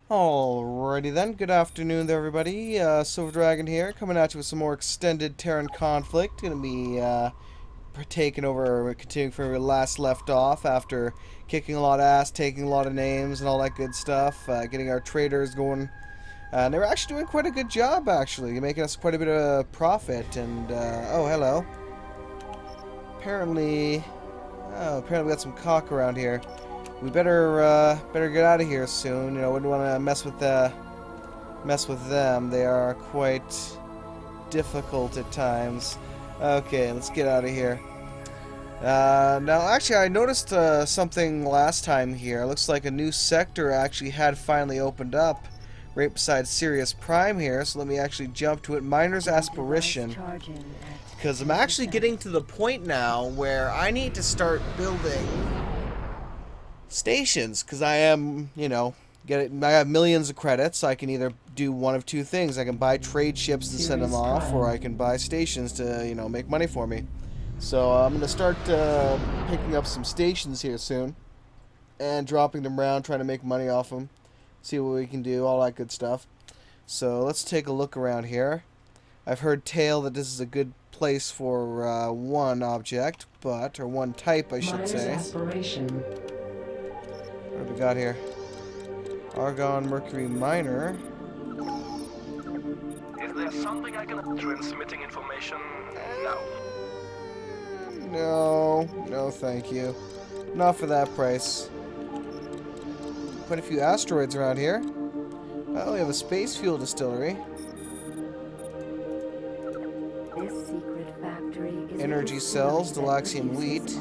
Alrighty then, good afternoon there everybody, Silver Dragon here, coming at you with some more extended Terran conflict. Gonna be, taking over, continuing from where we last left off after kicking a lot of ass, taking a lot of names and all that good stuff, getting our traders going. And they were actually doing quite a good job, actually, making us quite a bit of profit, and, oh, hello. Apparently we got some cock around here. We better get out of here soon. You know, wouldn't want to mess with them. They are quite difficult at times. Okay, let's get out of here. Now, actually, I noticed something last time here. It looks like a new sector actually had finally opened up right beside Sirius Prime here. So let me actually jump to it. Miner's Aspiration. Because I'm actually getting to the point now where I need to start building stations, because I am, you know, I have millions of credits. So I can either do one of two things. I can buy trade ships to send them off, or I can buy stations to, you know, make money for me. So I'm going to start picking up some stations here soon and dropping them around, trying to make money off them, see what we can do, all that good stuff. So let's take a look around here. I've heard tale that this is a good place for one object, or one type, I should say. What do we got here? Argon Mercury Miner. Is there something I can transmitting information now? No, thank you. Not for that price. Quite a few asteroids around here. Oh, we have a space fuel distillery. This secret factory is Energy cells, Delaxian wheat.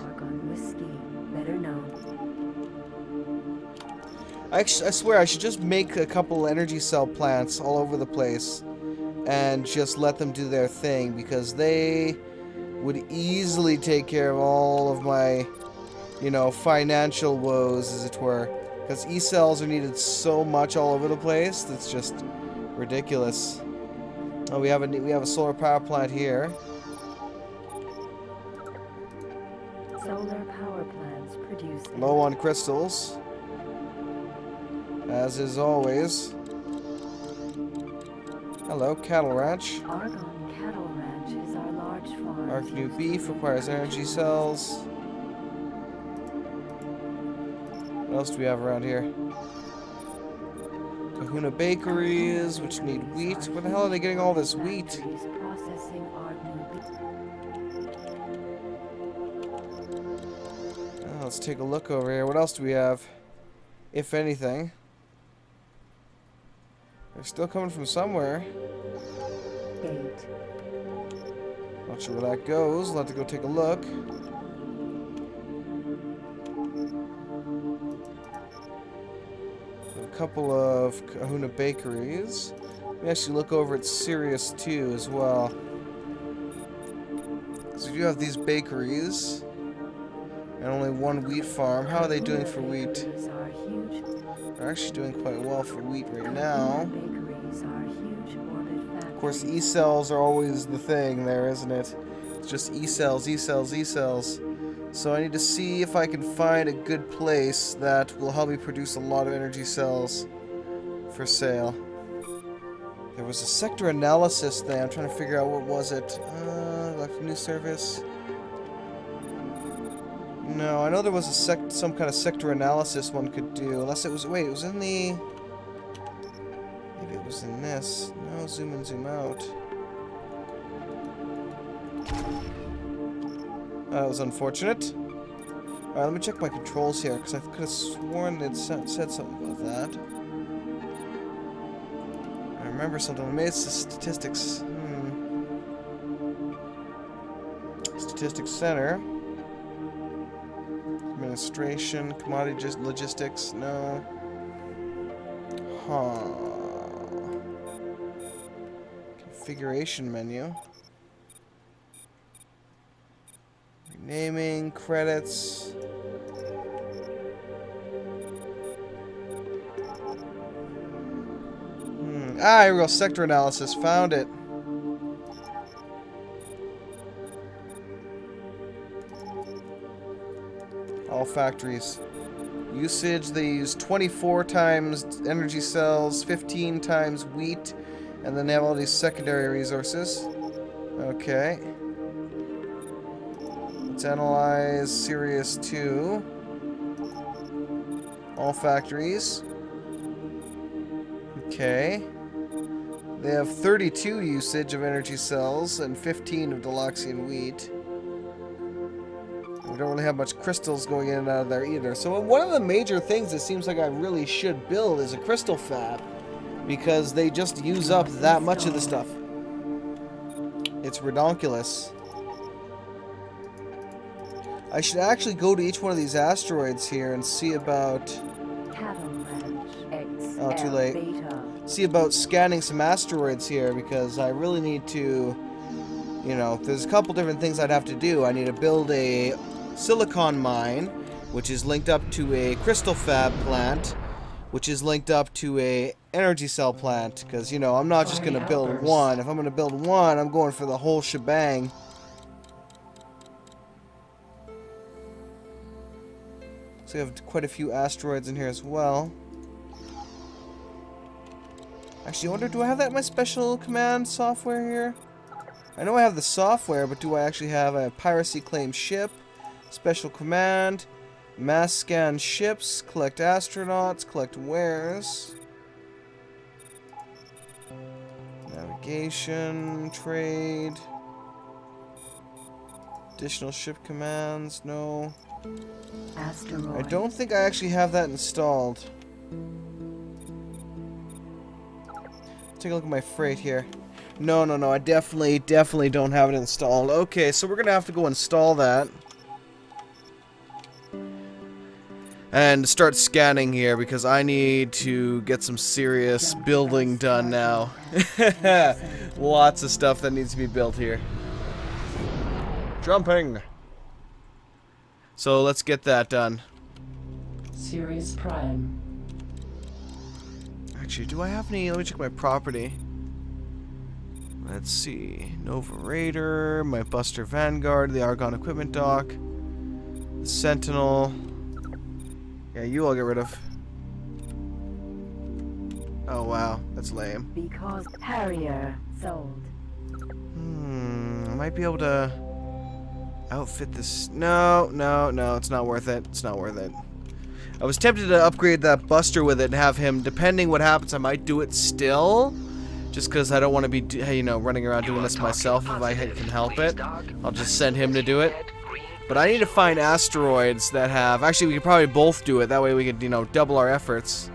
I swear I should just make a couple energy cell plants all over the place and just let them do their thing, because they would easily take care of all of my, you know, financial woes, as it were. Because E-cells are needed so much all over the place, that's just ridiculous. Oh, we have a solar power plant here. Solar power plants produce Low on crystals, as is always. Hello, cattle ranch. Argon Cattle Ranch is our large farm. Arc New Beef requires energy cells. What else do we have around here? Kahuna Bakeries, which need wheat. Where the hell are they getting all this wheat? Oh, let's take a look over here. What else do we have? If anything. They're still coming from somewhere. Not sure where that goes. We'll have to go take a look. A couple of Kahuna Bakeries. Let me actually look over at Sirius 2 as well. So we do have these bakeries. And only one wheat farm. How are they doing for wheat? They're actually doing quite well for wheat right now. Of course, E-cells are always the thing there, isn't it? It's just E-cells, E-cells, E-cells. So I need to see if I can find a good place that will help me produce a lot of energy cells for sale. There was a sector analysis thing. I'm trying to figure out what was it. Like new service. No, I know there was a some kind of sector analysis one could do. Unless it was... Wait, it was in the... Maybe it was in this. No, zoom in, zoom out. That was unfortunate. Alright, let me check my controls here, because I could have sworn it said something about that. I remember something. We made statistics. Statistics Center. Administration, commodity logistics, no. Configuration menu. Renaming, credits. Here we go, sector analysis, found it. All factories. Usage, they use 24 times energy cells, 15 times wheat, and then they have all these secondary resources. Okay. Let's analyze Sirius 2. All factories. Okay. They have 32 usage of energy cells and 15 of Deluxian wheat. We don't really have much crystals going in and out of there either. So one of the major things it seems like I really should build is a crystal fab, because they just use up that much of the stuff. It's redonkulous. I should actually go to each one of these asteroids here and see about... Oh, too late. See about scanning some asteroids here, because I really need to... You know, there's a couple different things I'd have to do. I need to build a silicon mine, which is linked up to a crystal fab plant, which is linked up to a energy cell plant, because, you know, I'm not just going to build one. If I'm going to build one, I'm going for the whole shebang. So we have quite a few asteroids in here as well. Actually, I wonder, do I have that in my special command software here? I know I have the software, but do I actually have a piracy claim ship, special command, mass scan ships, collect astronauts, collect wares, navigation, trade, additional ship commands? No. Asteroid. I don't think I actually have that installed. Take a look at my freight here. No, I definitely don't have it installed. Okay, so we're gonna have to go install that and start scanning here, because I need to get some serious building done now. Lots of stuff that needs to be built here. Jumping. So let's get that done. Sirius Prime. Actually, do I have any? Let me check my property. Let's see. Nova Raider, my Buster Vanguard, the Argon Equipment Dock, the Sentinel. Yeah, you all get rid of. Oh wow, that's lame. Because Harrier sold. I might be able to outfit this. No, it's not worth it. It's not worth it. I was tempted to upgrade that Buster with it and have him, depending what happens, I might do it still. Just because I don't want to be, you know, running around doing this myself if I can help it. I'll just send him to do it. But I need to find asteroids that have... Actually, we could probably both do it. That way we could, you know, double our efforts.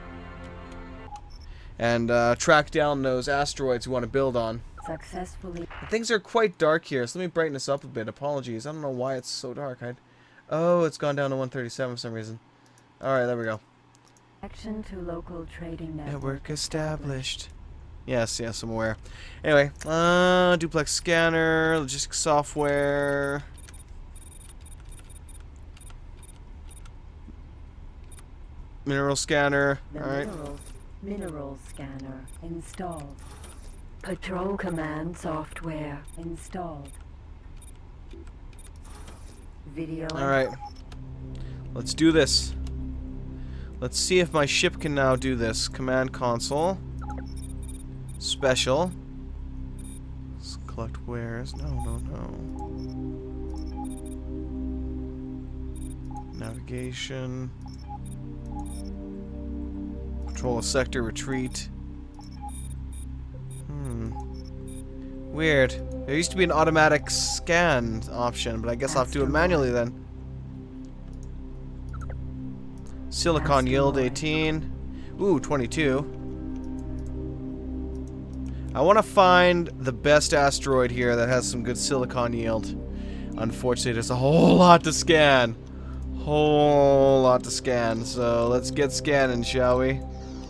And track down those asteroids we want to build on. Successfully. Things are quite dark here, so let me brighten this up a bit. Apologies. I don't know why it's so dark. Oh, it's gone down to 137 for some reason. Alright, there we go. Connection to local trading Network established. Yes, I'm aware. Anyway, duplex scanner, logistics software. Mineral scanner. Alright. Mineral scanner installed. Patrol command software installed. Video. Alright. Let's do this. Let's see if my ship can now do this. Command console. Special. Let's collect wares. No. Navigation. Control a sector, retreat. Weird. There used to be an automatic scan option, but I guess I'll have to do it manually then. Silicon yield 18. Ooh, 22. I want to find the best asteroid here that has some good silicon yield. Unfortunately, there's a whole lot to scan. So let's get scanning, shall we?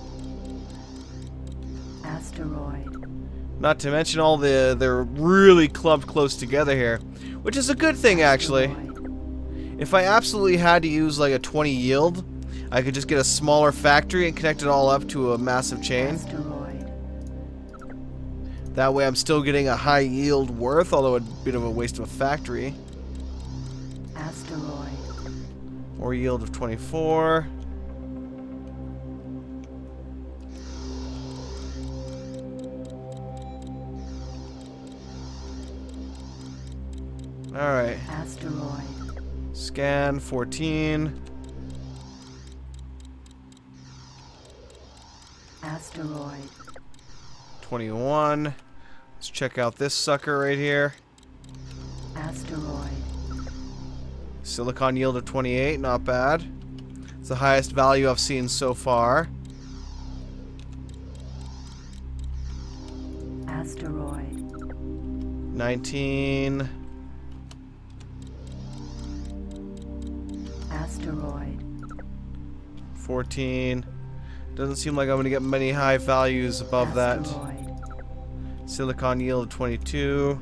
Asteroid. Not to mention all they're really clumped close together here, which is a good thing actually. If I absolutely had to use like a 20 yield, I could just get a smaller factory and connect it all up to a massive chain. Asteroid. That way I'm still getting a high yield worth, although a bit of a waste of a factory. Asteroid. Ore yield of 24. Alright. Asteroid. Scan 14. Asteroid. 21. Let's check out this sucker right here. Asteroid. Silicon yield of 28, not bad. It's the highest value I've seen so far. Asteroid. 19. Asteroid. 14. Doesn't seem like I'm going to get many high values above that. Asteroid. Silicon yield of 22.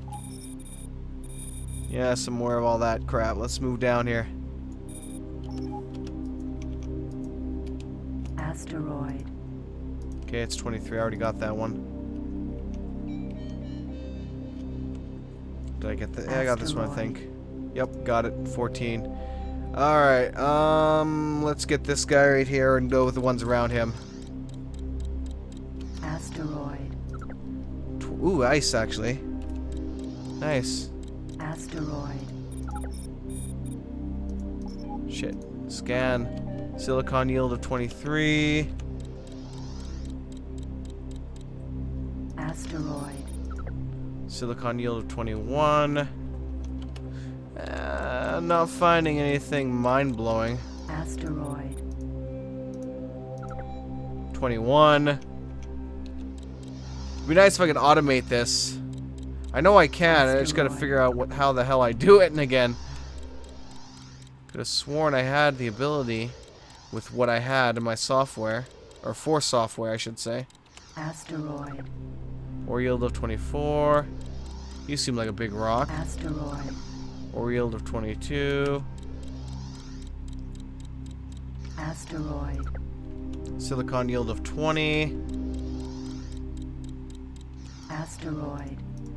Yeah, some more of all that crap. Let's move down here. Asteroid. Okay, it's 23. I already got that one. Did I get the... Yeah, I got this one, I think. Yep, got it. 14. Alright, let's get this guy right here and go with the ones around him. Asteroid. Ooh, ice, actually. Nice. Asteroid. Shit. Scan. Silicon yield of 23. Asteroid. Silicon yield of 21. Not finding anything mind-blowing. Asteroid. 21. It'd be nice if I could automate this. I know I can, I just gotta figure out how the hell I do it, and again. Could have sworn I had the ability with what I had in my software. Or for software, I should say. Asteroid. Ore yield of 24. You seem like a big rock. Asteroid. Ore yield of 22. Asteroid. Silicon yield of 20. Asteroid.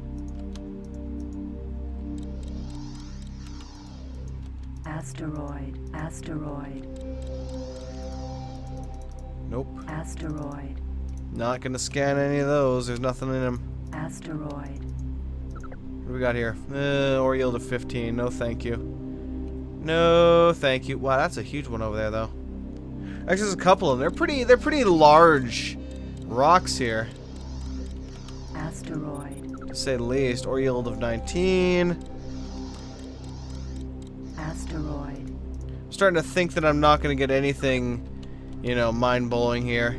Asteroid. Asteroid. Nope. Asteroid. Not gonna scan any of those. There's nothing in them. Asteroid. What do we got here? Ore yield of 15. No, thank you. No, thank you. Wow, that's a huge one over there, though. Actually, there's a couple of them. They're pretty large rocks here, Asteroid. to say the least. Ore yield of 19. Asteroid. I'm starting to think that I'm not gonna get anything, you know, mind-blowing here.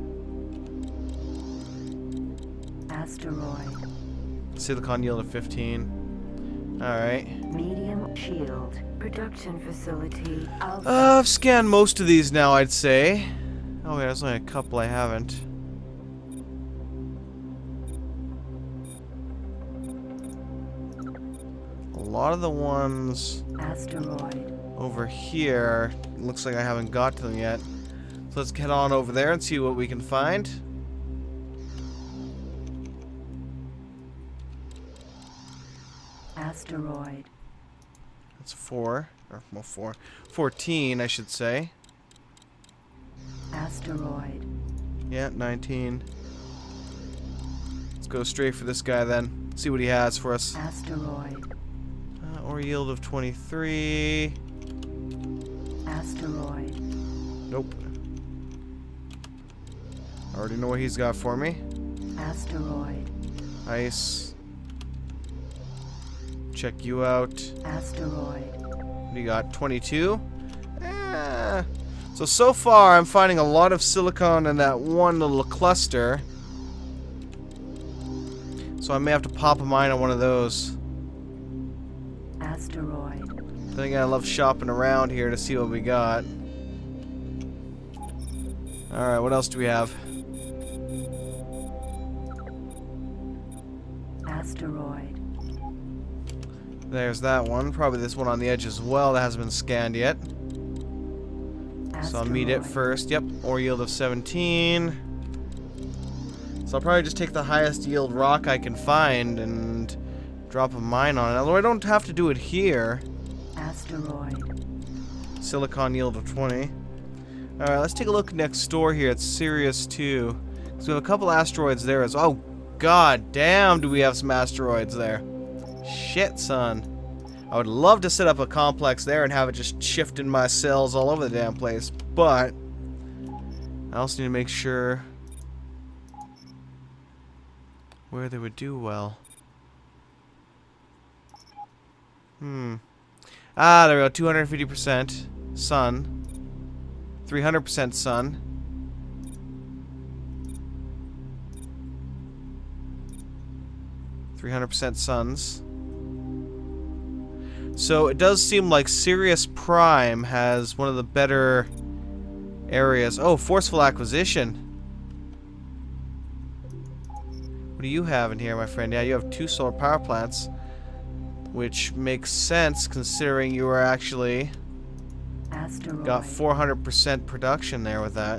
Asteroid. Silicon yield of 15. Alright. Medium shield. Production facility. Alpha. I've scanned most of these now, I'd say. Oh, yeah, there's only a couple I haven't. A lot of the ones Asteroid. over here, looks like I haven't got to them yet. So let's head on over there and see what we can find. Asteroid. That's 4. Or, well, 4. 14, I should say. Asteroid. Yeah, 19. Let's go straight for this guy then. See what he has for us. Asteroid. Ore yield of 23. Asteroid. Nope. I already know what he's got for me. Asteroid. Ice. Check you out. Asteroid. What do you got? 22? So far, I'm finding a lot of silicon in that one little cluster. So I may have to pop a mine on one of those. Asteroid. Then again, I love shopping around here to see what we got. Alright, what else do we have? Asteroid. There's that one. Probably this one on the edge as well that hasn't been scanned yet. So I'll meet it first. Yep, ore yield of 17. So I'll probably just take the highest yield rock I can find and drop a mine on it. Although I don't have to do it here. Asteroid. Silicon yield of 20. Alright, let's take a look next door here at Sirius 2. So we have a couple asteroids there as oh god damn do we have some asteroids there. Shit, son. I would love to set up a complex there and have it just shifting my cells all over the damn place, but I also need to make sure where they would do well. Ah, there we go. 250% sun. 300% sun. .300% suns. So it does seem like Sirius Prime has one of the better areas. Oh, forceful acquisition. What do you have in here, my friend? Yeah, you have 2 solar power plants, which makes sense considering you are actually got 400% production there with that.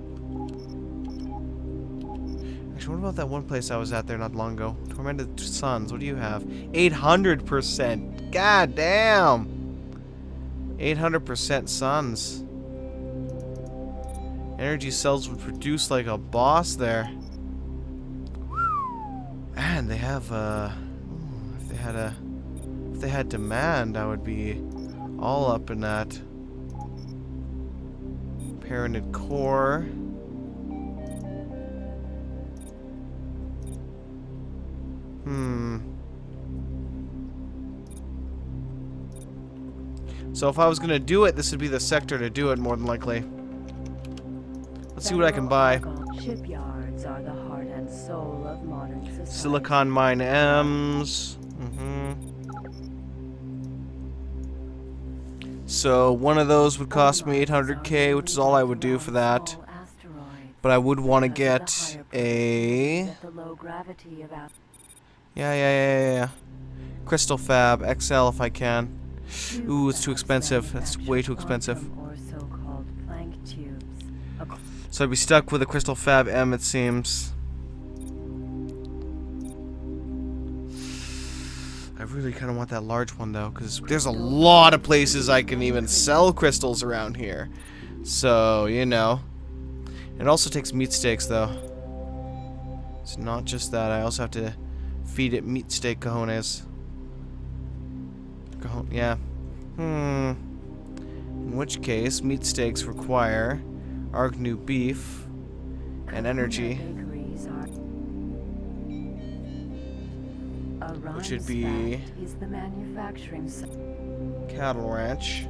Actually, what about that one place I was at there not long ago? Tormented Suns. What do you have? 800%. God damn. 800% suns. Energy cells would produce like a boss there. Man, they have if they had demand, I would be all up in that. Parented core. So if I was gonna do it, this would be the sector to do it more than likely. Let's see what I can buy. Shipyards are the heart and soul of modern society. Silicon mine M's. So one of those would cost me 800k, which is all I would do for that. But I would want to get a yeah. Crystal Fab XL if I can. Ooh, it's too expensive. That's way too expensive. So I'd be stuck with a Crystal Fab M, it seems. I really kind of want that large one though, because there's a lot of places I can even sell crystals around here. So, you know. It also takes meat steaks though. It's not just that, I also have to feed it meat steak cojones. Yeah. In which case, meat steaks require arg new beef and energy. Which would be cattle ranch.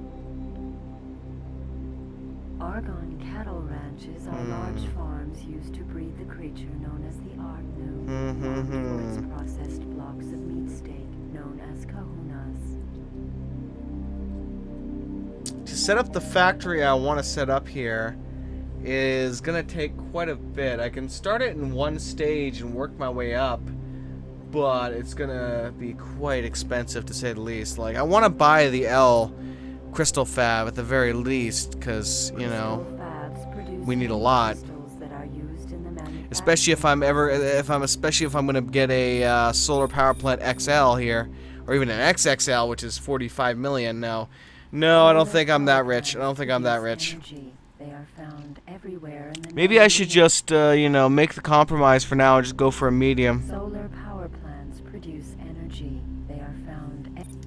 Argon cattle ranches are large farms used to breed the creature known as the Argnu, for its processed blocks of meat steak known as kahunas. To set up the factory I want to set up here is gonna take quite a bit. I can start it in one stage and work my way up, but it's gonna be quite expensive to say the least. Like, I want to buy the L Crystal Fab at the very least, because, you know, we need a lot. Especially if I'm gonna get a solar power plant XL here, or even an XXL, which is 45 million now. No, I don't think I'm that rich. I don't think I'm that rich. Maybe I should just, you know, make the compromise for now and just go for a medium. Solar power plants produce energy. They are found.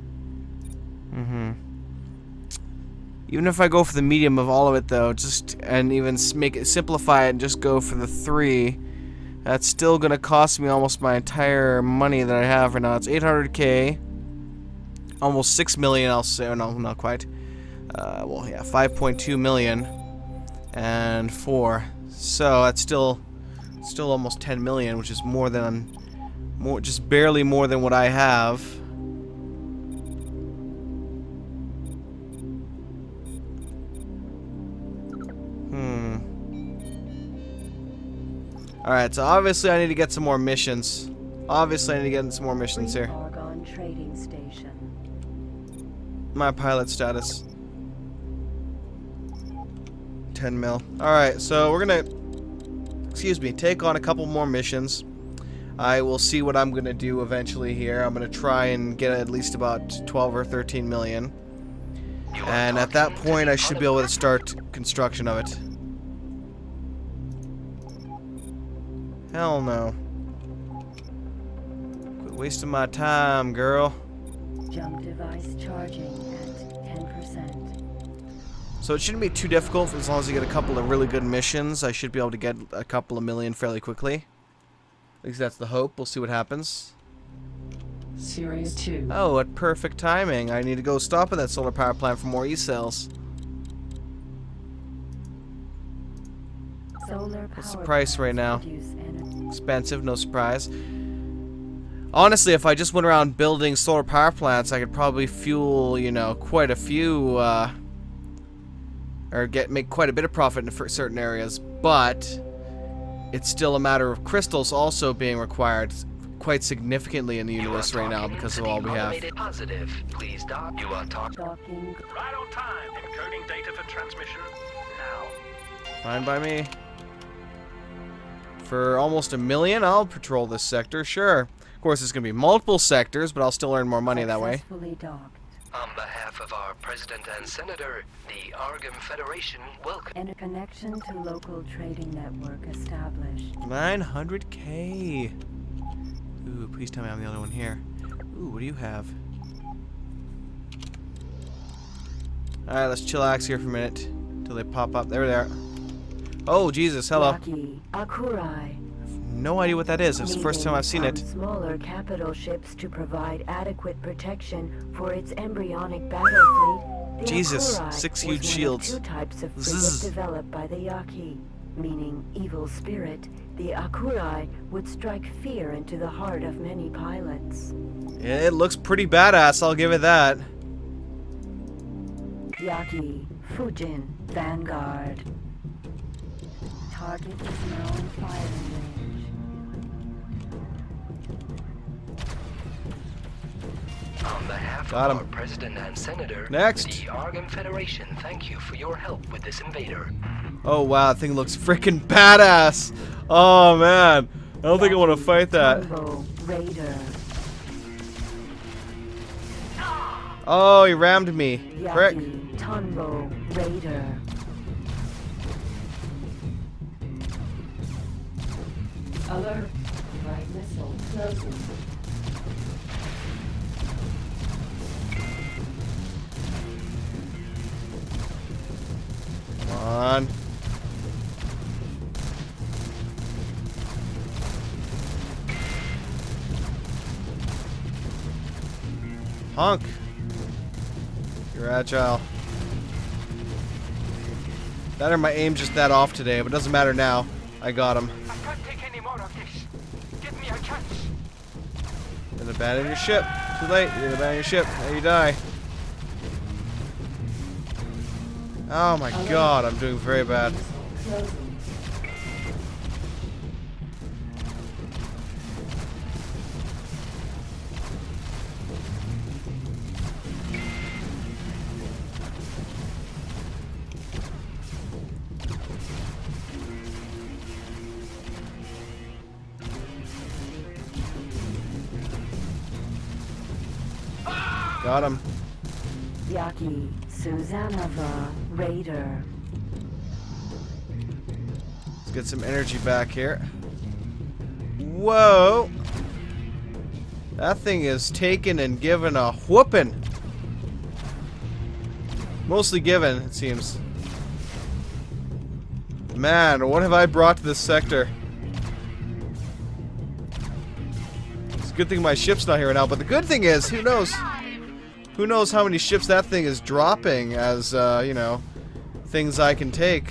Even if I go for the medium of all of it, though, and even make it simplify it and just go for the 3, that's still gonna cost me almost my entire money that I have right now. It's 800k, almost 6 million. I'll say, no, not quite. Well, yeah, 5.2 million and 4. So that's still almost 10 million, which is just barely more than what I have. Alright, so obviously I need to get some more missions. Obviously I need to get some more missions here. Argon trading station. My pilot status. 10 mil. Alright, so we're gonna, take on a couple more missions. I will see what I'm gonna do eventually here. I'm gonna try and get at least about 12 or 13 million. And at that point, I should be able to start construction of it. Hell no. Quit wasting my time, girl. Jump device charging at 10%. So it shouldn't be too difficult as long as you get a couple of really good missions. I should be able to get a couple of million fairly quickly. At least that's the hope. We'll see what happens. Series 2. Oh, what perfect timing. I need to go stop at that solar power plant for more E-cells. What's the price right now? Expensive, no surprise. Honestly, if I just went around building solar power plants, I could probably fuel, you know, quite a few, or make quite a bit of profit in certain areas, but it's still a matter of crystals also being required quite significantly in the universe right now because of all we have. Positive. Please dock. You are talking. Right on time. Encoding data for transmission now. Fine by me. For almost $1 million, I'll patrol this sector, sure. Of course, it's going to be multiple sectors, but I'll still earn more money that way. On behalf of our President and Senator, the Argon Federation welcome. And a connection to local trading network established. 900K. Ooh, please tell me I'm the only one here. Ooh, what do you have? Alright, let's chillax here for a minute. Until they pop up. There they are. Oh, Jesus, hello. Akurai. No idea what that is. It's the first time I've seen it. Smaller capital ships to provide adequate protection for its embryonic battle fleet. Jesus, 6 huge shields. Two types of frigate developed by the Yaki, meaning evil spirit. The Akurai would strike fear into the heart of many pilots. It looks pretty badass, I'll give it that. Yaki, Fujin, Vanguard. Target is now in firing range. On behalf Got of him. our President and Senator, Next. the Argon Federation, thank you for your help with this invader. Oh wow, that thing looks freaking badass. Oh man, I don't think I want to fight that. Raider. Oh, he rammed me. Prick. Tonbo Raider. Alert. Right missile closing. Come on. Honk. You're agile. That or my aim's just that off today, but it doesn't matter now. I got him. I can't take any more of this. Give me a chance. Then abandon your ship. Too late. You're gonna abandon your ship. There you die. Oh my god, I'm doing very bad. Closing. Got him. Yaki, Susanova Raider. Let's get some energy back here. Whoa! That thing is taken and given a whooping. Mostly given, it seems. Man, what have I brought to this sector? It's a good thing my ship's not here right now, but the good thing is, who knows? Who knows how many ships that thing is dropping as, you know, things I can take.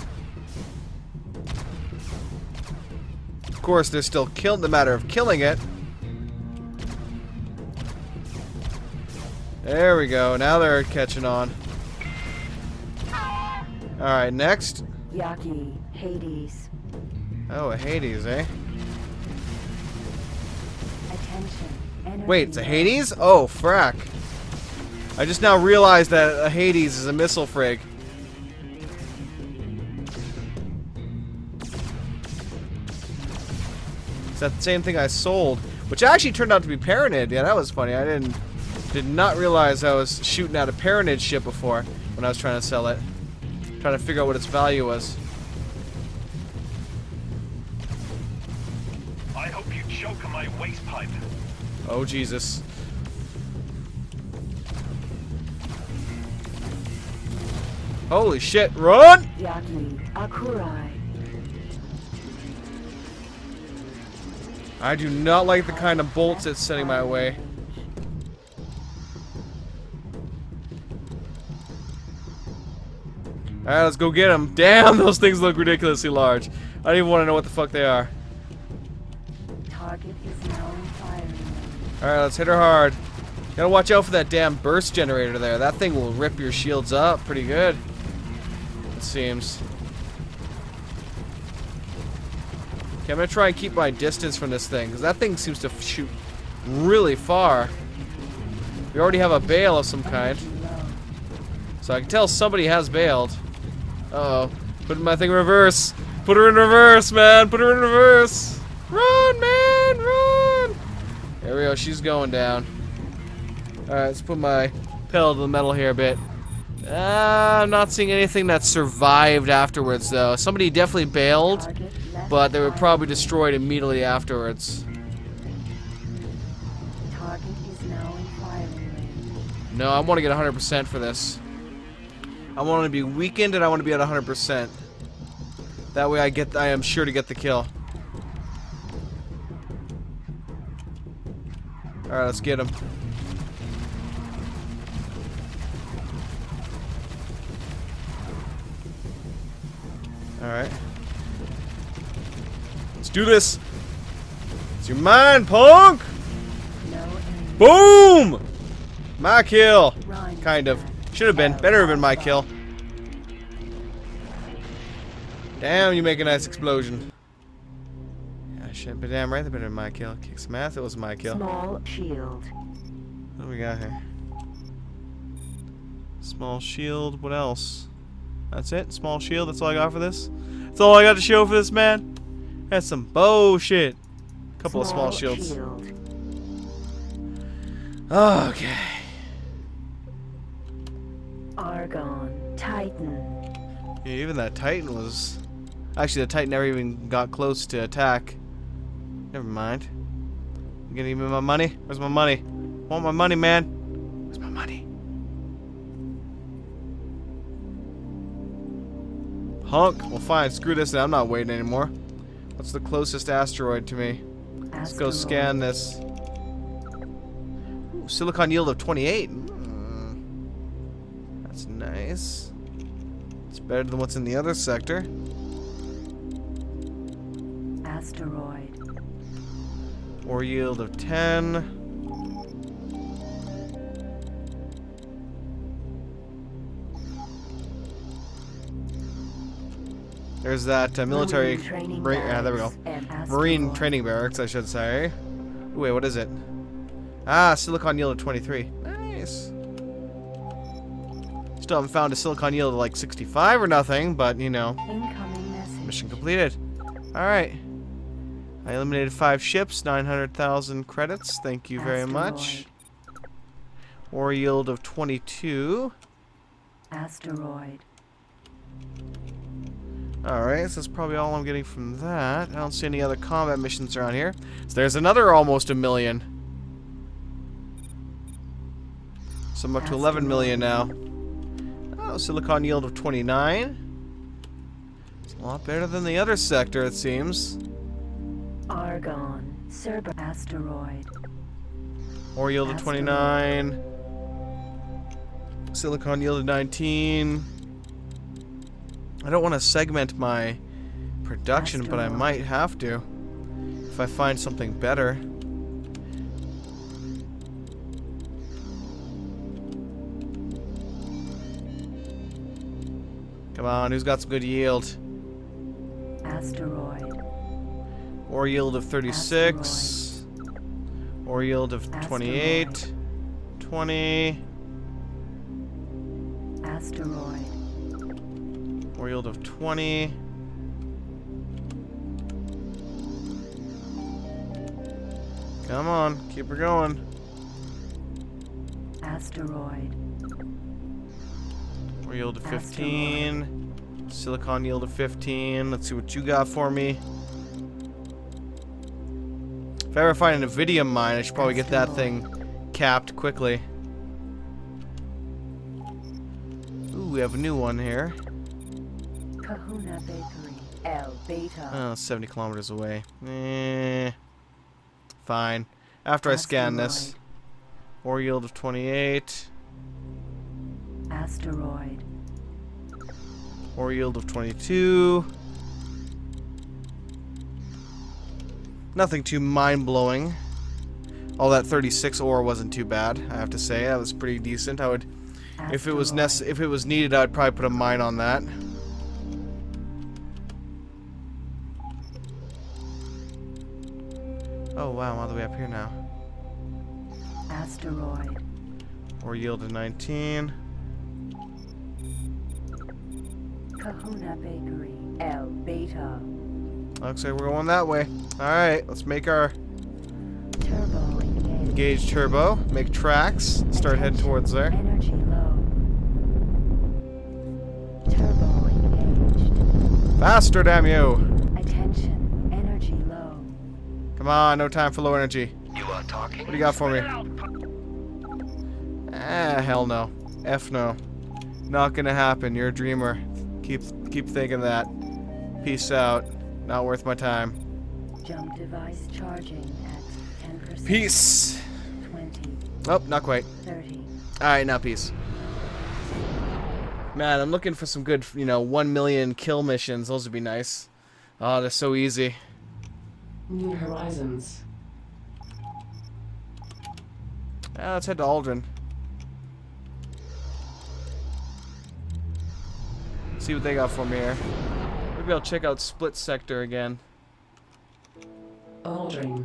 Of course, they're still killed, the matter of killing it. There we go, now they're catching on. Alright, next. Yaki, Hades. Oh, a Hades, eh? Attention. Wait, it's a Hades? Oh, frack. I just now realized that a Hades is a missile frig. Is that the same thing I sold? Which actually turned out to be Paranid. Yeah, that was funny. I didn't Did not realize I was shooting at a Terran ship before when I was trying to sell it. Trying to figure out what its value was. I hope you choke on my waste pipe. Oh, Jesus. Holy shit, run! Yagni Akurai. I do not like the kind of bolts it's sending my way. Alright, let's go get them. Damn, those things look ridiculously large. I don't even want to know what the fuck they are. Target is now in firing range. Alright, let's hit her hard. Gotta watch out for that damn burst generator there. That thing will rip your shields up pretty good. It seems. Okay, I'm gonna try and keep my distance from this thing, because that thing seems to shoot really far. We already have a bail of some kind. So I can tell somebody has bailed. Uh-oh. Putting my thing in reverse. Put her in reverse, man. Put her in reverse. Run, man, run. There we go. She's going down. Alright, let's put my pedal to the metal here a bit. I'm not seeing anything that survived afterwards, though. Somebody definitely bailed, but they were probably destroyed immediately afterwards. Target is now in firing range. No, I want to get 100% for this. I want to be weakened, and I want to be at 100%. That way I am sure to get the kill. Alright, let's get him. Alright. Let's do this! It's your mind, punk! No enemy. Boom! My kill! Run. Kind of. Should have been. Better have been my kill. Damn, you make a nice explosion. Yeah, shit, but damn right that better than my kill. Kick some ass, it was my kill. Small shield. What do we got here? Small shield, what else? That's it? Small shield, that's all I got for this? That's all I got to show for this, man? That's some bullshit. Couple of small shields. Okay. Argon. Titan. Yeah, even that Titan was... Actually, the Titan never even got close to attack. Never mind. You gonna give me my money? Where's my money? I want my money, man. Where's my money? Hunk. Well, fine. Screw this. I'm not waiting anymore. What's the closest asteroid to me? Let's go scan this. Ooh, silicon yield of 28. That's nice. It's better than what's in the other sector. Asteroid. Ore yield of 10. There's that military... there we go. Marine training barracks, I should say. Ooh, wait, what is it? Ah, silicon yield of 23. Nice. Still haven't found a silicon yield of like 65 or nothing, but you know. Incoming message. Mission completed. Alright. I eliminated 5 ships, 900,000 credits. Thank you very much. Ore yield of 22. Asteroid. Alright, so that's probably all I'm getting from that. I don't see any other combat missions around here. So there's another almost 1 million. So I'm up to 11 million now. Oh, silicon yield of 29. It's a lot better than the other sector, it seems. Argon. Cerber asteroid. Ore yield of 29. Silicon yield of 19. I don't want to segment my production, but I might have to if I find something better. Come on, who's got some good yield? Asteroid. Ore yield of 36. Ore yield of 28. 20. Asteroid. Ore yield of 20. Come on, keep her going. Asteroid. Ore yield of 15. Silicon yield of 15. Let's see what you got for me. If I ever find an Nvidia mine, I should probably get that thing capped quickly. Ooh, we have a new one here. Kahuna Bakery. L Beta. Oh, 70 kilometers away. Fine. After I scan this. Ore yield of 28. Asteroid. Ore yield of 22. Nothing too mind-blowing. All that 36 ore wasn't too bad, I have to say. That was pretty decent. I would, if it was needed, I'd probably put a mine on that. Oh wow, I'm all the way up here now. Asteroid. Ore yield of 19. Kahuna Bakery. L Beta. Looks like we're going that way. Alright, let's make our Turbo engaged. engage turbo, make tracks, start heading towards there. Energy low. Turbo engaged. Faster, damn you! Attention. Energy low. Come on, no time for low energy. You are talking. What do you got for me? Ah, hell no. F no. Not gonna happen. You're a dreamer. Keep thinking that. Peace out. Not worth my time. Jump device charging at 10%. Peace. 20. Oh, not quite. 30. Alright, now peace. Man, I'm looking for some good, 1 million kill missions. Those would be nice. Oh, they're so easy. New horizons. Let's head to Aldrin. See what they got for me here. Maybe I'll check out Split Sector again. Aldrin.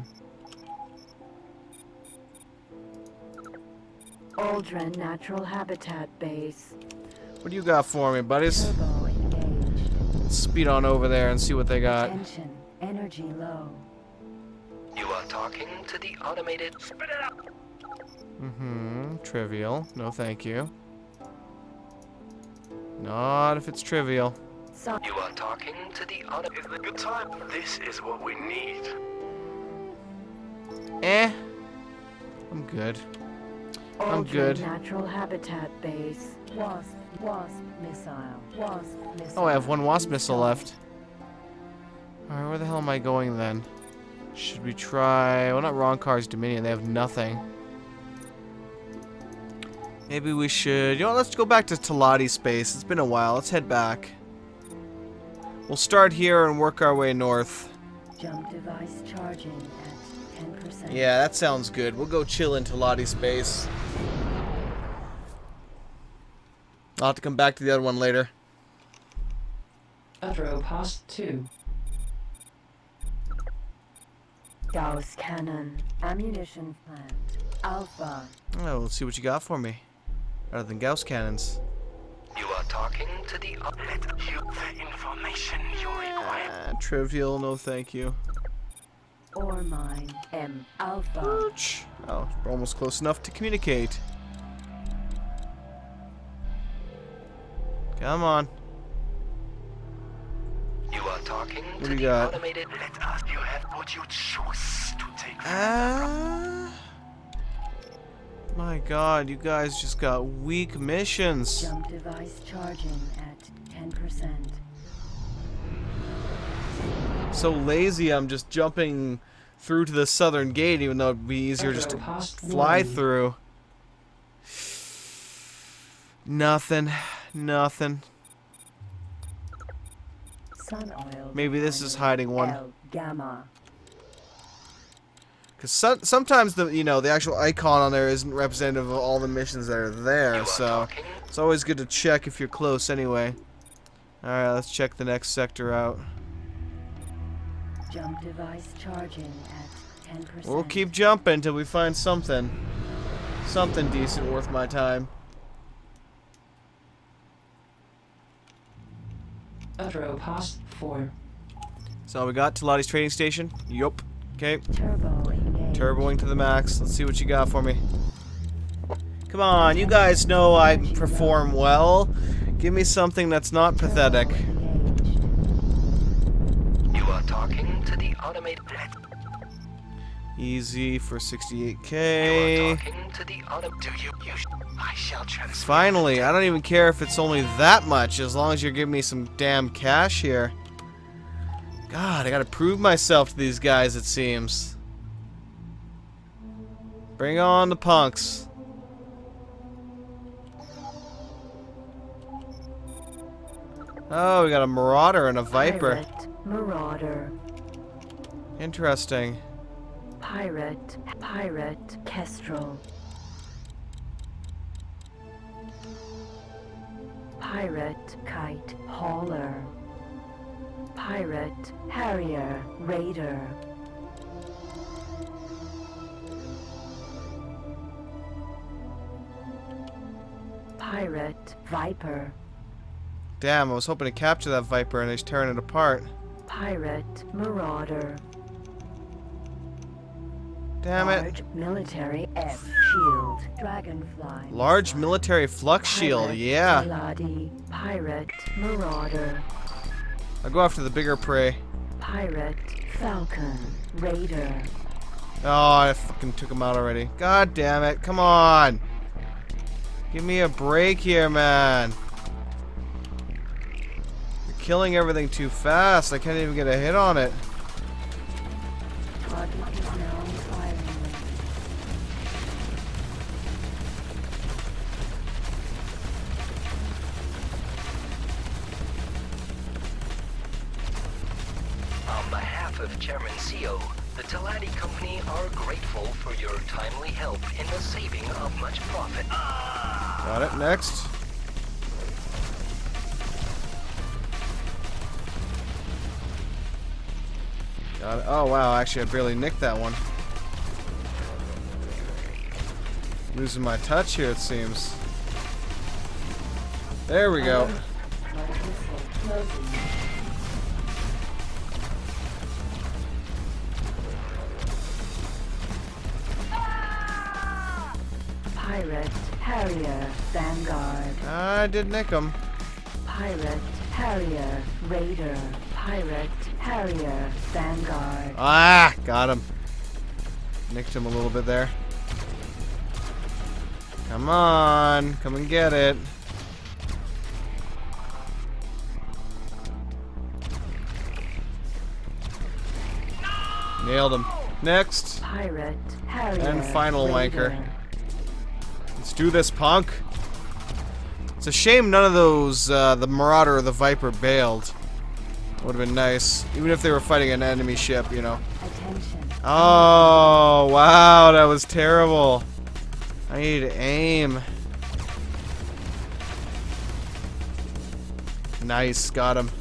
Aldrin Natural Habitat Base. What do you got for me, buddies? Turbo engaged. Let's speed on over there and see what they got. Attention. Energy low. You are talking to the automated. Spit it out. Trivial. No, thank you. Not if it's trivial. You are talking to the automated. It's a good time. This is what we need. I'm good. I'm Aldrin good. Natural Habitat Base. Wasp missile. Wasp missile. Oh, I have one Wasp missile left. Alright, where the hell am I going then? Should we try... Well, not Roncar's Dominion. They have nothing. Maybe we should... You know what, let's go back to Talati space. It's been a while. Let's head back. We'll start here and work our way north. Jump device charging at 10%. Yeah, that sounds good. We'll go chill in Talati space. I'll have to come back to the other one later. Utro past 2. Gauss cannon. Ammunition plant. Alpha. Oh, let's see what you got for me. Other than Gauss cannons. You are talking to the. Let you the information you require. Trivial, no thank you. Ore mine. M. Alpha. Ouch. Oh, we're almost close enough to communicate. Come on. You are talking What to do you the got? automated. Let us. You have what you choose to take. My god, you guys just got weak missions. Jump device charging at 10%. So lazy, I'm just jumping through to the southern gate, even though it'd be easier just to fly through. Nothing. Sun oil. Maybe this is hiding one. L. Gamma. Because sometimes the actual icon on there isn't representative of all the missions that are there, so it's always good to check if you're close anyway. Alright, let's check the next sector out. Jump device charging at 10%. We'll keep jumping till we find something. Something decent worth my time. Utro past 4. So we got Talati's trading station. Yup. Okay. Turbo engaged. Turboing to the max. Let's see what you got for me. Come on, you guys know I perform well. Give me something that's not pathetic. You are talking to the automated. Easy for You are 68k. talking to the Do you? I shall transmit. Finally, I don't even care if it's only that much, as long as you're giving me some damn cash here. God, I gotta prove myself to these guys, it seems. Bring on the punks. Oh, we got a Marauder and a Viper. Pirate, Marauder. Interesting. Pirate, Kestrel. Pirate, Kite, Hauler. Pirate, Harrier, Raider. Pirate, Viper. Damn, I was hoping to capture that Viper and he's tearing it apart. Pirate, Marauder. Damn it. Large military F shield. Dragonfly. Large military flux shield, Pirate, yeah. Teladi, Pirate, Marauder. I'll go after the bigger prey. Pirate, Falcon, Raider. Oh, I fucking took him out already. God damn it, come on. Give me a break here, man. You're killing everything too fast. I can't even get a hit on it. Target is now in firing range. On behalf of Chairman CO, the Teladi Company are grateful for your timely help in the saving of much profit. Got it, next. Got it. Oh wow, actually I barely nicked that one. Losing my touch here, it seems. There we go. Pirate, Harrier, Vanguard. I did nick him. Pirate, Harrier, Raider. Pirate, Harrier, Vanguard. Ah, got him. Nicked him a little bit there. Come on, come and get it. Nailed him. Next. Pirate, Harrier, And final Raider. wanker. Let's do this, punk. It's a shame none of those, the Marauder or the Viper bailed. Would have been nice. Even if they were fighting an enemy ship, you know. Attention. Oh, wow, that was terrible. I need to aim. Nice, got him.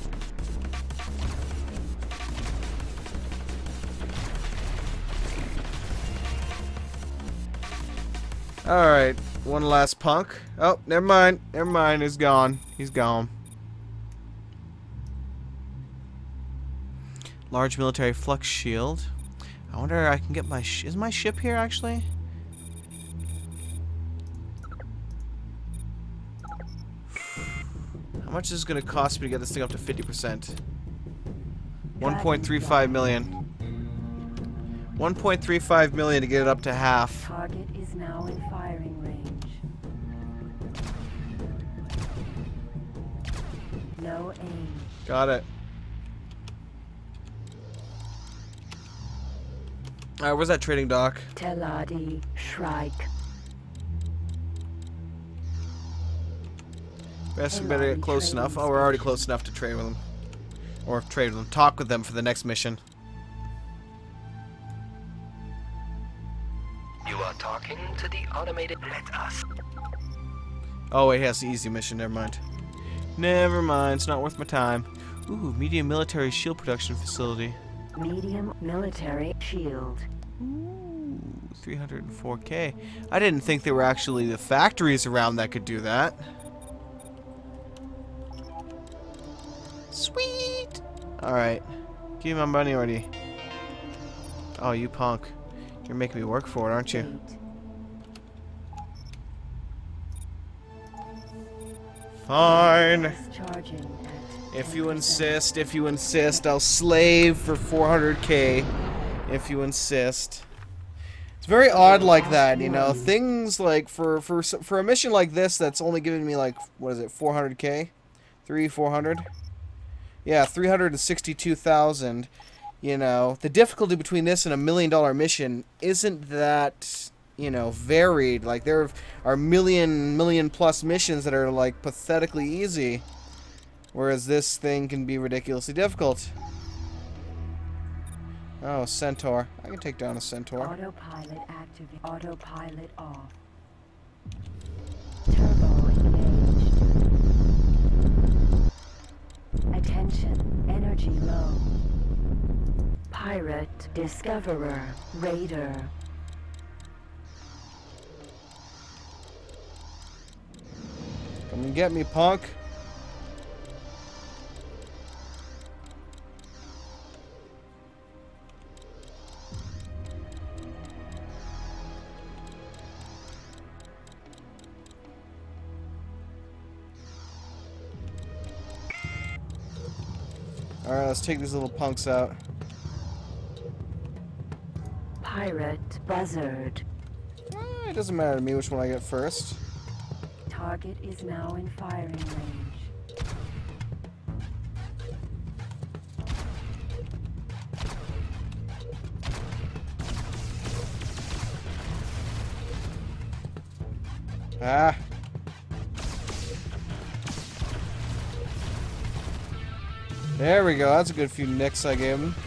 Alright, one last punk. Oh, never mind. Never mind, he's gone. He's gone. Large military flux shield. I wonder if I can get my... is my ship here, actually? How much is this going to cost me to get this thing up to 50%? 1.35 million. 1.35 million to get it up to half. Target is now in firing range. No aim. Got it. Alright, where's that trading dock? Teladi, Shrike. Best we better get close enough. Oh, we're already close enough to trade with them. Or trade with them. Talk with them for the next mission. You are talking to the automated. Let us. Oh, wait, that's the easy mission. Never mind. Never mind. It's not worth my time. Ooh, medium military shield production facility. Medium military shield. Ooh, 304k. I didn't think there were actually the factories around that could do that. Sweet! Alright. Give me my money already. Oh, you punk. You're making me work for it, aren't you? Fine. Discharging at If you 10%. insist, I'll slave for 400k. If you insist. It's very odd like that, you know. Things like for a mission like this that's only giving me like, what is it, 400k? 400? Yeah, 362,000. You know, the difficulty between this and $1 million mission isn't that, you know, varied. Like, there are million plus missions that are like pathetically easy, whereas this thing can be ridiculously difficult. Oh, Centaur. I can take down a Centaur. Autopilot activate. Autopilot off. Turbo engaged. Attention. Energy low. Pirate. Discoverer. Raider. Come and get me, punk. Alright, let's take these little punks out. Pirate. Buzzard. It doesn't matter to me which one I get first. Target is now in firing range. Ah. There we go. That's a good few nicks I gave him.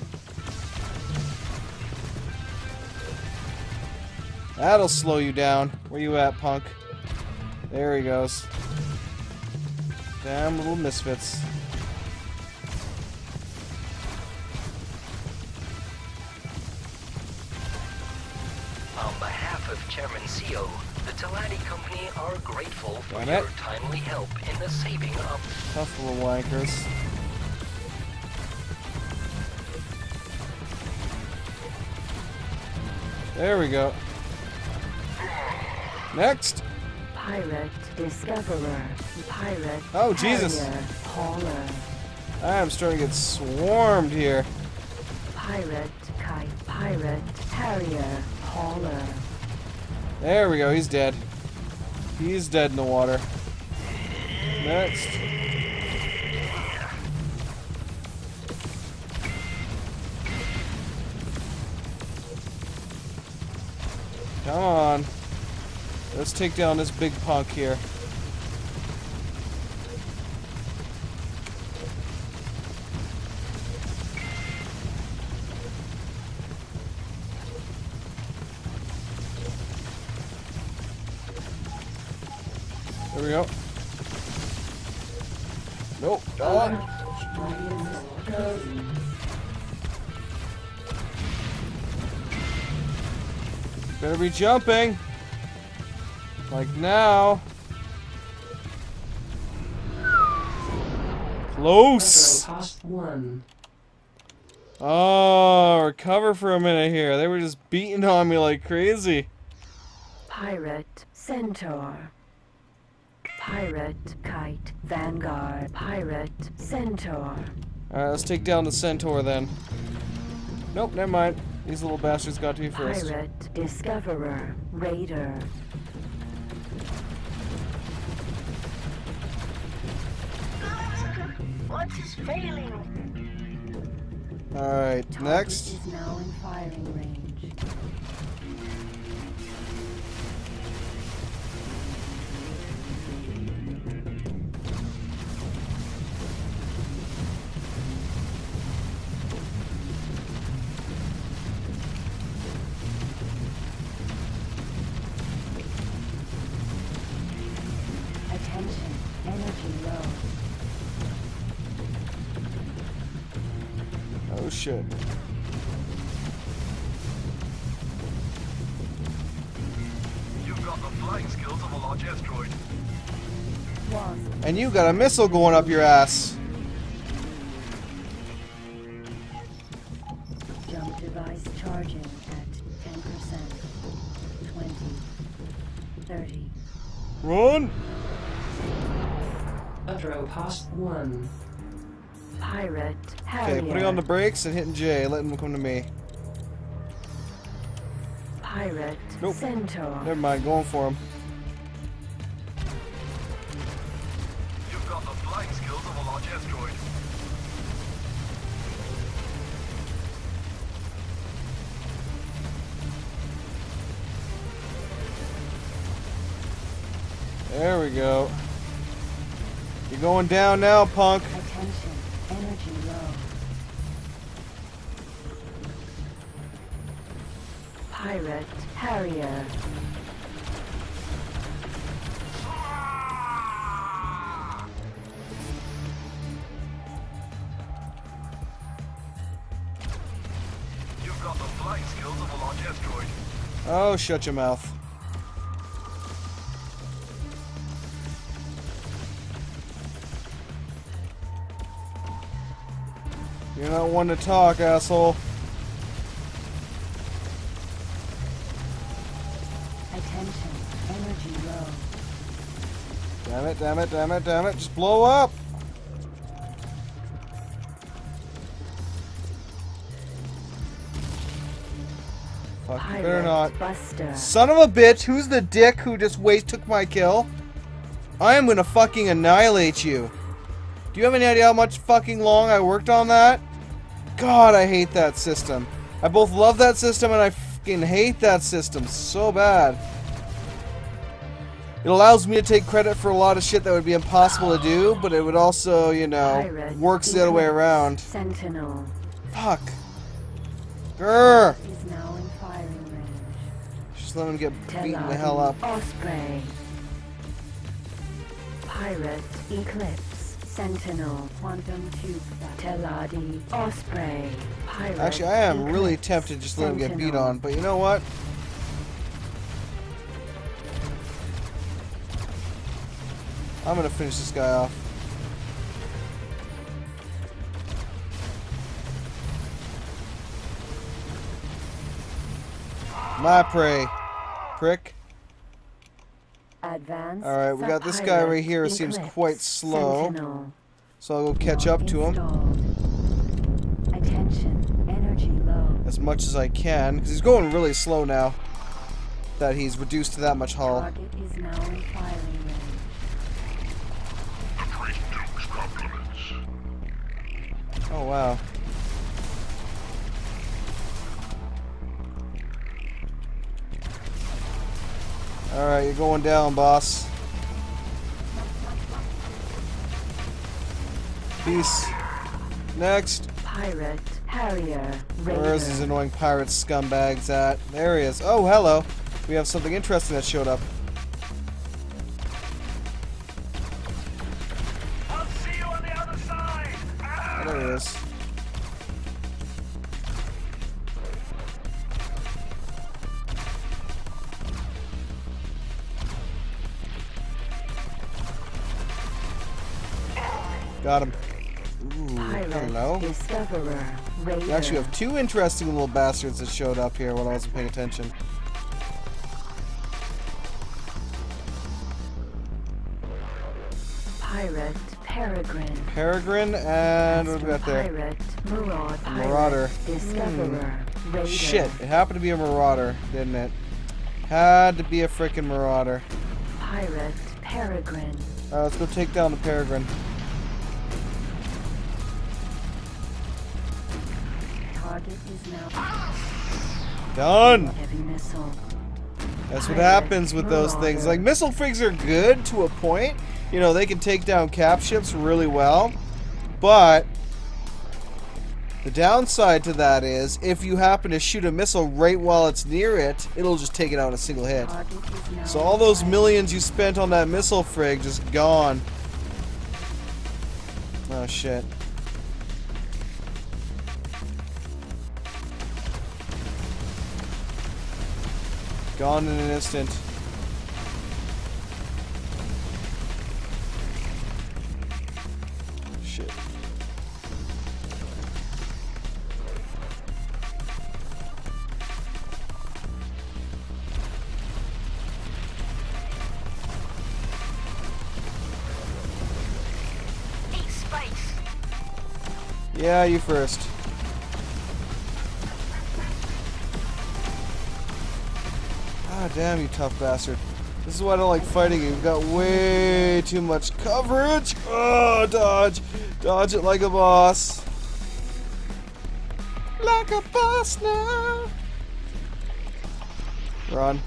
That'll slow you down. Where you at, punk? There he goes. Damn little misfits. On behalf of Chairman CO, the Talati Company are grateful for Damn it. your timely help in the saving of... Tough little wankers. There we go. Next. Pirate. Discoverer. Pirate. Oh, Jesus. Harrier, hauler. I'm starting to get swarmed here. Pirate. Kite. Pirate. Harrier. Hauler. There we go. He's dead. He's dead in the water. Next. Come on. Let's take down this big punk here. There we go. Nope. Better be jumping. Like now. Close. Cost 1. Oh, recover for a minute here. They were just beating on me like crazy. Pirate. Centaur. Pirate. Kite. Vanguard. Pirate. Centaur. Alright, let's take down the Centaur then. Nope, never mind. These little bastards got to me first. Pirate. Discoverer. Raider. What is failing? Alright, Target next. is now in firing range. Attention. Energy low. Oh shit. You've got the flying skills of a large asteroid. Wasp. And you got a missile going up your ass. Jump device charging at 10%. 20. 30. Run! Utro past 1. Pirate Harrier. Okay, putting on the brakes and hitting J, letting them come to me. Pirate Nope. Centaur. Never mind, going for him. You've got the flying skills of a large asteroid. There we go. You're going down now, punk. Attention, energy low. Pirate Harrier. You've got the flying skills of a large asteroid. Oh, shut your mouth. You're not one to talk, asshole. Attention, energy low. Damn it, damn it, damn it, damn it. Just blow up! Fuck, you better Pirate not. Buster. Son of a bitch, who's the dick who just took my kill? I am gonna fucking annihilate you. Do you have any idea how much fucking long I worked on that? God, I hate that system. I both love that system and I fucking hate that system so bad. It allows me to take credit for a lot of shit that would be impossible to do, but it would also, you know, Pirate works the other way Eclipse around. Sentinel. Fuck. Grr. Is now in firing range. Just let him get beaten the hell up. Osprey. Pirate Eclipse Sentinel. Quantum Tube. Teladi Osprey. Pirate Actually, I am really Eclipse tempted just to let him get beat Sentinel. on, but you know what? I'm gonna finish this guy off. My prey. Prick. Advanced Alright, we got this guy Pirate right here who seems Eclipse quite slow. Sentinel. So I'll go catch up to him Installed. Attention, energy low. as much as I can, because he's going really slow now that he's reduced to that much hull. Target is now in firing range. Oh wow. Alright, you're going down, boss. Peace. Next. Pirate Harrier Raider. Where's these annoying pirate scumbags at? There he is. Oh, hello. We have something interesting that showed up. I'll see you on the other side! Oh, there he is. Got him. Ooh, Pirate hello. Discoverer Raider. We actually have two interesting little bastards that showed up here when I wasn't paying attention. Pirate Peregrine. Peregrine and what do we got there? Pirate Marauder. Marauder. Discoverer Raider. Shit, it happened to be a marauder, didn't it? Had to be a frickin' marauder. Pirate Peregrine. Alright, let's go take down the Peregrine. Target is now Done! heavy missile. That's what Pirate happens with those things. Marauder. Like, missile frigs are good to a point. You know, they can take down cap ships really well. But the downside to that is, if you happen to shoot a missile right while it's near it, it'll just take it out in a single hit. Target is now So all those firing. millions you spent on that missile frig just gone. Oh shit. Gone in an instant. Shit. Yeah, you first. Ah, damn you tough bastard. This is why I don't like fighting you. You've got way too much coverage. Oh, dodge. Dodge it like a boss. Like a boss now. Run.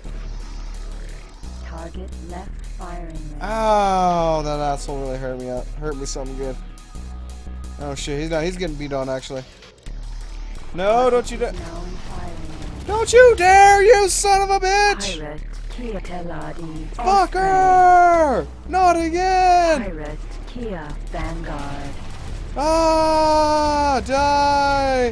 Target left firing range. Ow, that asshole really hurt me up. Hurt me something good. Oh shit, he's not. He's getting beat on actually. No, don't you dare! Now in firing range. Don't you dare, you son of a bitch! Pirate Kia Teladi. Fucker! Not again! Pirate Kia Vanguard. Ah, die!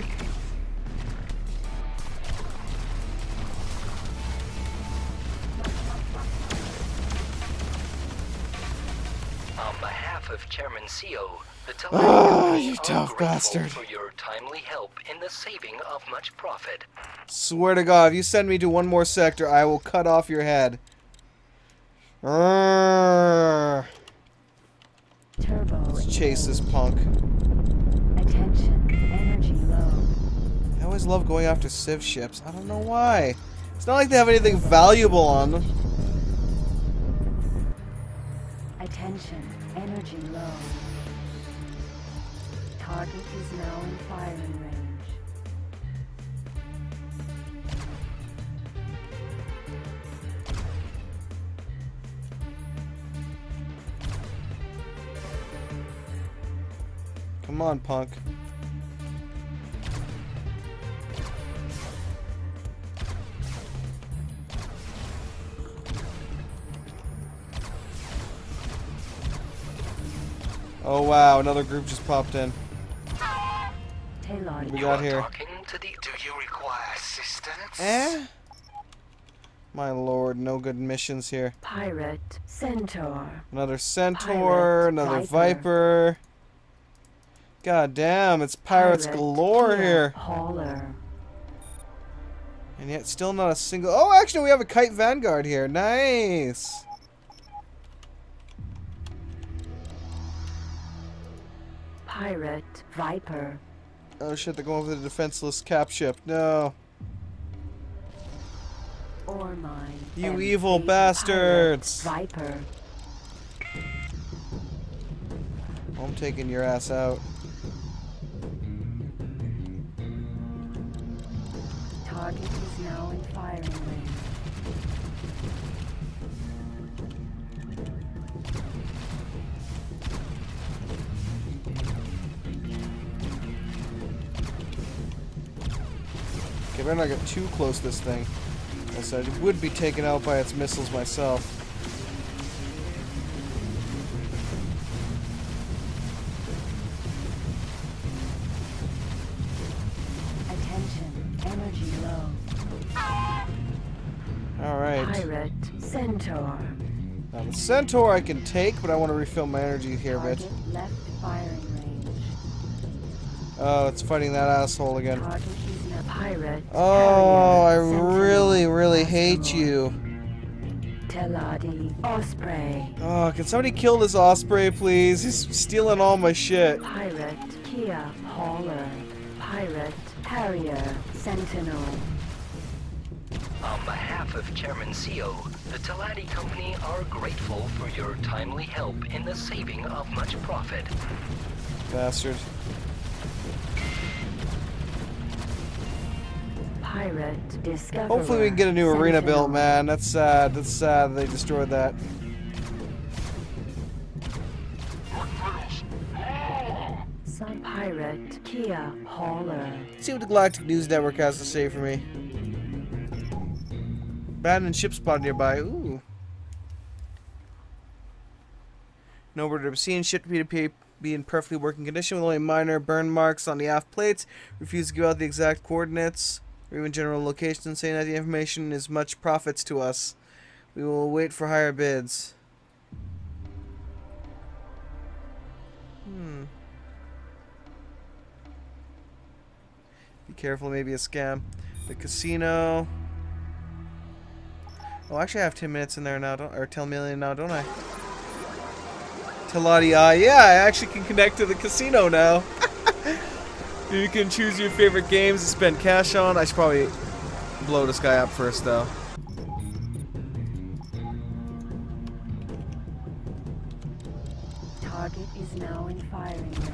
On behalf of Chairman CO, the Ah, you Telani tough are grateful bastard. for your timely help in the saving of much profit. Swear to God, if you send me to one more sector, I will cut off your head. Arrgh. Turbo. Let's chase this punk. Attention. Energy low. I always love going after Civ ships. I don't know why. It's not like they have anything valuable on them. Attention. Energy low. Target is now in firing range. Come on, punk. Oh wow, another group just popped in. What we got here? Talking to the... Do you require assistance? Eh? My lord, no good missions here. Pirate Centaur. Another Centaur, Pirate another Viper. Viper. God damn, it's pirates Pirate galore Kia here. Hauler. And yet still not a single... Oh, actually, we have a Kite Vanguard here. Nice. Pirate Viper. Oh shit, they're going for the defenseless cap ship. No. Ore mine. You and evil Pirate bastards. Viper. I'm taking your ass out. Target is now in firing range. Okay, better not get too close to this thing. Else I would be taken out by its missiles myself. Attention. Energy low. Alright. Pirate Centaur. Now the Centaur I can take, but I want to refill my energy here a bit. Target left firing range. Oh, it's fighting that asshole again. Target is now pirate. Oh, I Harrier, Sentinel, really hate Astronaut. you. Teladi Osprey. Oh, can somebody kill this Osprey, please? He's stealing all my shit. Pirate Kia Hauler. Pirate Harrier Sentinel. On behalf of Chairman CO, the Telani Company are grateful for your timely help in the saving of much profit. Bastard. Pirate Discoverer. Hopefully we can get a new arena Sentinel. built, man. That's sad. That's sad they destroyed that. Sun Pirate Kia Hauler. Let's see what the Galactic News Network has to say for me. Abandoned ship spotted nearby. Ooh. Nowhere to be seen. Ship to be in perfectly working condition with only minor burn marks on the aft plates. Refuse to give out the exact coordinates or even general location, saying that the information is much profits to us. We will wait for higher bids. Be careful, maybe a scam. The casino. Oh, actually, I have 10 minutes in there now, or 10 million now, don't I? Teladi, yeah, I actually can connect to the casino now. You can choose your favorite games to spend cash on. I should probably blow this guy up first, though. Target is now in firing range.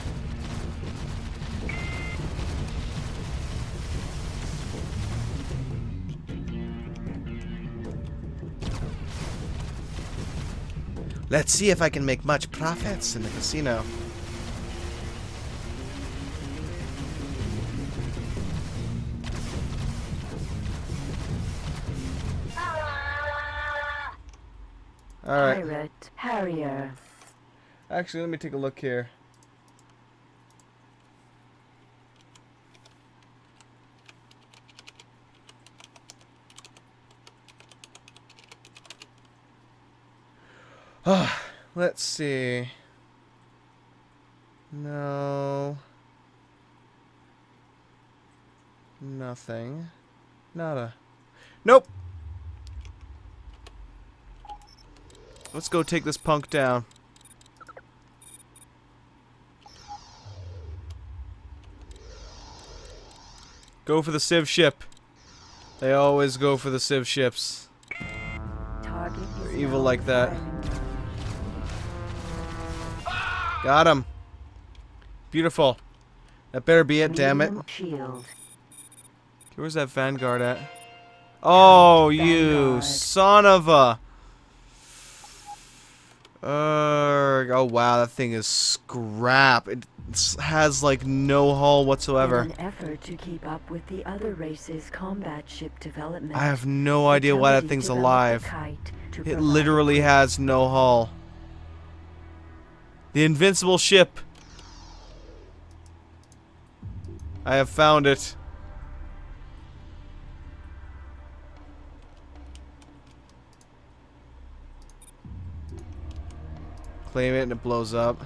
Let's see if I can make much profits in the casino. Alright. Pirate Harrier. Actually, let me take a look here. Let's see. No. Nothing. Nada. Nope. Let's go take this punk down. Go for the Civ ship. They always go for the Civ ships. Target is They're evil now like that. firing. Got him. Beautiful. That better be it, damn it. Medium shield. Where's that Vanguard at? Oh, you Vanguard. son of a... oh wow, that thing is scrap. It has like no hull whatsoever. In an effort to keep up with the other race's combat ship development, I have no idea why that utilities thing's developed a alive. kite to It provide literally has no hull. The invincible ship. I have found it. Claim it and it blows up.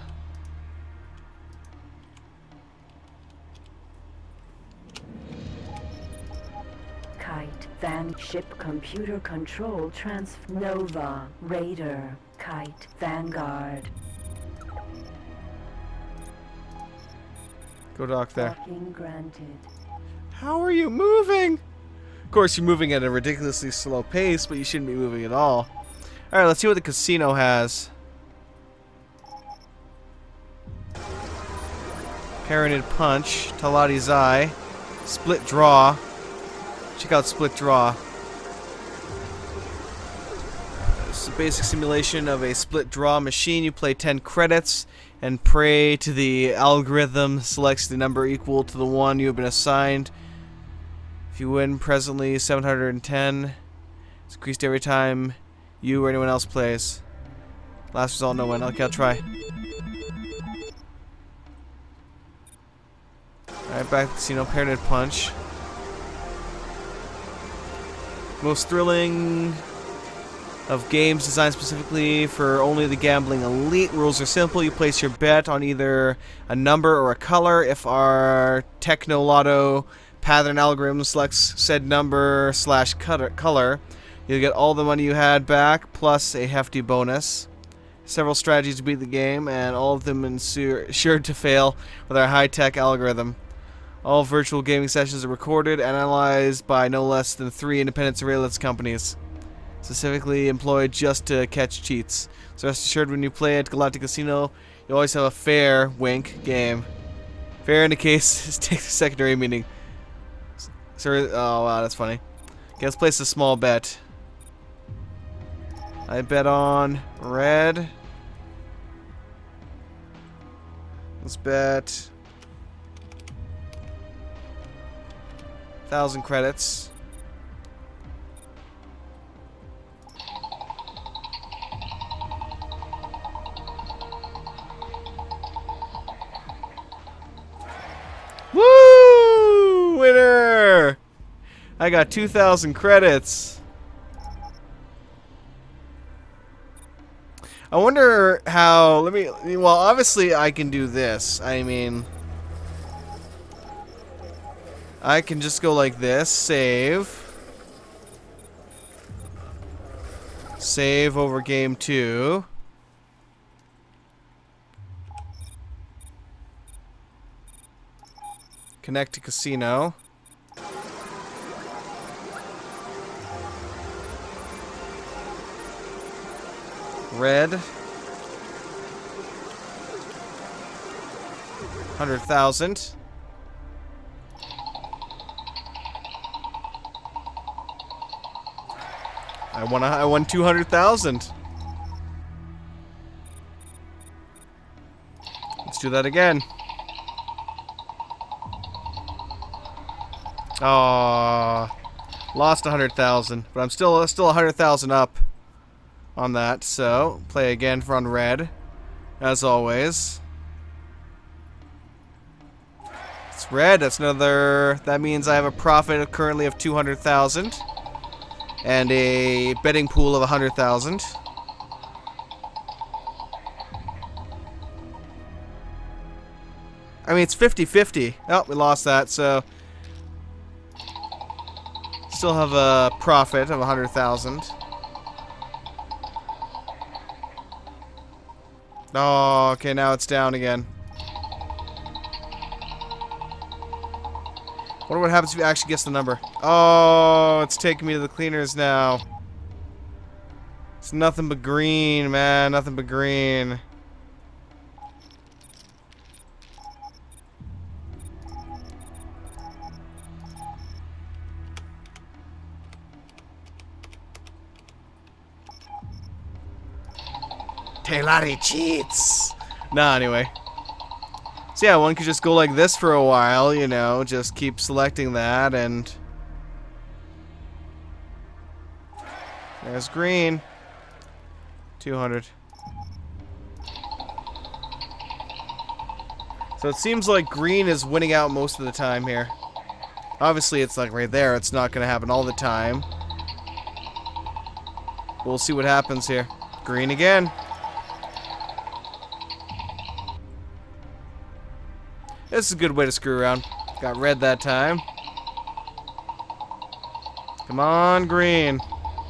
kite, van, ship, computer control, Nova, Raider, kite, Vanguard. Go dock there. Docking granted. How are you moving? Of course, you're moving at a ridiculously slow pace, but you shouldn't be moving at all. Alright, let's see what the casino has. Parented Punch, Talati's Eye, Split Draw. Check out Split Draw. It's a basic simulation of a split draw machine. You play 10 credits and pray to the algorithm selects the number equal to the one you have been assigned. If you win presently 710, it's increased every time you or anyone else plays. Last result, no win. Okay, I'll try. Alright, back to the casino. Parented Punch. Most thrilling of games designed specifically for only the gambling elite. Rules are simple. You place your bet on either a number or a color. If our Techno Lotto pattern algorithm selects said number / color, you'll get all the money you had back plus a hefty bonus. Several strategies to beat the game, and all of them sure to fail with our high-tech algorithm. All virtual gaming sessions are recorded and analyzed by no less than 3 independent surveillance companies, specifically employed just to catch cheats. So rest assured, when you play at Galactic Casino, you always have a fair, wink, game. Fair in the case, take the secondary meaning. Sir, oh wow, that's funny. Okay, let's place a small bet. I bet on red. Let's bet 1,000 credits. Woo! Winner! I got 2,000 credits. I wonder how, well, obviously I can do this. I mean, I can just go like this, save. Save over game 2. Connect to casino. Red. 100,000. I won 200,000. Let's do that again. Oh, lost 100,000, but I'm still 100,000 up on that. So play again for on red, as always. It's red. That's another. That means I have a profit currently of 200,000 and a betting pool of 100,000. I mean, it's 50-50. Oh, we lost that, so still have a profit of 100,000. Oh, okay, now it's down again. Wonder what happens if you actually guess the number. Oh, it's taking me to the cleaners now. It's nothing but green, man. Nothing but green. Telari cheats! Nah, anyway. So yeah, one could just go like this for a while, you know, just keep selecting that, and there's green. 200. So it seems like green is winning out most of the time here. Obviously, it's like right there. It's not going to happen all the time. We'll see what happens here. Green again. This is a good way to screw around. Got red that time. Come on, green.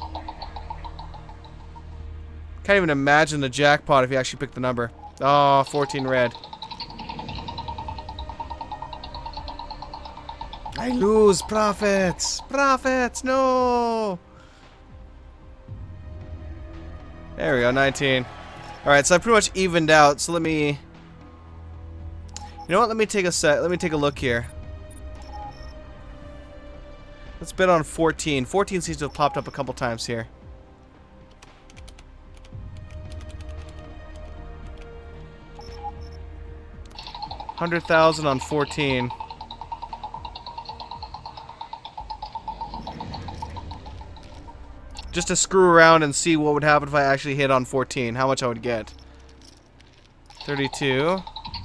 Can't even imagine the jackpot if you actually pick the number. Oh, 14 red. I lose profits. Profits, no. There we go, 19. Alright, so I pretty much evened out, so let me... You know what? Let me take a look here. Let's bet on 14. 14 seems to have popped up a couple times here. $100,000 on 14. Just to screw around and see what would happen if I actually hit on 14. How much I would get. 32.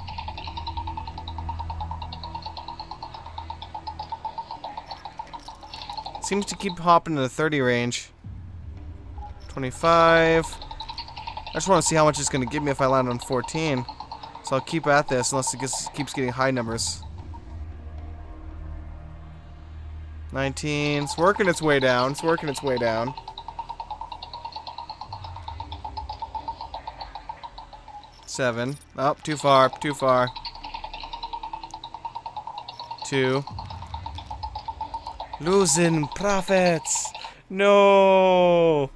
Seems to keep hopping in the 30 range. 25. I just want to see how much it's going to give me if I land on 14. So I'll keep at this unless it keeps getting high numbers. 19. It's working its way down. It's working its way down. 7. Oh, too far. Too far. 2. Losing profits. No.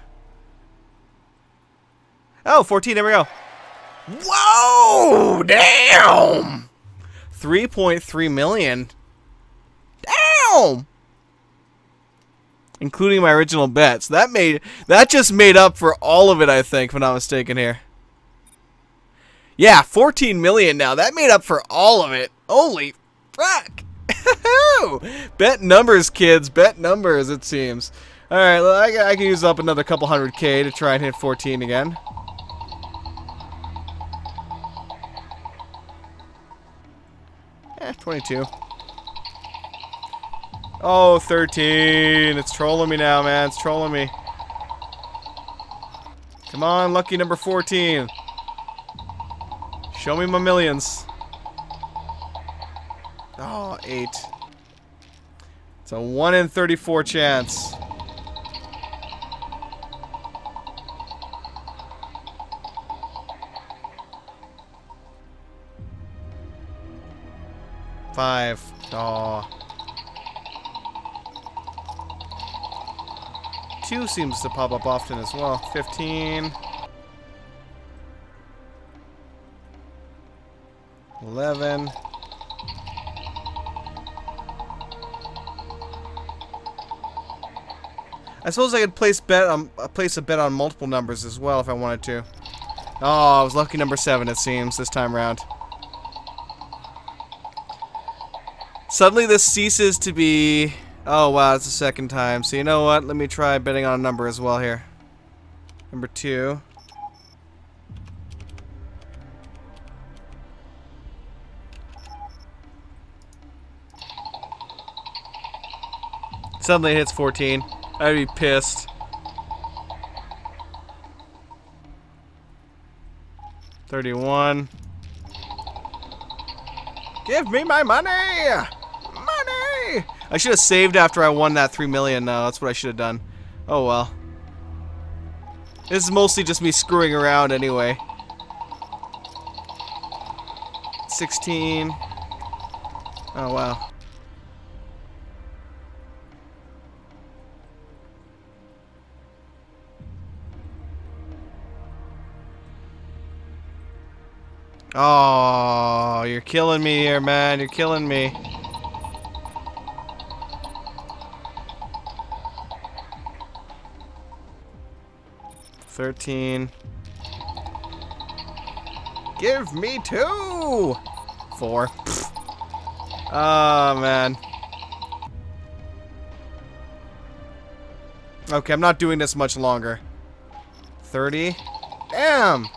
Oh, 14. There we go. Whoa! Damn. 3.3 million. Damn. Including my original bets. That just made up for all of it, I think, if I'm not mistaken here. Yeah, 14 million now. That made up for all of it. Holy fuck. Bet numbers, kids. Bet numbers, it seems. Alright, well, I can use up another couple 100K to try and hit 14 again. Eh, 22. Oh, 13. It's trolling me now, man. It's trolling me. Come on, lucky number 14. Show me my millions. Oh, 8. It's a 1 in 34 chance. 5. Aw. 2 seems to pop up often as well. 15. 11. I suppose I could place a bet on multiple numbers as well if I wanted to. Oh, I was lucky number 7, it seems, this time around. Suddenly this ceases to be... Oh, wow, it's the second time. So you know what? Let me try betting on a number as well here. Number 2. Suddenly it hits 14. I'd be pissed. 31. Give me my money! Money! I should have saved after I won that 3 million. No, that's what I should have done. Oh well. This is mostly just me screwing around anyway. 16. Oh wow. Oh, you're killing me here, man. You're killing me. $13. Give me 2. 4. Oh, man. Okay, I'm not doing this much longer. 30. Damn.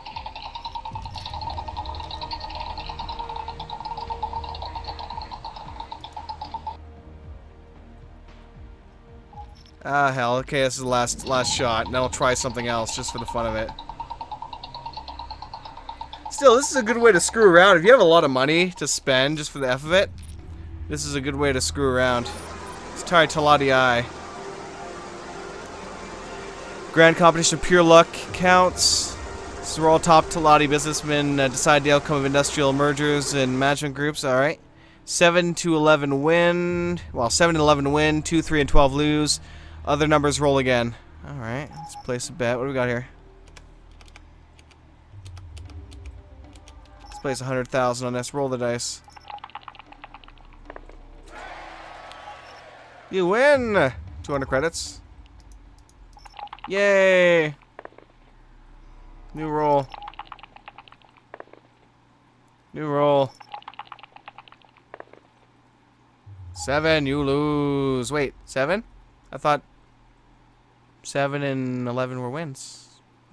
Ah, hell. Okay, this is the last shot. And then I'll try something else just for the fun of it. Still, this is a good way to screw around. If you have a lot of money to spend just for the F of it, this is a good way to screw around. Let's try Talati Eye. Grand competition of pure luck counts. This is where all top Talati businessmen decide the outcome of industrial mergers and management groups. Alright. 7 to 11 win. Well, 7 to 11 win. 2, 3, and 12 lose. Other numbers roll again. Alright, let's place a bet. What do we got here? Let's place 100,000 on this. Roll the dice. You win! 200 credits. Yay! New roll. New roll. 7, you lose. Wait, 7? I thought 7 and 11 were wins.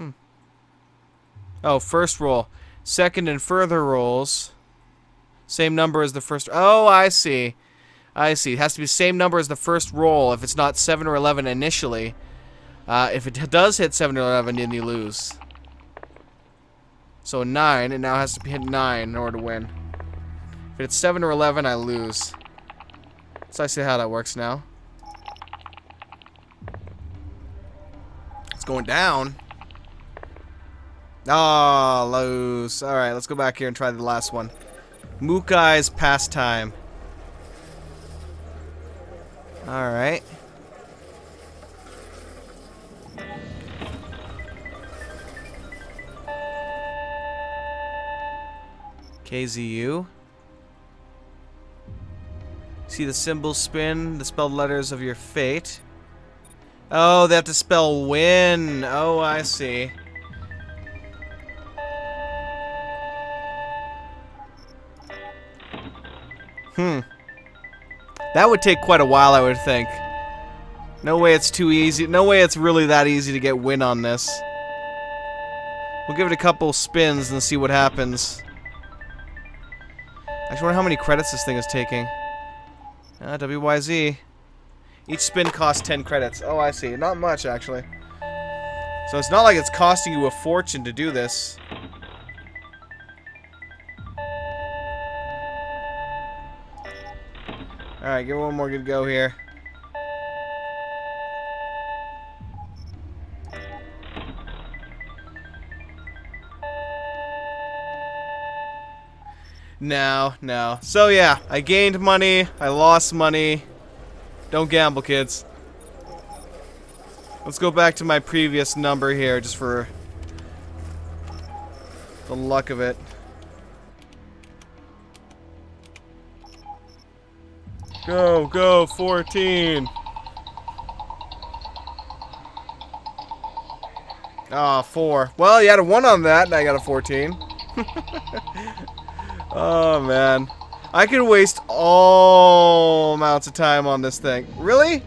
Oh, first roll. Second and further rolls. Same number as the first. Oh, I see. I see. It has to be the same number as the first roll if it's not 7 or 11 initially. If it does hit 7 or 11, then you lose. So 9, it now has to hit 9 in order to win. If it's 7 or 11, I lose. So I see how that works now. It's going down. Oh, lose. Alright, let's go back here and try the last one. Mukai's pastime. Alright. KZU. See the symbols spin, the spelled letters of your fate. Oh, they have to spell win. Oh, I see. That would take quite a while, I would think. No way it's too easy. No way it's really that easy to get win on this. We'll give it a couple spins and see what happens. I just wonder how many credits this thing is taking. WYZ. Each spin costs 10 credits. Oh, I see. Not much, actually. So it's not like it's costing you a fortune to do this. Alright, give it one more good go here. No, no. So yeah, I gained money, I lost money. Don't gamble, kids. Let's go back to my previous number here, just for the luck of it. Go, go, 14. Ah, 4. Well, you had a 1 on that, and I got a 14. Oh, man. I could waste all amounts of time on this thing. Really?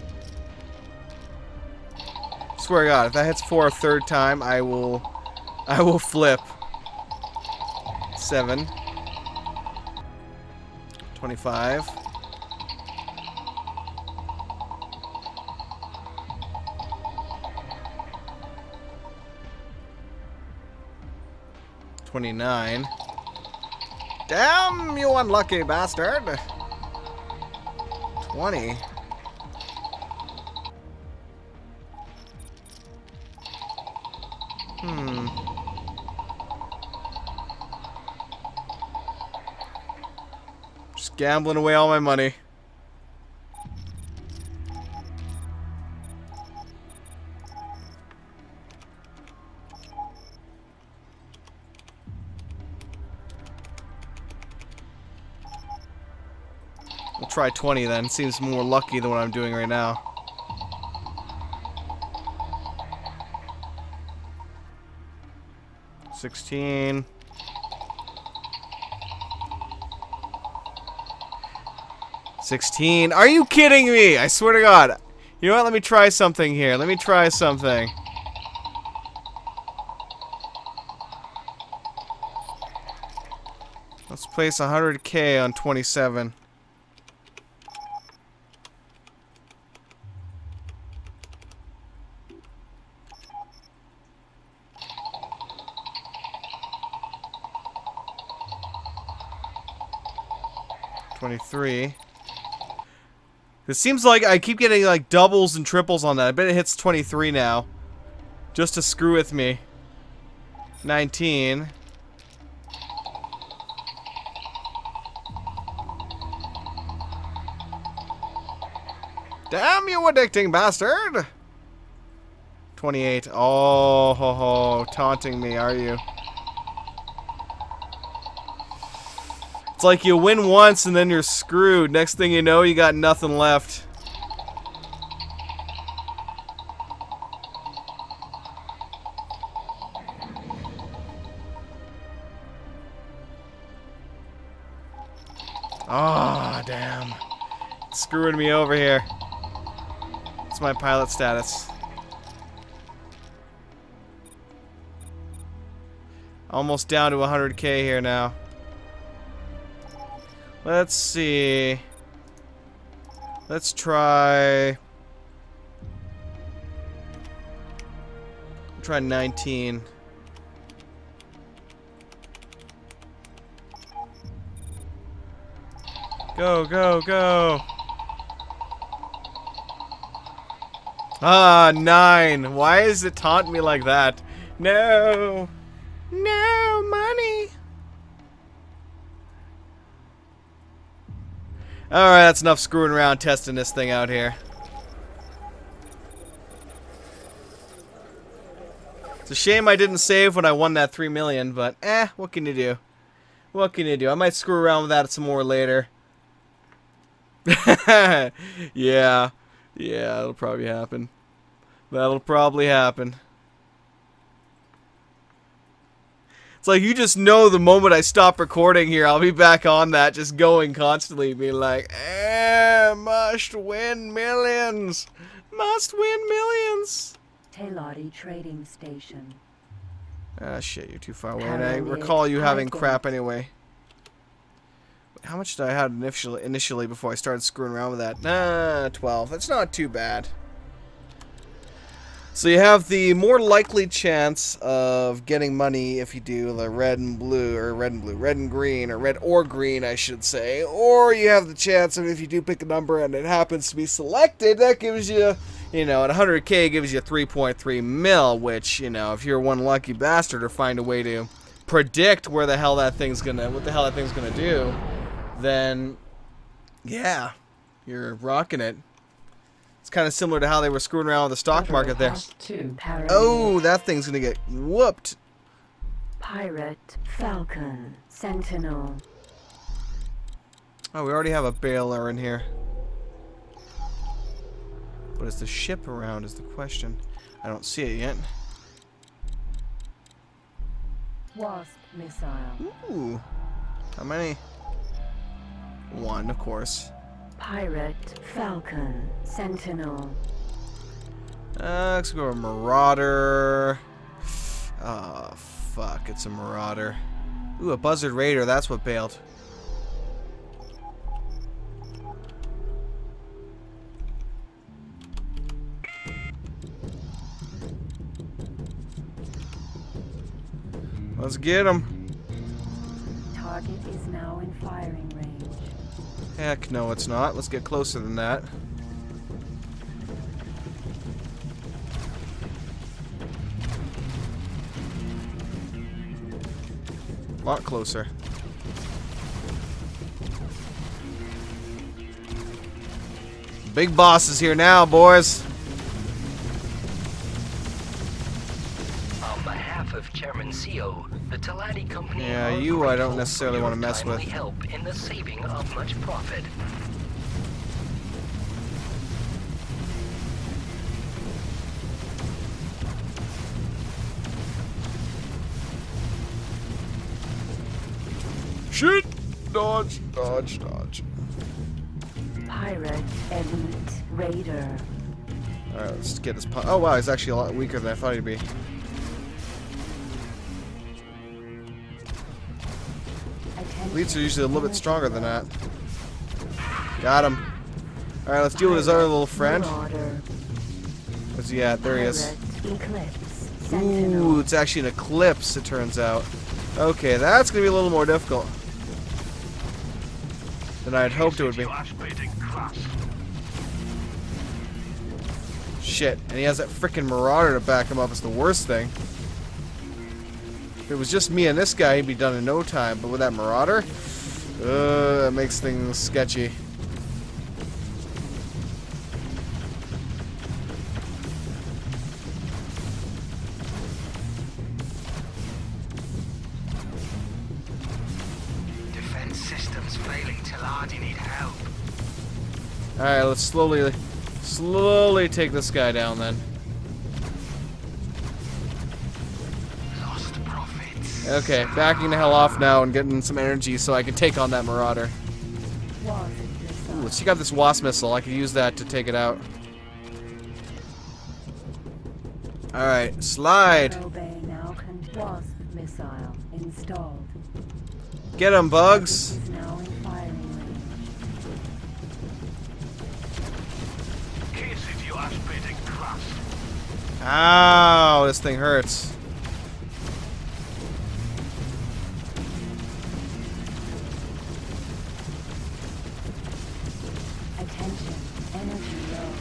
Swear to God, if that hits 4 a third time, I will flip. 7. 25. $29. Damn, you unlucky bastard. 20. Just gambling away all my money. We'll try 20 then. Seems more lucky than what I'm doing right now. $16. $16. Are you kidding me? I swear to God. You know what? Let me try something here. Let me try something. Let's place 100K on 27. $23. It seems like I keep getting like doubles and triples on that. I bet it hits 23 now. Just to screw with me. 19. Damn you addicting bastard! 28. Oh, ho, ho. Taunting me, are you? It's like you win once and then you're screwed. Next thing you know, you got nothing left. Ah, damn. It's screwing me over here. It's my pilot status. Almost down to 100K here now. Let's see. Let's try 19. Go, go, go. Ah, 9. Why is it taunting me like that? No. No money. Alright, that's enough screwing around testing this thing out here. It's a shame I didn't save when I won that 3 million, but what can you do? What can you do? I might screw around with that some more later. Yeah. Yeah, that'll probably happen. That'll probably happen. It's like you just know the moment I stop recording here, I'll be back on that, just going constantly, being like, must win millions! Must win millions! Teladi Trading Station. Ah, shit, you're too far away, and I recall you having crap anyway. How much did I have initially before I started screwing around with that? 12. That's not too bad. So you have the more likely chance of getting money if you do the red and blue, or red and green, or red or green, I should say. Or you have the chance of if you do pick a number and it happens to be selected, that gives you, you know, at 100K gives you 3.3 mil, which, you know, if you're one lucky bastard or find a way to predict what the hell that thing's gonna do, then yeah, you're rocking it. It's kind of similar to how they were screwing around with the stock market there. Oh, that thing's gonna get whooped. Pirate, Falcon, Sentinel. Oh, we already have a bailer in here. But is the ship around is the question. I don't see it yet. Wasp missile. Ooh. How many? One, of course. Pirate, Falcon, Sentinel. Let's go with Marauder. Oh, fuck. It's a Marauder. Ooh, a Buzzard Raider. That's what bailed. Let's get him. Target is now in firing range. Heck no, it's not. Let's get closer than that. A lot closer. Big boss is here now, boys. On behalf of Chairman CO, the Talati Company Yeah, are you I don't grateful necessarily for want to your mess with. timely help in the saving of much profit. Shit! Dodge, dodge, dodge. Pirate, Elite, Raider. Alright, let's get this oh wow, he's actually a lot weaker than I thought he'd be. Elites are usually a little bit stronger than that. Got him. Alright, let's deal with his other little friend. Where's he at? There he is. Ooh, it's actually an eclipse, it turns out. Okay, that's gonna be a little more difficult than I'd hoped it would be. Shit, and he has that frickin' Marauder to back him up. It's the worst thing. If it was just me and this guy, he'd be done in no time. But with that Marauder, it makes things sketchy. Defense systems failing. Taladi need help. Alright, let's slowly take this guy down then. Lost profits. Okay, backing the hell off now and getting some energy so I can take on that Marauder. Ooh, let's check out this Wasp missile. I could use that to take it out. Alright, slide. Wasp missile installed. Get him, Bugs. Is now in firing range. Case if you aspirating crust. Ow, this thing hurts. Attention, energy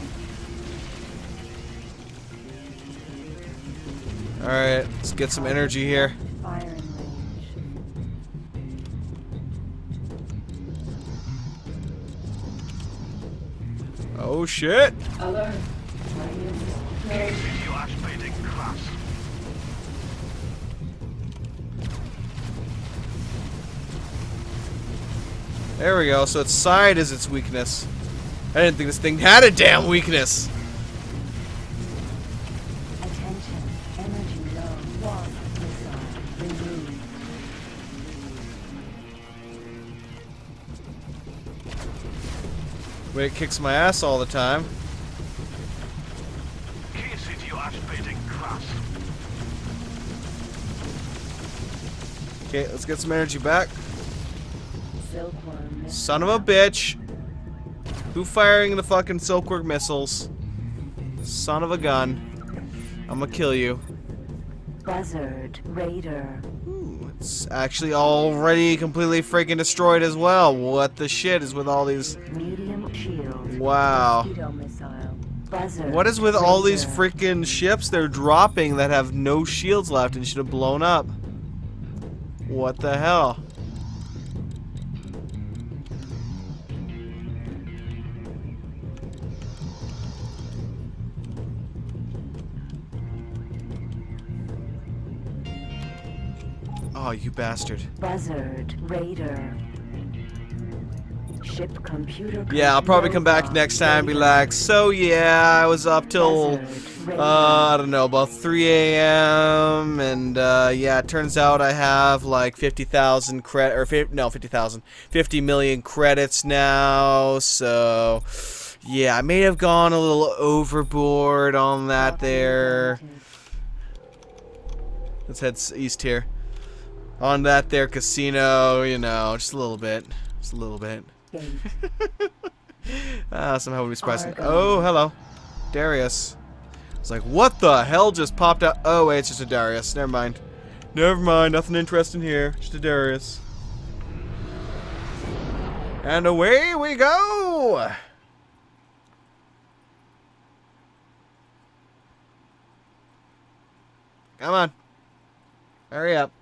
low. Alright, let's get some energy here. Firing range. Oh shit! Alert. Case if you aspirating crust. There we go, so its side is its weakness. I didn't think this thing had a damn weakness. Attention, energy low. Wasp missile removed. But it kicks my ass all the time. Case if you aspirating crust. Okay, let's get some energy back. Silkworm missile. Son of a bitch. Who firing the fucking Silkworm missiles? Son of a gun. I'm gonna kill you. Buzzard Raider. Ooh, it's actually already completely freaking destroyed as well. What the shit is with all these? Medium shield. Wow. Mosquito missile. Buzzard. What is with all these Raider. freaking ships they're dropping that have no shields left and should have blown up? What the hell? Oh, you bastard. Buzzard, Raider. Ship computer. Yeah, I'll probably come back next time and be like, so yeah, I was up till, I don't know, about 3 a.m. And, yeah, it turns out I have like 50,000 credit, or 50 million credits now, so, yeah, I may have gone a little overboard on that there. Let's head east here. On that there casino, you know, just a little bit. Just a little bit. Somehow would be surprising. Oh, hello. Darius. It's like, what the hell just popped out? Oh, wait, it's just a Darius. Never mind. Never mind, nothing interesting here. Just a Darius. And away we go! Come on. Hurry up.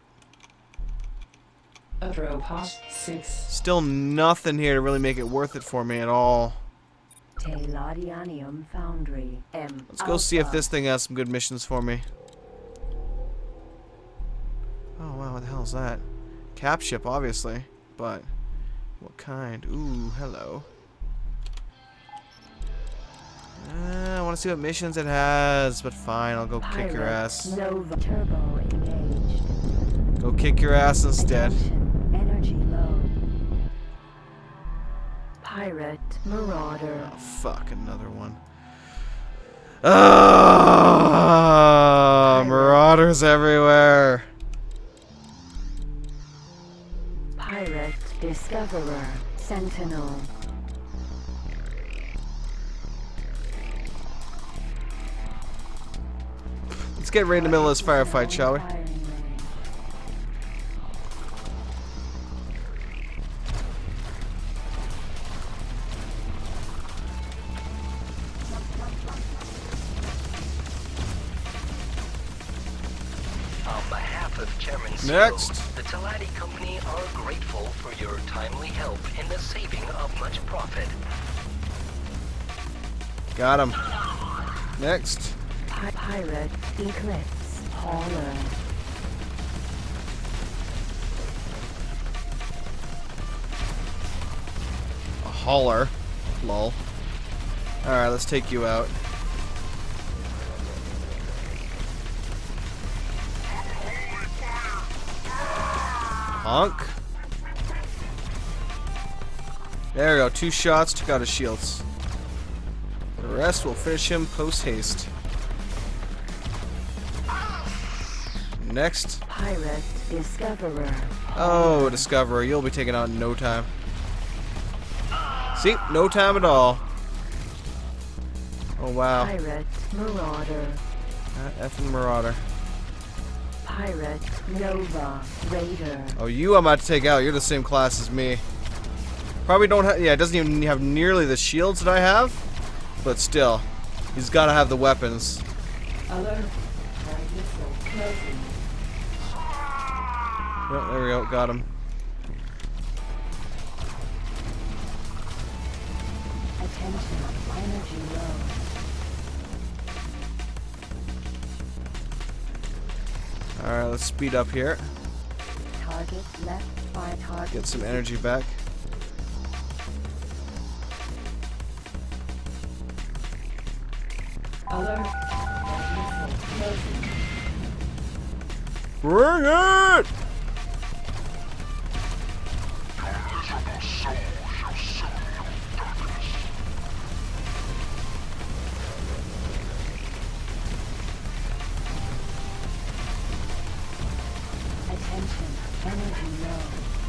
Throw past 6. Still nothing here to really make it worth it for me at all. Teladianium Foundry. Let's go see if this thing has some good missions for me. Oh wow, what the hell is that? Cap ship, obviously, but what kind? Ooh, hello. I want to see what missions it has, but fine, I'll go kick your ass. Nova Turbo engaged. Go kick your ass instead. Energy low. Pirate Marauder. Oh, fuck, another one. Ah, marauders everywhere. Pirate Discoverer. Sentinel. Let's get right in the middle of this firefight, shall we? On behalf of Chairman Next. CEO, the Teladi Company are grateful for your timely help in the saving of much profit. Got him. Next. Pirate Eclipse Hauler. A hauler. Lol. Alright, let's take you out. Honk. There we go. 2 shots, took out his shields. The rest will finish him post-haste. Next. Pirate Discoverer. Oh, Discoverer, you'll be taken out in no time. See? No time at all. Oh, wow. Pirate Marauder. Effing Marauder. Pirate Nova Raider. Oh, you I'm about to take out. You're the same class as me. Probably don't have... Yeah, it doesn't even have nearly the shields that I have. But still. He's got to have the weapons. Alert. Missile closing. Yep, there we go. Got him. Attention. Energy low. Alright, let's speed up here. Target left by target. Get some energy back. Alert. Missile closing. Bring it! Attention. Energy low.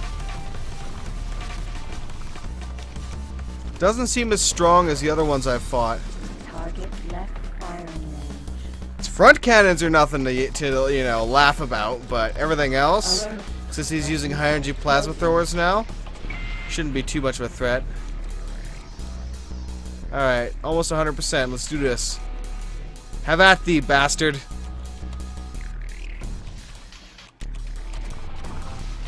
Doesn't seem as strong as the other ones I've fought. Target left firing range. Its front cannons are nothing to you know, laugh about, but everything else, since he's using high energy plasma throwers now, shouldn't be too much of a threat. Alright, almost 100%. Let's do this. Have at thee, bastard.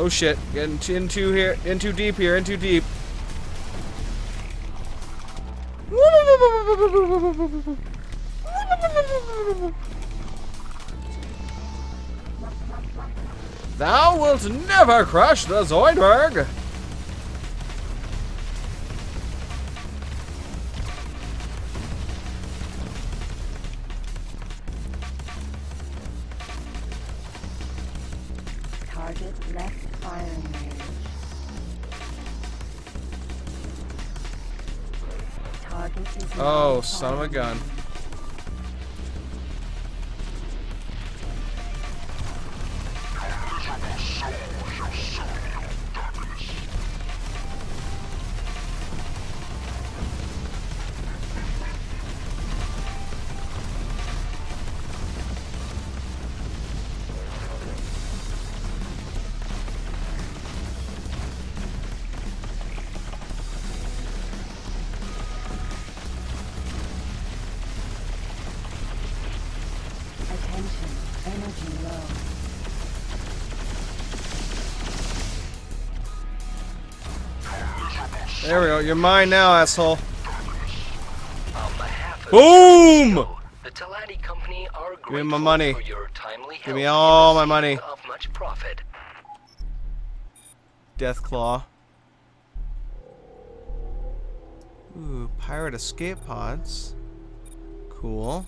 Oh shit, getting in too here, in too deep here, in too deep. Thou wilt never crush the Zoidberg! Target left firing range. Target is Oh, now son of a gun. Attention, energy low. There we go, you're mine now, asshole. On behalf of Boom! the Talati Company are me grateful my money. for your timely help Give me in all the my money. saving of much profit. Deathclaw. Ooh, pirate escape pods. Cool.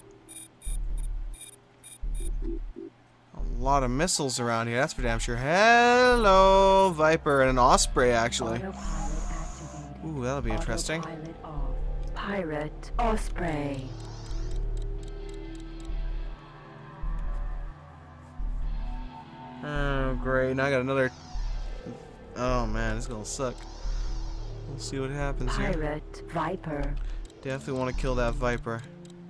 A lot of missiles around here, that's for damn sure. Hello, Viper, and an Osprey, actually. Autopilot activated. Ooh, that'll be interesting. Autopilot off. Pirate Osprey. Oh, great. Now I got another... Oh, man, this is gonna suck. We'll see what happens here. Pirate Viper. Definitely want to kill that Viper.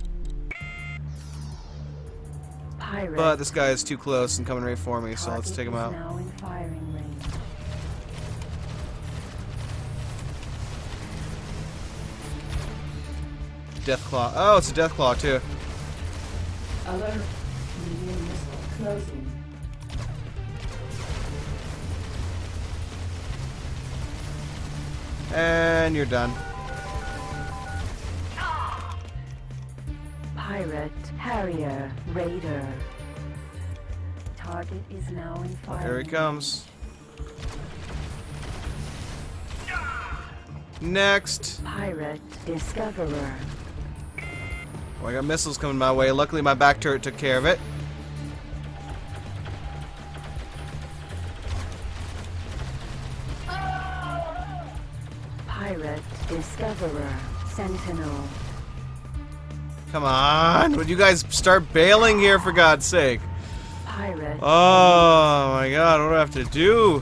Pirate. But this guy is too close and coming right for me, so let's Target take him is out. now in firing range. Deathclaw. Oh, it's a Deathclaw, too. Alert. Medium missile closing. And you're done. Pirate Harrier Raider. Target is now in firing. Here he comes. Next. Pirate Discoverer. Oh, I got missiles coming my way. Luckily, my back turret took care of it. Pirate Discoverer. Sentinel. Come on. Would you guys start bailing here, for God's sake? Pirate. Oh, my God. What do I have to do?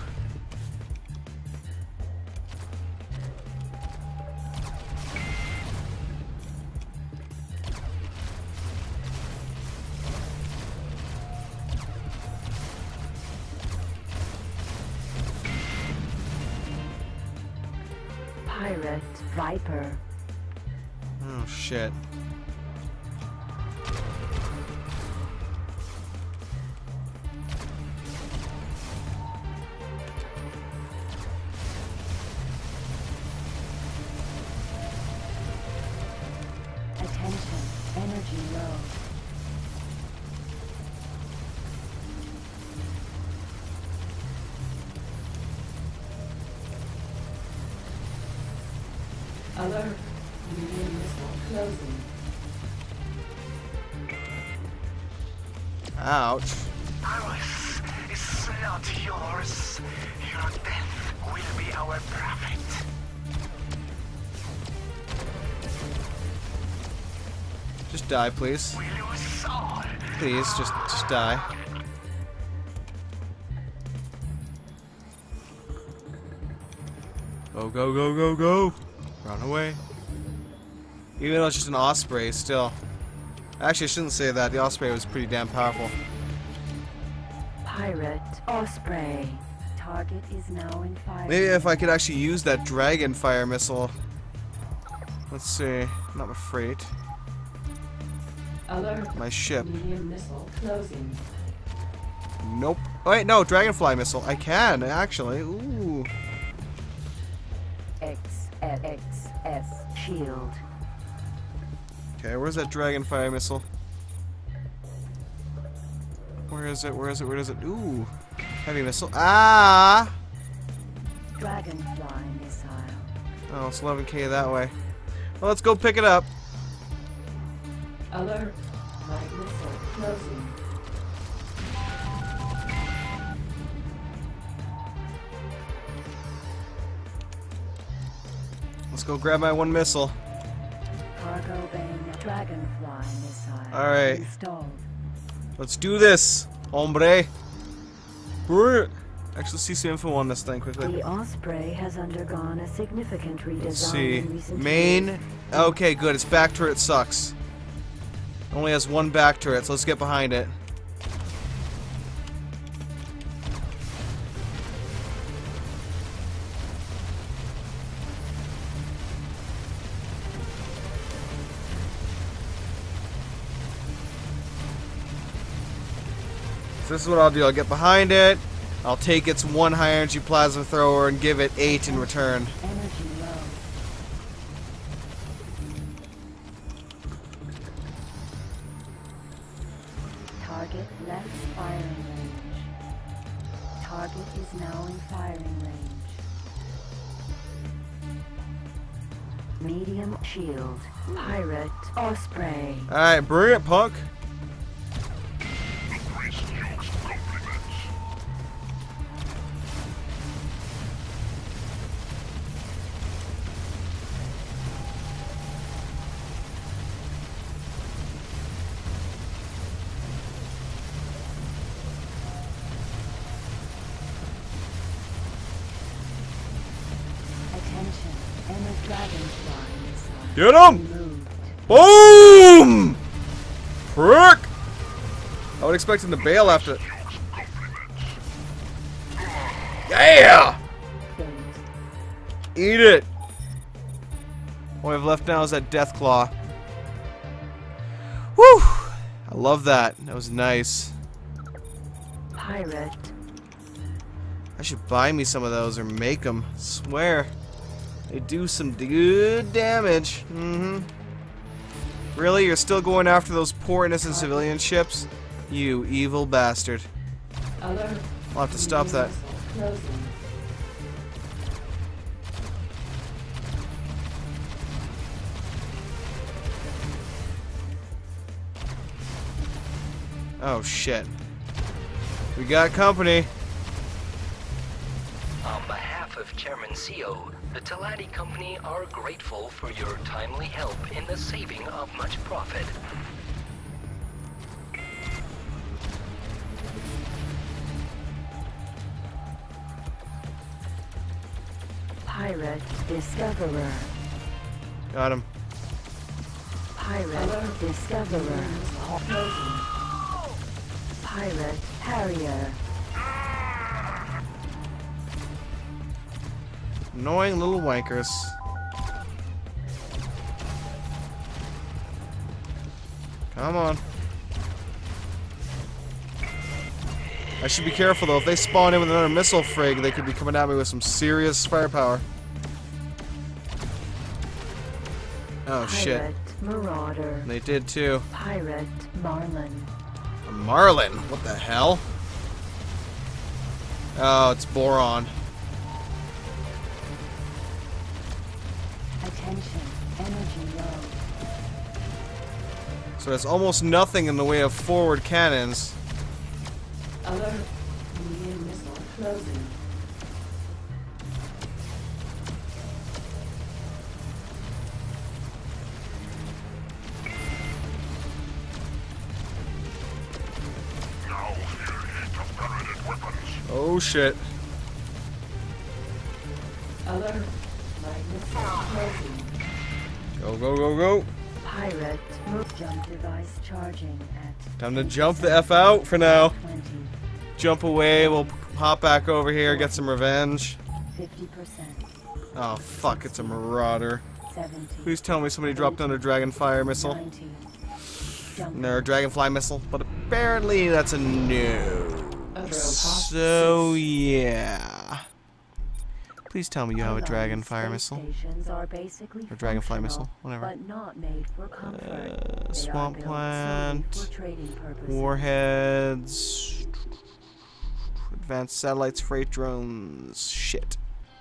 Pirate Viper. Oh, shit. Attention, energy low. Alert. Medium missile closing. Ouch. Ours is not yours. Your death will be our profit. Just die, please. We lose all. Please, just die. Go, go, go, go, go! Run away. Even though it's just an Osprey, still. Actually, I shouldn't say that. The Osprey was pretty damn powerful. Pirate Osprey. Target is now in fire. Maybe if I could actually use that Dragon Fire missile. Let's see. Not my freight. Alert. My ship. Medium missile closing. Nope. Oh, wait, no, dragonfly missile. I can, actually. Ooh. XS shield. Okay, where's that dragonfly missile? Where is it? Where is it? Where is it? Ooh. Heavy missile. Ah! Dragonfly missile. Oh, it's 11k that way. Well, let's go pick it up. Alert. Light missile closing. Let's go grab my one missile. Cargo bay dragonfly missile. Alright. Installed. Let's do this, hombre. Brr. Actually, see some info on this thing quickly. The Osprey has undergone a significant redesign Let's see. in recent Main. years. Okay, good. Its back turret sucks. Only has one back turret, so let's get behind it. So this is what I'll do. I'll get behind it. I'll take its one high energy plasma thrower and give it 8 in return. Energy low. Target left firing range. Target is now in firing range. Medium shield. Pirate Osprey. Alright, bring it, punk. Attention. Enemy dragonfly missile. Get him! Removed. Boom! Prick! I would expect him to bail after. Yeah! Bait. Eat it! All I've left now is that death claw. Whew! I love that. That was nice. Pirate. I should buy me some of those or make them. Swear. They do some good damage. Really? You're still going after those poor innocent civilian ships? You evil bastard. Alert. I'll have to stop that. Closing. Oh shit. We got company. On behalf of Chairman CO, the Talati Company are grateful for your timely help in the saving of much profit. Pirate Discoverer. Got him. Pirate Discoverer. Closing. Pirate Harrier. Annoying little wankers. Come on. I should be careful though. If they spawn in with another missile frig, they could be coming at me with some serious firepower. Oh shit. Pirate Marauder. They did too. Pirate Marlin. A Marlin? What the hell? Oh, it's Boron. Attention. Energy low. So there's almost nothing in the way of forward cannons. Alert. Medium missile closing. Oh shit. Alert. Light missile closing. Go, go, go, go. Pirate jump device charging at Time to jump the F out for now. 20. Jump away, we'll hop back over here, get some revenge. 50%. Oh fuck, it's a Marauder. 70. Please tell me somebody dropped down a Dragonfire missile. 90. Jump. Or a Dragonfly missile, but apparently that's a no. Alert. So, yeah. Please tell me you have a dragon fire missile. Or dragonfly missile, whatever. But not made for comfort. Swamp They are built plant, solely for trading purposes. warheads, advanced satellites, freight drones. Shit.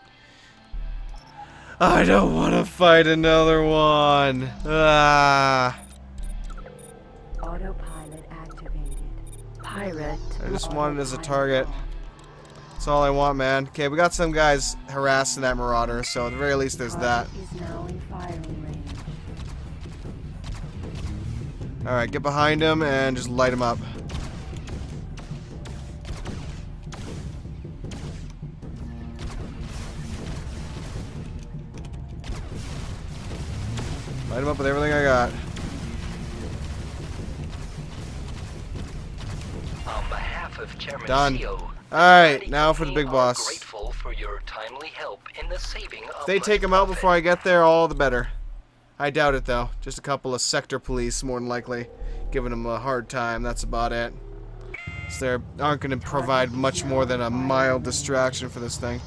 I don't want to fight another one. Ah. Autopilot activated. Pirate. I just want it as a target. That's all I want, man. Okay, we got some guys harassing that marauder, so at the very least there's that. Is now in firing range. Alright, get behind him and just light him up. Light him up with everything I got. On behalf of Chairman Done. CEO, Alright, now for the big we are boss. Grateful for your timely help in the saving of If they much take him out profit. before I get there, all the better. I doubt it, though. Just a couple of sector police, more than likely, giving him a hard time. That's about it. So they aren't going to provide much more than a mild distraction for this thing.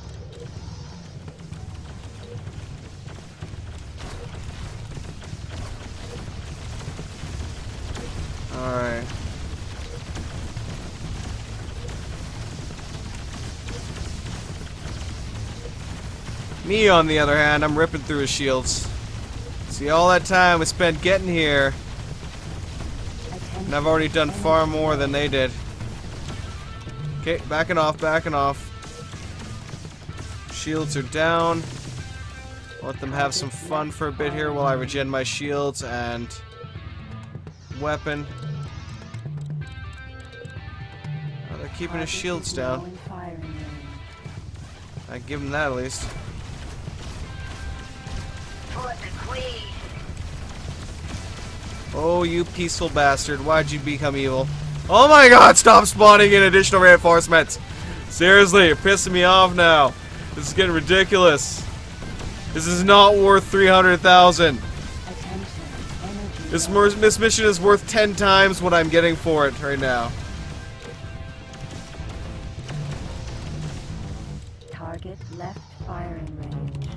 Alright. Me, on the other hand, I'm ripping through his shields. See, all that time we spent getting here, and I've already done far more than they did. Okay, backing off, backing off. Shields are down. Let them have some fun for a bit here while I regen my shields and weapon. Oh, they're keeping his shields down. I give him that at least. Oh, you peaceful bastard. Why'd you become evil? Oh my god, stop spawning in additional reinforcements! Seriously, you're pissing me off now. This is getting ridiculous. This is not worth 300,000. This mission is worth 10 times what I'm getting for it right now. Target left firing range.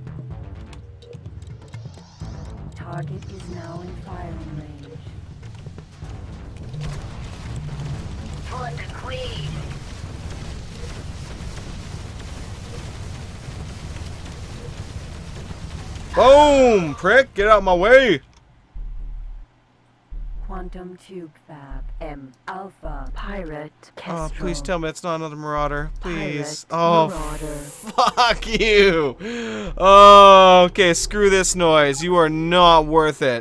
Target is now in firing range. For the Queen. Boom! Prick, get out of my way! Quantum tube fab. M. Alpha. Pirate. Kestrel. Oh, please tell me it's not another marauder. Please. Pirate, Oh, marauder. fuck you! Oh, okay, screw this noise. You are not worth it.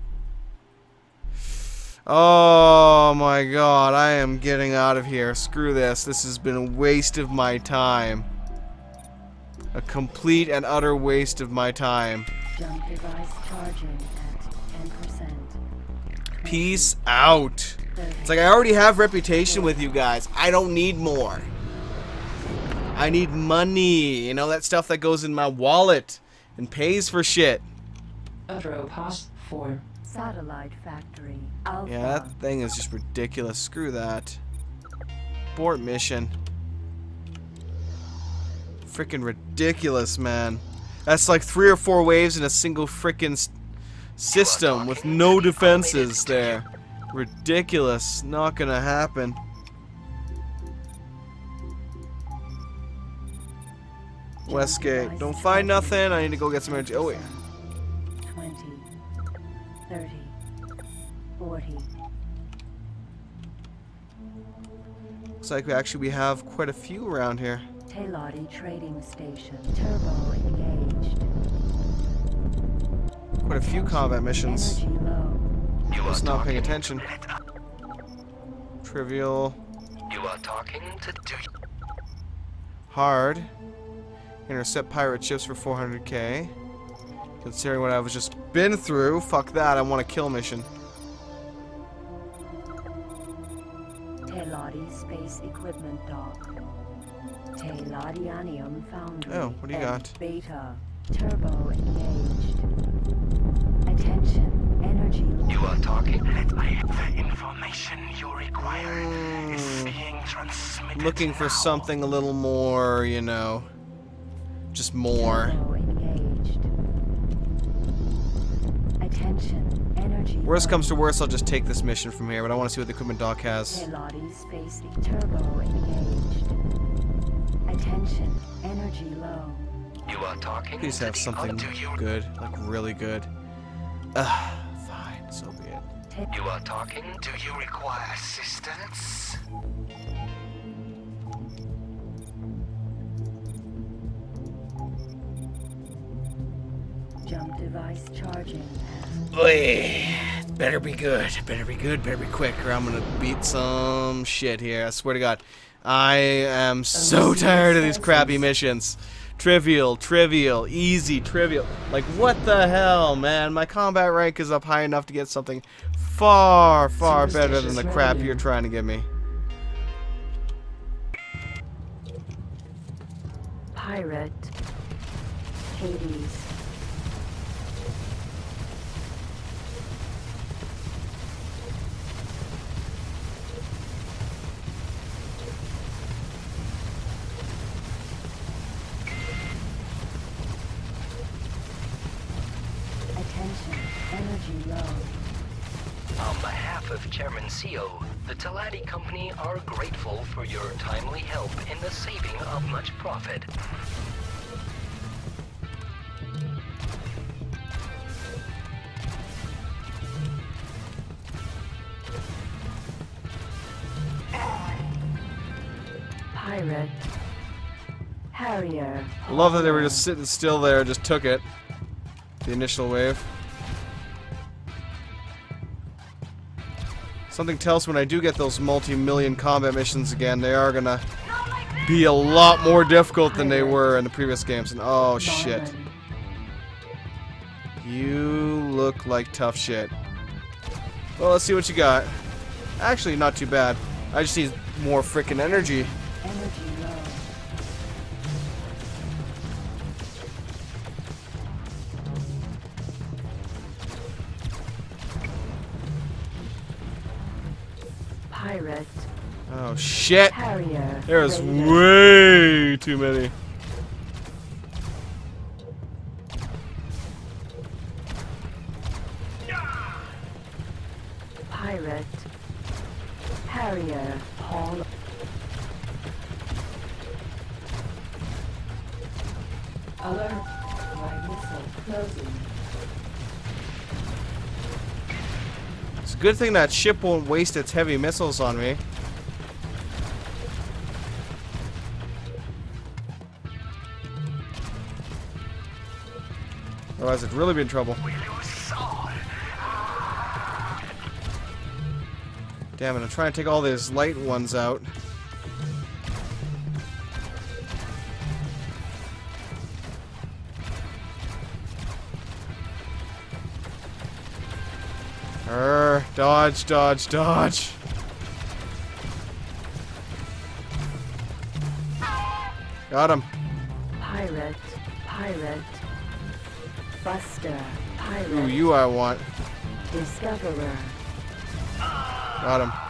Oh my god, I am getting out of here. Screw this. This has been a waste of my time. A complete and utter waste of my time. Jump device charging at 10%. Peace out. It's like I already have reputation with you guys. I don't need more. I need money. You know, that stuff that goes in my wallet and pays for shit. Utro past 4. Satellite factory. Alpha. Yeah, that thing is just ridiculous. Screw that. Abort mission. Freaking ridiculous, man. That's like 3 or 4 waves in a single freaking system with no defenses there. Ridiculous. Not gonna happen. Westgate. Don't find nothing. I need to go get some energy. Oh, wait. 20, 30, 40. Looks like we have quite a few around here. Taylordi trading station. Turbo engaged. Quite a few combat missions. Energy low. You are Just not paying talking- attention. Trivial. You are talking to do. Hard. Intercept pirate ships for 400k. Considering what I've just been through, fuck that, I want a kill mission. Taylordi space equipment dock. Taylordianium foundry. Oh, what do you got? Beta. Turbo engaged. Attention. energy. You are talking? The information you require is being transmitted. Looking for now. something a little more, you know, just more. Turbo engaged. Attention, energy. Worst low. comes to worst, I'll just take this mission from here, but I want to see what the equipment dock has. Pilates space turbo engaged. Attention, energy low. You are talking? Please to have the something good, like really good. Fine, so be it. You are talking? Do you require assistance? Jump device charging. Oy, better be good, better be good, better be quick, or I'm gonna beat some shit here, I swear to God. I am so tired of these crappy missions. Trivial, trivial, easy, trivial. Like, what the hell, man? My combat rank is up high enough to get something far, far better than the crap you're trying to give me. Pirate. Hades. Attention, energy low. On behalf of Chairman CO, the Talati Company are grateful for your timely help in the saving of much profit. Pirate. Harrier. I love that they were just sitting still there, just took it. The initial wave. Something tells me when I do get those multi-million combat missions again, they are gonna be a lot more difficult than they were in the previous games. And oh shit. Bowman. You look like tough shit. Well, let's see what you got. Actually, not too bad. I just need more freaking energy. Energy low. Pirate. Oh shit. Harrier. There's Raider. way too many. Pirate. Harrier. Hall. Alert. Light missile closing. It's a good thing that ship won't waste its heavy missiles on me. Otherwise, I'd really be in trouble. We lose Saul. Damn it, I'm trying to take all these light ones out. Dodge, dodge, dodge. Got him. Pirate. Pirate. Buster. Pirate. Ooh, you I want. Discoverer. Got him.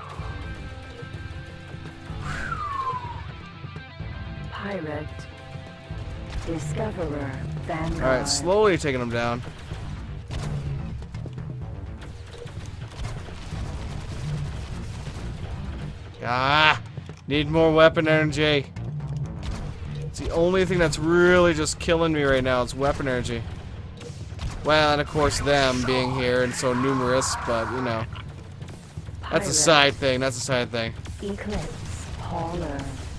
Pirate. Discoverer. Vanguard. Alright, slowly taking him down. Ah! Need more weapon energy. It's the only thing that's really just killing me right now. It's weapon energy. Well, and of course them being here and so numerous, but you know. That's a Pirate. side thing. That's a side thing. Eclipse. Hauler.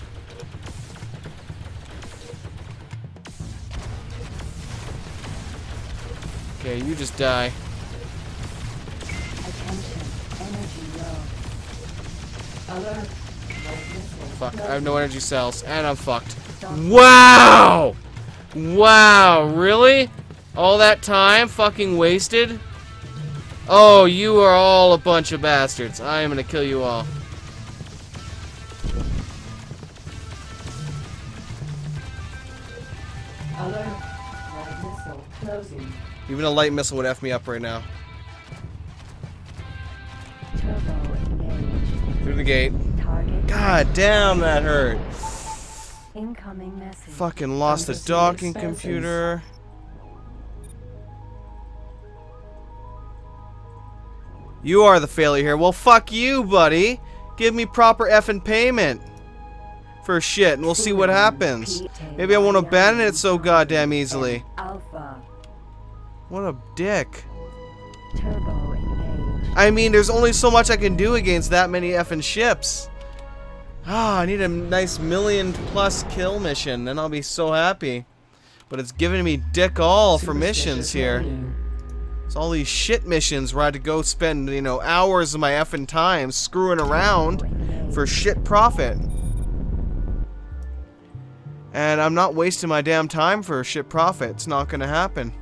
Okay, you just die. Attention. Energy low. Alert. Light missile Fuck, I have no energy cells, and I'm fucked. Wow! Wow, really? All that time fucking wasted? Oh, you are all a bunch of bastards. I am gonna kill you all. Alert. Light missile closing. Even a light missile would F me up right now. Through the gate. Target. God damn, that hurt. Incoming message. Fucking lost the Unforeseen docking expenses. computer. You are the failure here. Well, fuck you, buddy. Give me proper effing payment for shit, and we'll see what happens. Maybe I won't abandon it so goddamn easily. Alpha. What a dick. Turbo engaged. I mean, there's only so much I can do against that many effing ships. Ah, I need a nice million-plus kill mission, then I'll be so happy. But it's giving me dick all for missions here. It's all these shit missions where I had to go spend, you know, hours of my effing time screwing around for shit profit. And I'm not wasting my damn time for shit profit. It's not gonna happen.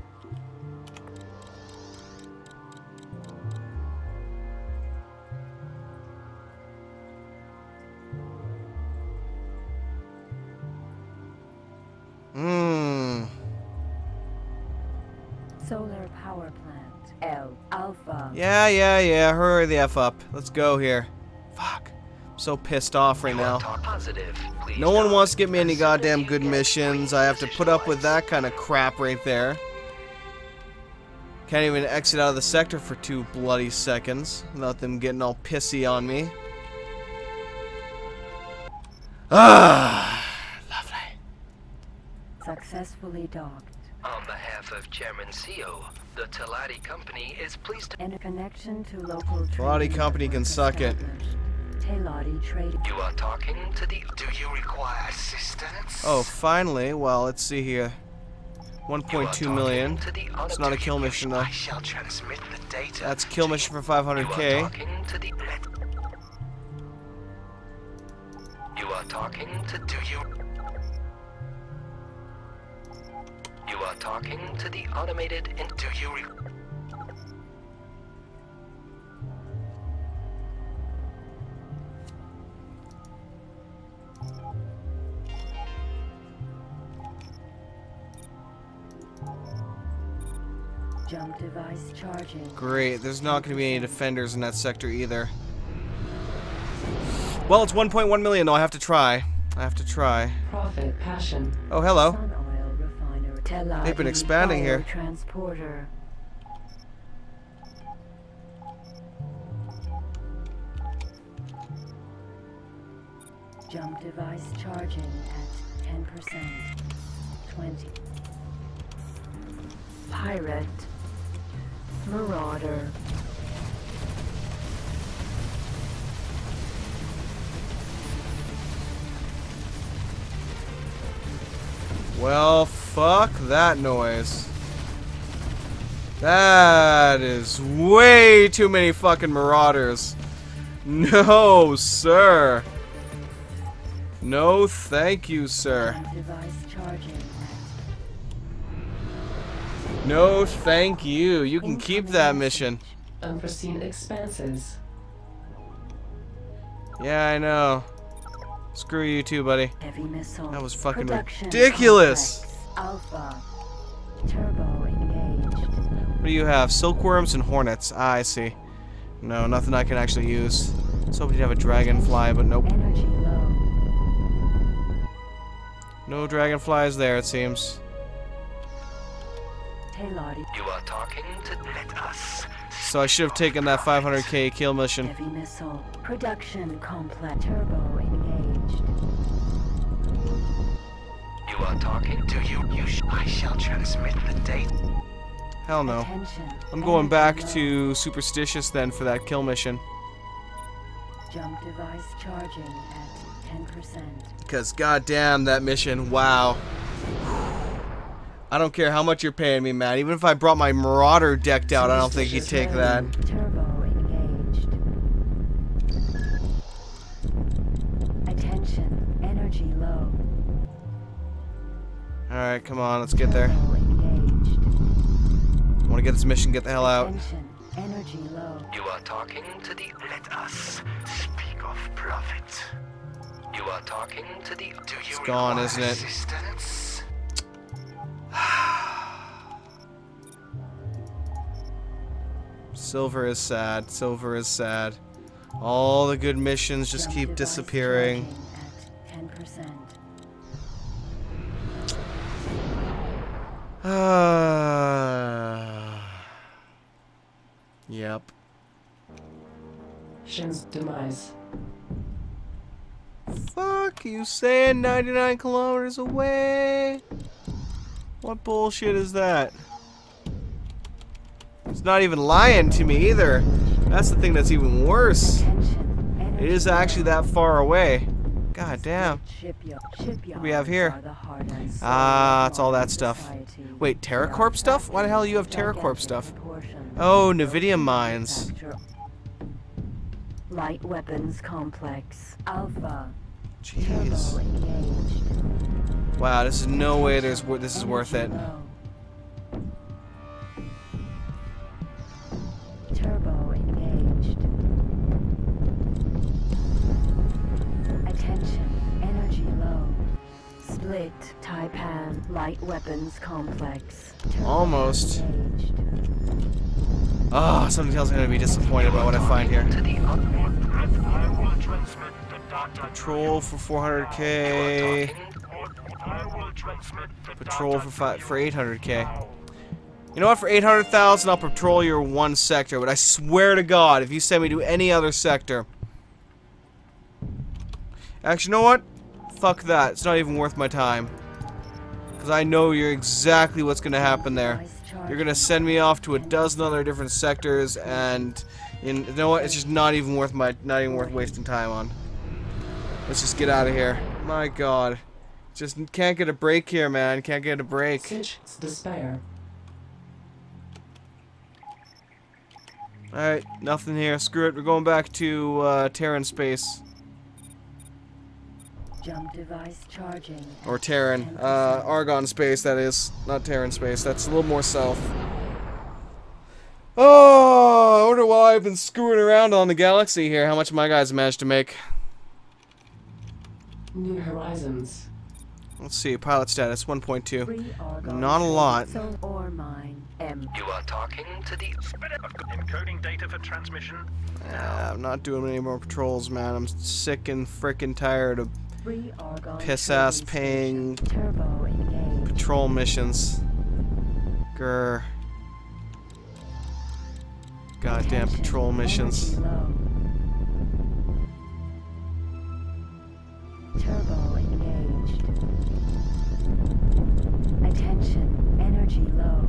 Solar power plant. L. Alpha. Yeah. Hurry the F up. Let's go here. Fuck. I'm so pissed off right now. Positive. Please No one dock wants to give me any as soon as goddamn you good get missions. green I have to put up with position that kind of crap right there. Can't even exit out of the sector for 2 bloody seconds without them getting all pissy on me. Ah, lovely. Successfully docked. On behalf of Chairman CEO, the Telati Company is pleased to... And a connection to local Telati trading Company can network suck it. established. Telati trading. You are talking to the... Do you require assistance? Oh, finally. Well, let's see here. 1.2 million. It's not a kill mission though. I shall transmit the data. That's kill mission for You are 500k. talking to the... You are talking to... Do you? You are talking to the automated... Do you? Jump device charging. Great. There's not going to be any defenders in that sector either. Well, it's 1.1 million though. I have to try. Profit passion. Oh, hello. Sun oil refiner. Telati They've been expanding here. Transporter. Jump device charging at 10%. 20. Pirate. Marauder. Well, fuck that noise. That is way too many fucking marauders. No, sir. No, thank you, sir. Jump device charging at No, thank you. You can keep that mission. Unforeseen expenses. Yeah, I know. Screw you too, buddy. heavy missile. That was fucking Production ridiculous. complex. Alpha. Turbo engaged. What do you have? Silkworms and hornets. Ah, I see. No, nothing I can actually use. I was hoping you'd have a dragonfly, but nope. Energy low. No dragonflies there, it seems. Telati. You are talking to... Let us. So I should have taken that 500k kill mission. Heavy missile. Production complex. Turbo engaged. You are talking to... Do you? I shall transmit the data. Hell no. Attention. I'm going Energy back low. to Superstitious then for that kill mission. Jump device charging at 10%. Because goddamn that mission, wow. I don't care how much you're paying me, man. Even if I brought my Marauder decked out, I don't think he'd take that. Turbo engaged. Attention. Energy low. Alright, come on, let's get there. Turbo engaged. I want to get this mission, get the hell out. Attention. Energy low. You are talking to the... Let us speak of profit. You are talking to the... Do you It's gone, require isn't it? assistance? Silver is sad. Silver is sad. All the good missions just Jump keep device disappearing. charging at 10%. Yep. Shin's demise. Fuck you saying 99 kilometers away? What bullshit is that? It's not even lying to me either. That's the thing that's even worse. Attention. It is actually that far away. God damn. Shipyards What do we have here? are the heart and soul Ah, of it's all that modern stuff. society. Wait, They are TerraCorp stuff? Why the hell do you have factories of TerraCorp stuff? gigantic proportions. Oh, Those Nvidia who mines. manufacture Light weapons complex. Alpha. Jeez. Turbo engaged. Wow, this is no way this is worth it. Energy low. Turbo engaged. Attention, energy low. Split Taipan light weapons complex. Turbo Almost. engaged. Ah, somebody else is gonna be disappointed about what I find here. To the I will transmit the data. Patrol for 400k. I will transmit the Patrol data for 800k. You know what? For 800,000, I'll patrol your one sector. But I swear to God, if you send me to any other sector, actually, you know what? Fuck that. It's not even worth my time. Because I know you're exactly what's gonna happen there. You're gonna send me off to a dozen other different sectors, and you know what? It's just not even worth wasting time on. Let's just get out of here. My God, just can't get a break here, man. Can't get a break. Sitch's despair. All right, nothing here. Screw it. We're going back to Terran space Jump device charging. or Terran, Argon space. That is not Terran space. That's a little more south. Oh, I wonder why I've been screwing around on the galaxy here. How much my guys managed to make? New horizons. Let's see. Pilot status 1.2. Free Argon Not a lot. zone ore mine. M. You are talking to the encoding data for transmission. I'm not doing any more patrols, man. I'm sick and frickin' tired of Free Argon piss-ass trading paying station. Turbo engaged. patrol missions. Grr. Goddamn Attention, patrol missions. energy low. Turbo engaged. Attention, energy low.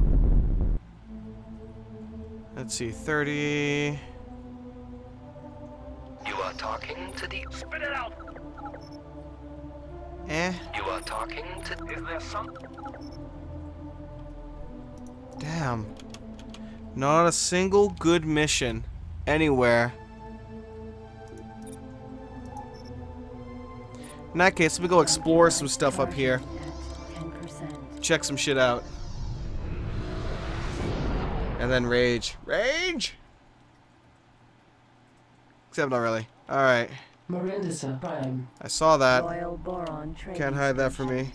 Let's see, 30. You are talking to the Spit it out. Eh. You are talking to Is there some? Damn. Not a single good mission anywhere. In that case, let me go explore some stuff up here. At 10%. Check some shit out. And then rage. Rage? Except not really. Alright. Marindisa Prime. I saw that. Royal boron trading Can't hide that from station. me.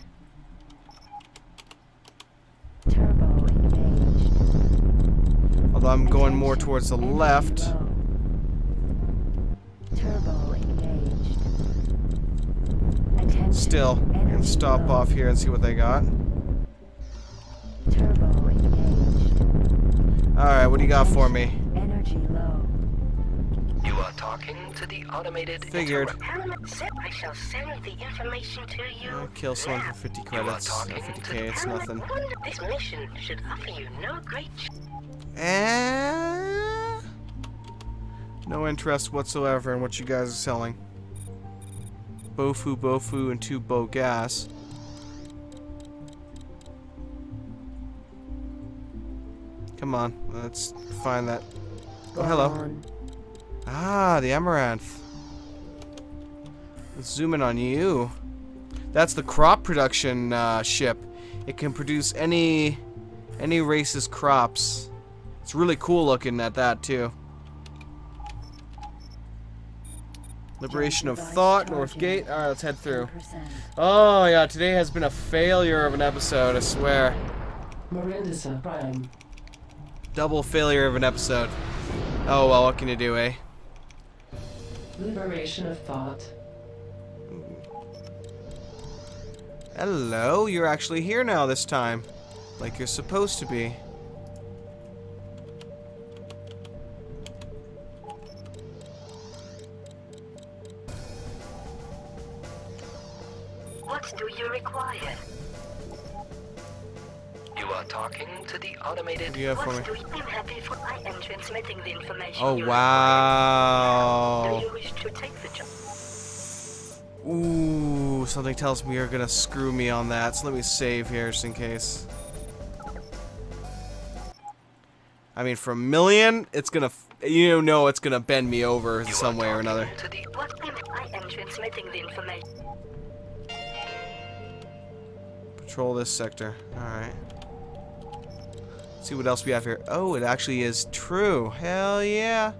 Turbo engaged. Although I'm going more Attention, towards the energy left. low. Turbo engaged. Attention, Still, I'm gonna energy stop low. off here and see what they got. Turbo engaged. Alright, what do you got for me? Energy low. You are talking to the automated Figured. I shall send the information to you. I'll kill someone for 50 credits. Or talking 50k, it's nothing. This mission should offer you no great No interest whatsoever in what you guys are selling. Bofu, and 2 Bo gas. Come on, let's find that. Oh, hello. Boron. Ah, the Amaranth. Let's zoom in on you. That's the crop production ship. It can produce any race's crops. It's really cool looking at that too. Liberation of Thought, North Gate. Alright, let's head through. 10%. Oh yeah, today has been a failure of an episode, I swear. Marindisa Prime. Double failure of an episode. Oh well, what can you do, eh? Liberation of thought. Hello, you're actually here now this time. Like you're supposed to be. What do you require? You are talking to the automated. What do you have for me? What do you... I'm happy for... I am transmitting the information Oh, you wow. require. Do you wish to take the job? Ooh, something tells me you're gonna screw me on that, so let me save here just in case. I mean, for a million, it's gonna, you know, it's gonna bend me over in some way or another. To the I am transmitting the information. Patrol this sector. Alright. See what else we have here. Oh, it actually is true. Hell yeah.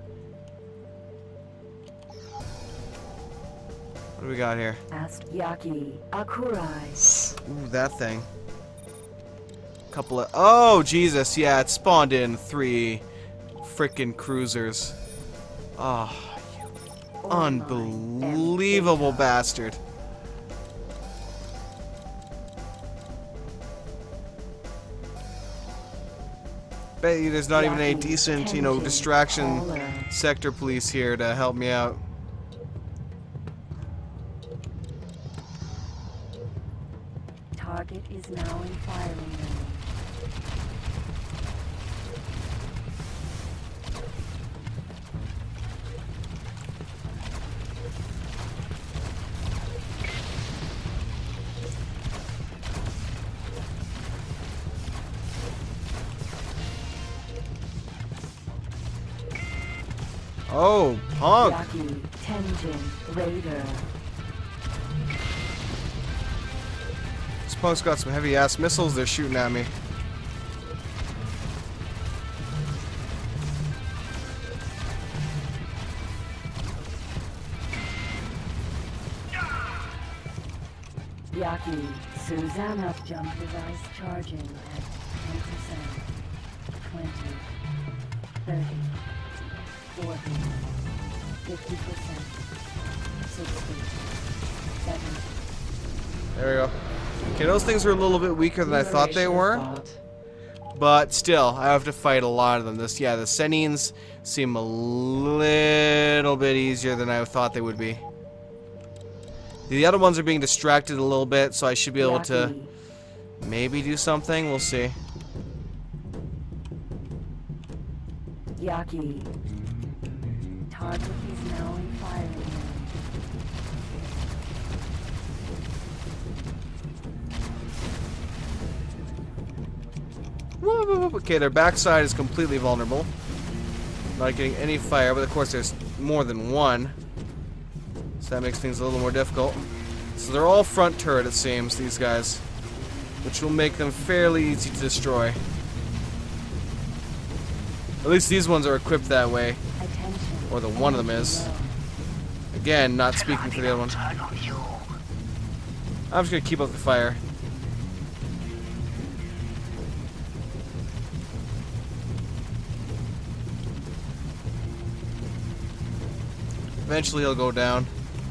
What do we got here? Asked Yaki Akurai. Ooh, that thing. Couple of... Oh, Jesus. Yeah, it spawned in 3 frickin' cruisers. Oh, you unbelievable bastard. Bet you there's not even any decent, you know, distraction sector police here to help me out. Target is now in firing range. Oh, punk! Yaki Tenjin Raider. This punk's got some heavy ass missiles they're shooting at me. Yaki Susanna jump device charging at 10%, 20, 30, 40, 50%, 60, 70. There we go. Okay, those things are a little bit weaker than I thought they Liberation of were. thought. But still, I have to fight a lot of them. Yeah, the Senines seem a little bit easier than I thought they would be. The other ones are being distracted a little bit, so I should be able to maybe do something. We'll see. Yaki. Target is now in firing range. Okay, their backside is completely vulnerable. Not getting any fire, but of course there's more than one. So that makes things a little more difficult. So they're all front turret, it seems, these guys. Which will make them fairly easy to destroy. At least these ones are equipped that way. Attention. Or the one of them is. Again, not speaking for the other one. I'm just gonna keep up the fire. Eventually he'll go down.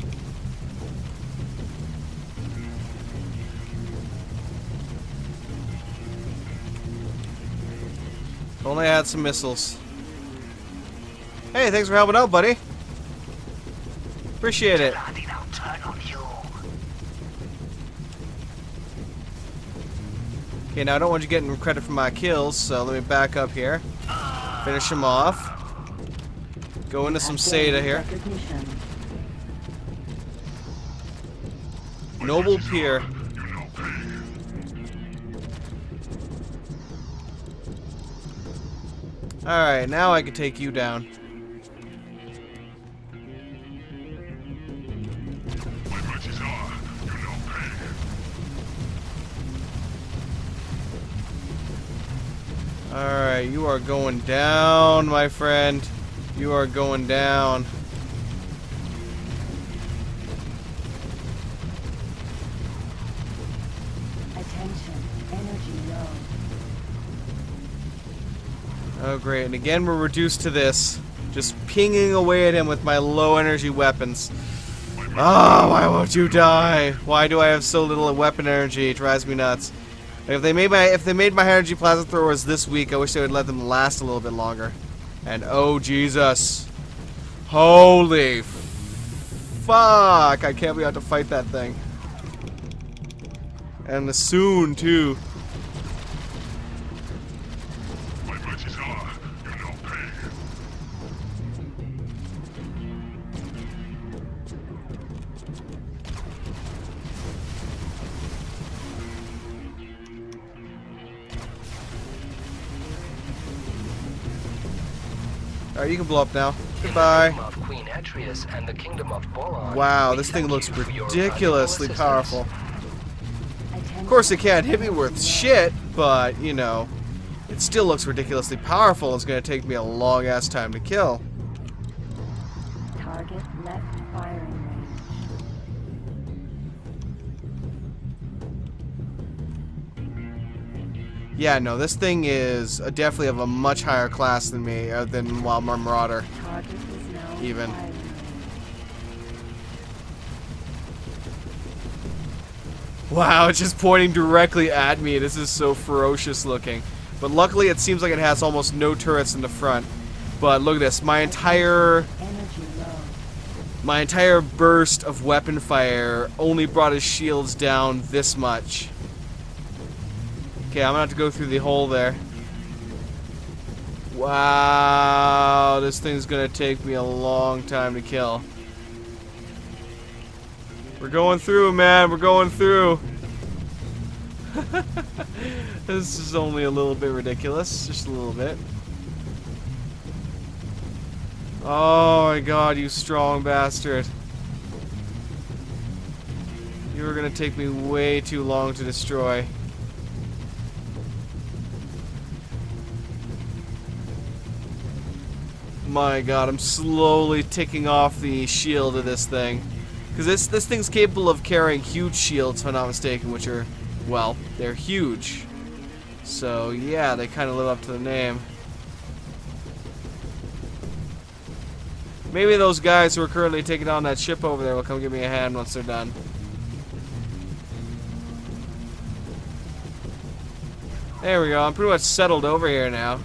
If only I had some missiles. Hey, thanks for helping out, buddy. Appreciate it. Okay, now I don't want you getting credit for my kills, so let me back up here. Finish him off. Go into some SATA here. Noble Pier. Alright, now I can take you down. Alright, you are going down, my friend. You are going down. Attention. Energy low. Oh, great. And again, we're reduced to this. Just pinging away at him with my low energy weapons. Oh, why won't you die? Why do I have so little weapon energy? It drives me nuts. If they made my energy plasma throwers this weak, I wish they would let them last a little bit longer. And oh Jesus. Holy fuck. I can't wait to fight that thing. And soon too. Alright, you can blow up now. Goodbye. Wow, this thing looks ridiculously powerful. Of course, it can't hit me worth shit, but, you know, it still looks ridiculously powerful. It's going to take me a long-ass time to kill. Target left firing range. Yeah, no, this thing is definitely of a much higher class than me, than Wild Marauder. Target is now Even. firing range. Wow, it's just pointing directly at me. This is so ferocious looking. But luckily, it seems like it has almost no turrets in the front. But look at this. My entire burst of weapon fire only brought his shields down this much. Okay, I'm gonna have to go through the hole there. Wow, this thing's gonna take me a long time to kill. We're going through, man. We're going through. This is only a little bit ridiculous. Just a little bit. Oh my god, you strong bastard. You are gonna take me way too long to destroy. My god, I'm slowly ticking off the shield of this thing. Because this thing's capable of carrying huge shields, if I'm not mistaken, which are, well, they're huge. So, yeah, they kind of live up to the name. Maybe those guys who are currently taking on that ship over there will come give me a hand once they're done. There we go, I'm pretty much settled over here now.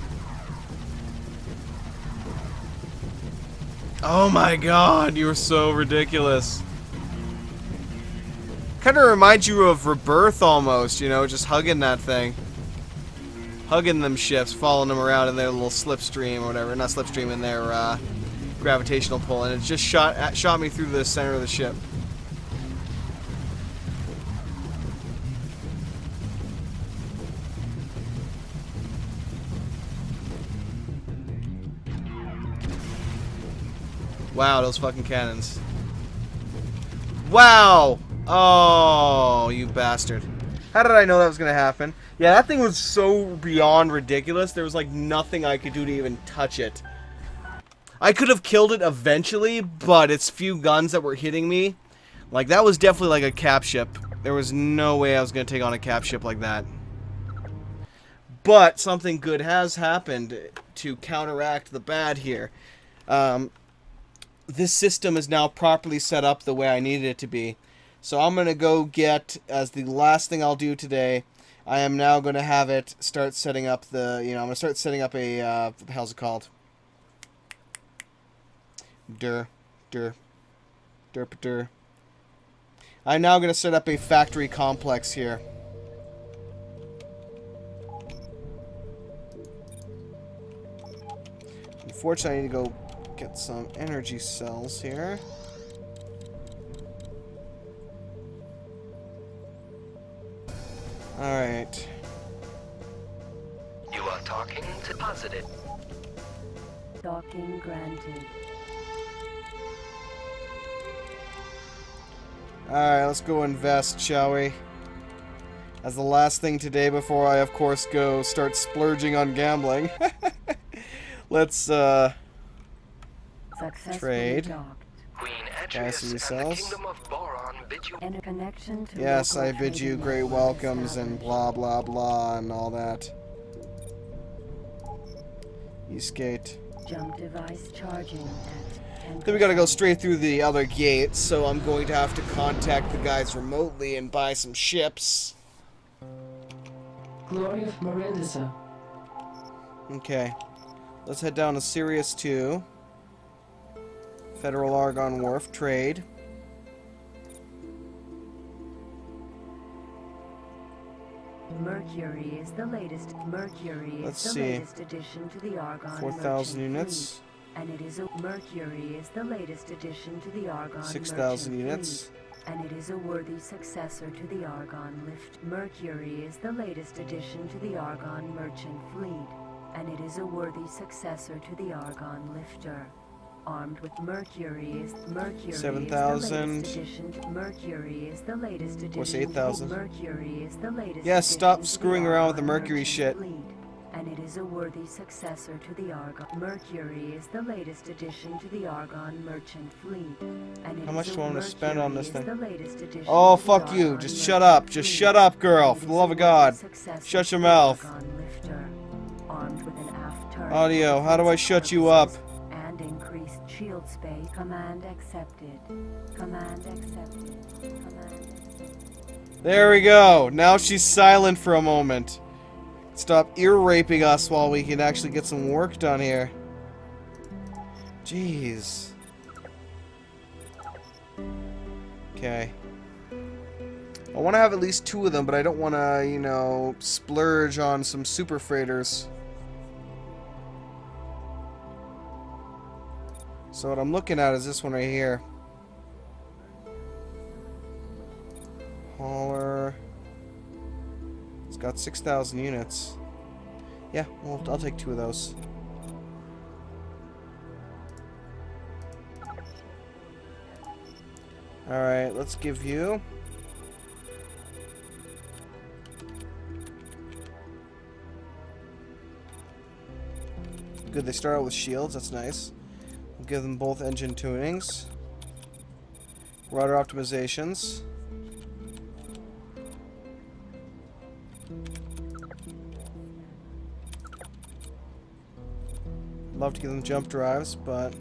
Oh my god, you are so ridiculous. Kind of reminds you of Rebirth almost, you know, just hugging that thing. Hugging them ships, following them around in their little slipstream or whatever. Not slipstream, in their gravitational pull. And it just shot me through the center of the ship. Wow, those fucking cannons. Wow! Oh, you bastard. How did I know that was gonna happen? Yeah, that thing was so beyond ridiculous, there was like nothing I could do to even touch it. I could have killed it eventually, but its few guns that were hitting me, like that was definitely like a cap ship. There was no way I was gonna take on a cap ship like that. But something good has happened to counteract the bad here. This system is now properly set up the way I needed it to be. So I'm going to go get, as the last thing I'll do today, I am now going to have it start setting up the, I'm going to start setting up a, what the hell's it called? Derp. I'm now going to set up a factory complex here. Unfortunately, I need to go get some energy cells here. Alright. You are talking to Positive. Docking granted. Alright, let's go invest, shall we? As the last thing today before I, of course, go start splurging on gambling. Let's, trade. Docked. Queen Gas Atreus and the cells. Kingdom of Boron bid you. And a connection to Yes, local I bid you trading great network welcomes and established. blah blah blah and all that. You skate. Jump device charging at 10%. Then we gotta go straight through the other gate, so I'm going to have to contact the guys remotely and buy some ships. Glory of Marindisa. Okay. Let's head down to Sirius 2. Federal Argon Wharf. Trade. Mercury is the latest. Mercury Let's is the see. latest addition to the Argon 4,000 merchant units. fleet, and it is a Mercury is the latest addition to the Argon 6,000 merchant units. fleet, and it is a worthy successor to the Argon lift. Mercury is the latest addition to the Argon merchant fleet, and it is a worthy successor to the Argon lifter. Armed with Mercury is 7,000. Mercury is the latest addition. What's 8,000? Mercury is the latest. Yes, stop addition to screwing the around with the Argon Mercury merchant shit. fleet, and it is a worthy successor to the Argon. Mercury is the latest addition to the Argon merchant fleet, and it How much is do I want to spend on this Mercury thing? is the latest addition Oh, to the fuck you. Argon Just shut merchant up. Just fleet, shut up, girl. and For it the is love a of God. worthy successor Shut to your the mouth. Argon lifter. Armed with an aft turret Audio, for how do I defense shut you up? purposes and increased shield space. Command accepted. Command accepted. Command accepted. There we go. Now she's silent for a moment. Stop ear raping us while we can actually get some work done here. Jeez. Okay. I want to have at least 2 of them, but I don't want to, you know, splurge on some super freighters. So what I'm looking at is this one right here. Hauler. It's got 6,000 units. Yeah, well, I'll take 2 of those. Alright, let's give you... Good, they start out with shields, that's nice. We'll give them both engine tunings. Rudder optimizations. Love to give them jump drives, but...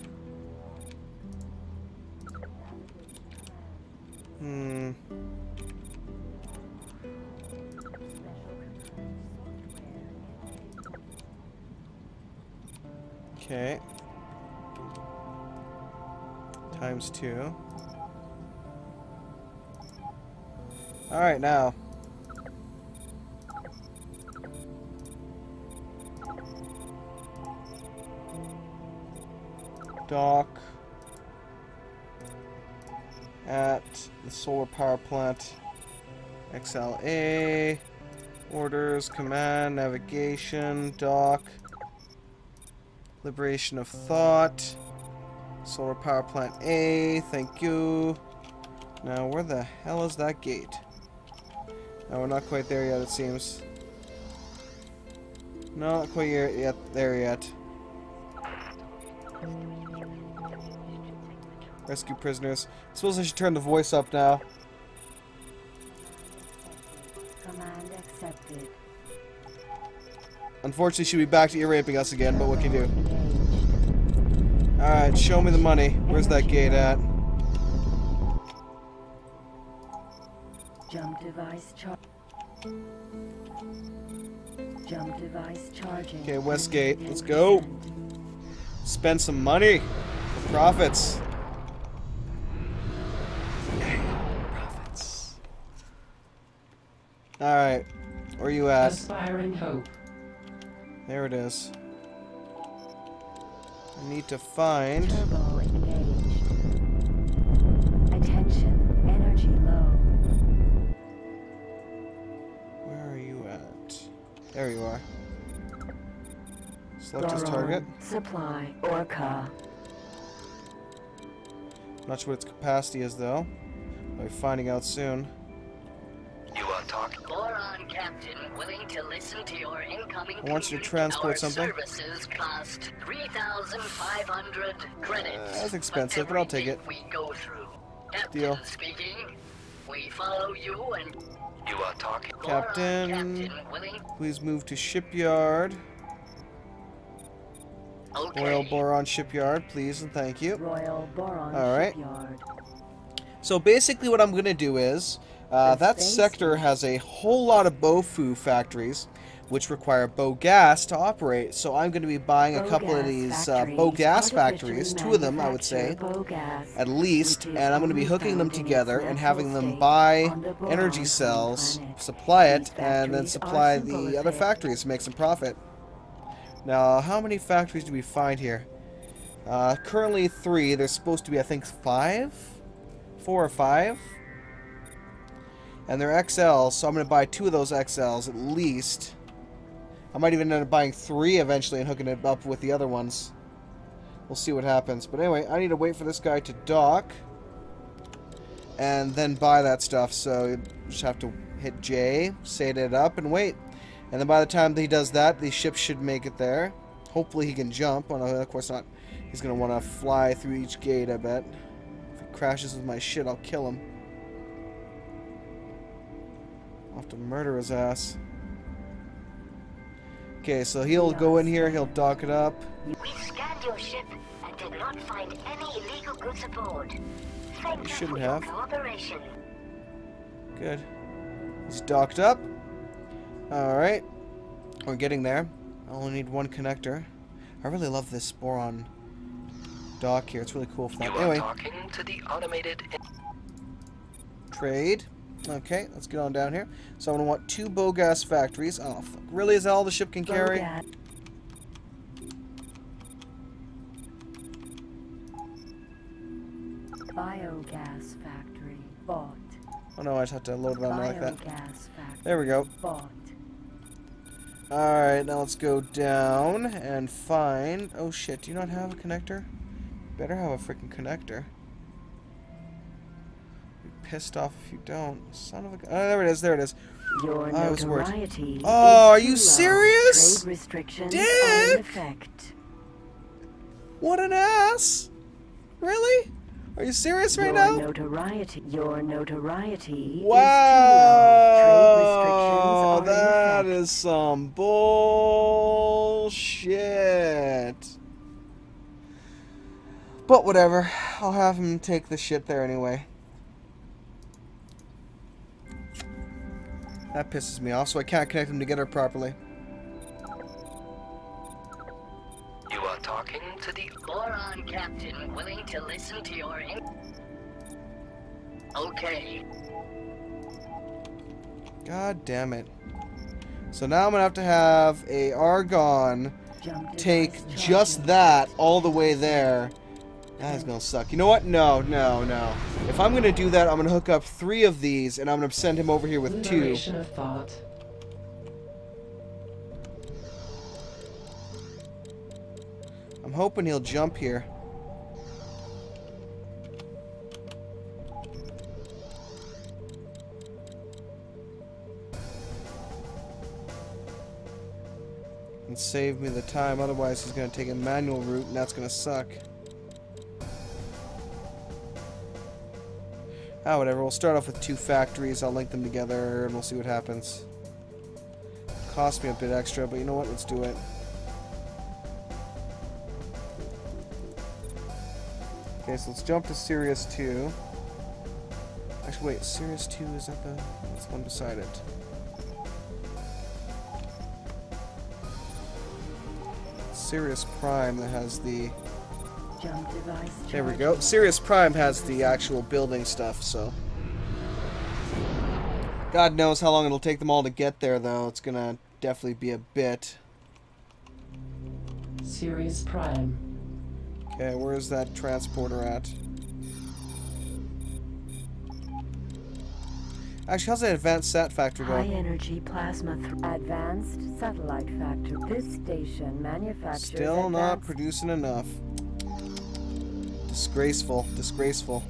Okay. Times 2. Alright, now. Dock at the solar power plant. XLA. Orders, command, navigation, dock. Liberation of thought. Solar power plant A, thank you. Now, where the hell is that gate? No, we're not quite there yet, it seems. No, not quite there yet. Rescue prisoners. I suppose I should turn the voice up now. Command accepted. Unfortunately, she'll be back to ear raping us again, but what can you do? Alright, show me the money. Where's that gate at? Jump device Jump device charging. Okay, Westgate. Let's go. Spend some money for profits. Profits. Alright. Where are you at? Aspiring hope. There it is. I need to find... Turbo engaged. Attention, energy low. Where are you at? There you are. Select his target. Supply Orca. Not sure what its capacity is, though. I'll be finding out soon. You are talking. Boron captain willing to listen to your incoming I want you to commute. transport Our something. services cost 3,500 credits. That's expensive, but I'll take it. We go through. Captain Deal. speaking. We follow you and You are talking. Captain, Captain willing. please move to shipyard. Okay. Royal Boron Shipyard, please and thank you. Royal Boron Alright. Shipyard. So basically what I'm going to do is, that space sector has a whole lot of Bofu factories, which require bow gas to operate. So I'm going to be buying a couple of these bow gas factories, 2 of them I would say, at least, and I'm going to be hooking them together and having them buy energy cells, supply it, and then supply the other factories to make some profit. Now, how many factories do we find here? Currently 3. There's supposed to be, I think, 5? 4 or 5? And they're XLs, so I'm going to buy 2 of those XLs at least. I might even end up buying 3 eventually and hooking it up with the other ones. We'll see what happens. But anyway, I need to wait for this guy to dock and then buy that stuff. So you just have to hit J, set it up, and wait. And then by the time he does that, the ship should make it there. Hopefully he can jump. Oh no, of course not. He's going to want to fly through each gate, I bet. If he crashes with my shit, I'll kill him. I'll have to murder his ass. Okay, so he'll go in here, he'll dock it up. We scanned your ship and did not find any illegal goods aboard. Thank you shouldn't for your have. cooperation. Good. He's docked up. Alright. We're getting there. I only need 1 connector. I really love this boron dock here. It's really cool for that. You are Anyway, talking to the automated. trade. Okay, let's get on down here. So I'm going to want 2 bow gas factories. Oh, fuck. Really? Is that all the ship can carry? Biogas factory. Bought. Oh no, I just have to load it on like that. Biogas factory. There we go. Bought. Alright, now let's go down and find... Oh shit, do you not have a connector? Better have a freaking connector. Pissed off if you don't. Son of a... Oh, there it is, there it is. Your I was worried. notoriety Oh, are is you too low. serious? Trade restrictions are Dick! in effect. What an ass! Really? Are you serious right now? Your notoriety Wow! is too low. Trade restrictions are That in effect. is some bullshit. But whatever. I'll have him take the shit there anyway. That pisses me off, so I can't connect them together properly. You are talking to the. Boron captain willing to listen to your Okay. God damn it. So now I'm gonna have a Argon Jump take device just charging. that all the way there. That is gonna suck. You know what? No, no, no. If I'm gonna do that, I'm gonna hook up 3 of these, and I'm gonna send him over here with 2. Liberation of thought. I'm hoping he'll jump here. And save me the time, otherwise he's gonna take a manual route, and that's gonna suck. Ah, whatever. We'll start off with 2 factories. I'll link them together, and we'll see what happens. Cost me a bit extra, but you know what? Let's do it. Okay, so let's jump to Sirius 2. Actually, wait. Sirius 2, is that the... That's the one beside it. Sirius Prime that has the... Jump device There we charging. go. Sirius Prime has the actual building stuff, so... God knows how long it'll take them all to get there, though. It's gonna definitely be a bit. Sirius Prime. Okay, where's that transporter at? Actually, how's that advanced sat factory High going? energy plasma advanced satellite factory. This station manufactures Still not advanced producing enough. Disgraceful. Disgraceful.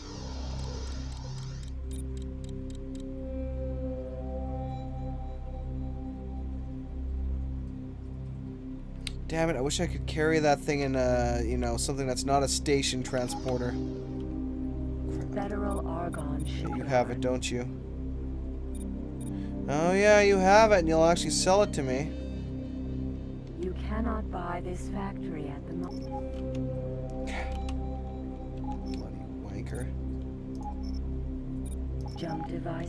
Damn it, I wish I could carry that thing in you know, something that's not a station transporter. Federal Argon shipyard. You have it, don't you? Oh yeah, you have it, and you'll actually sell it to me. You cannot buy this factory at the moment. Bloody wanker. Jump device.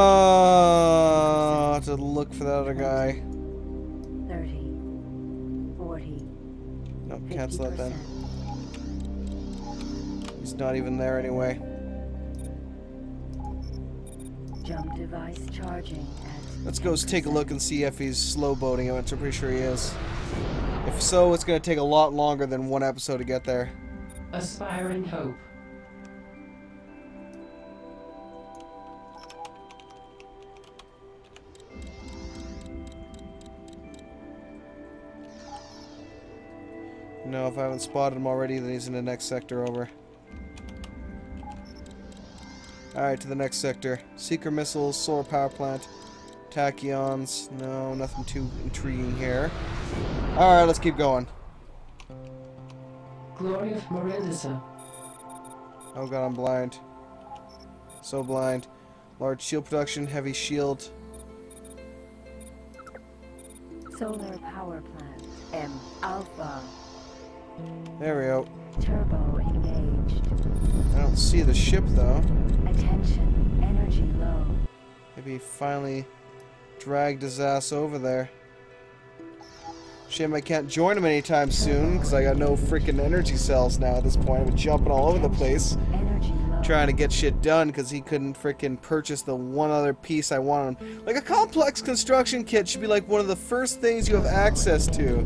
Oh, to look for that other guy. 30, 40, Nope, cancel that then. 50%. He's not even there anyway. Jump device charging at Let's go take a look and see if he's slow boating it, which I'm pretty sure he is. If so, it's going to take a lot longer than one episode to get there. Aspiring hope. No, if I haven't spotted him already, then he's in the next sector over. Alright, to the next sector. Seeker missiles, solar power plant, tachyons. No, nothing too intriguing here. Alright, let's keep going. Glory of Morindisa. Oh god, I'm blind. So blind. Large shield production, heavy shield. solar power plant. M Alpha. There we go. Turbo engaged. I don't see the ship though. Attention. Energy low. Maybe he finally dragged his ass over there. Shame I can't join him anytime soon, because I got no freaking energy cells now at this point. I've been jumping all over the place, Energy low. trying to get shit done, because he couldn't freaking purchase the one other piece I wanted him. Like, a complex construction kit should be like one of the first things you have access to.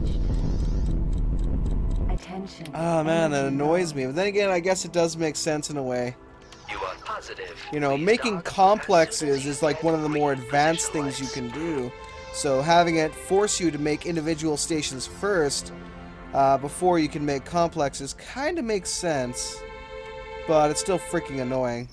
Attention. Oh man, that Energy annoys low. me. But then again, I guess it does make sense in a way. You are positive. You know, Please making dock complexes as soon as is like one of the more you advanced can things you can do. So having it force you to make individual stations first before you can make complexes kind of makes sense. But it's still freaking annoying.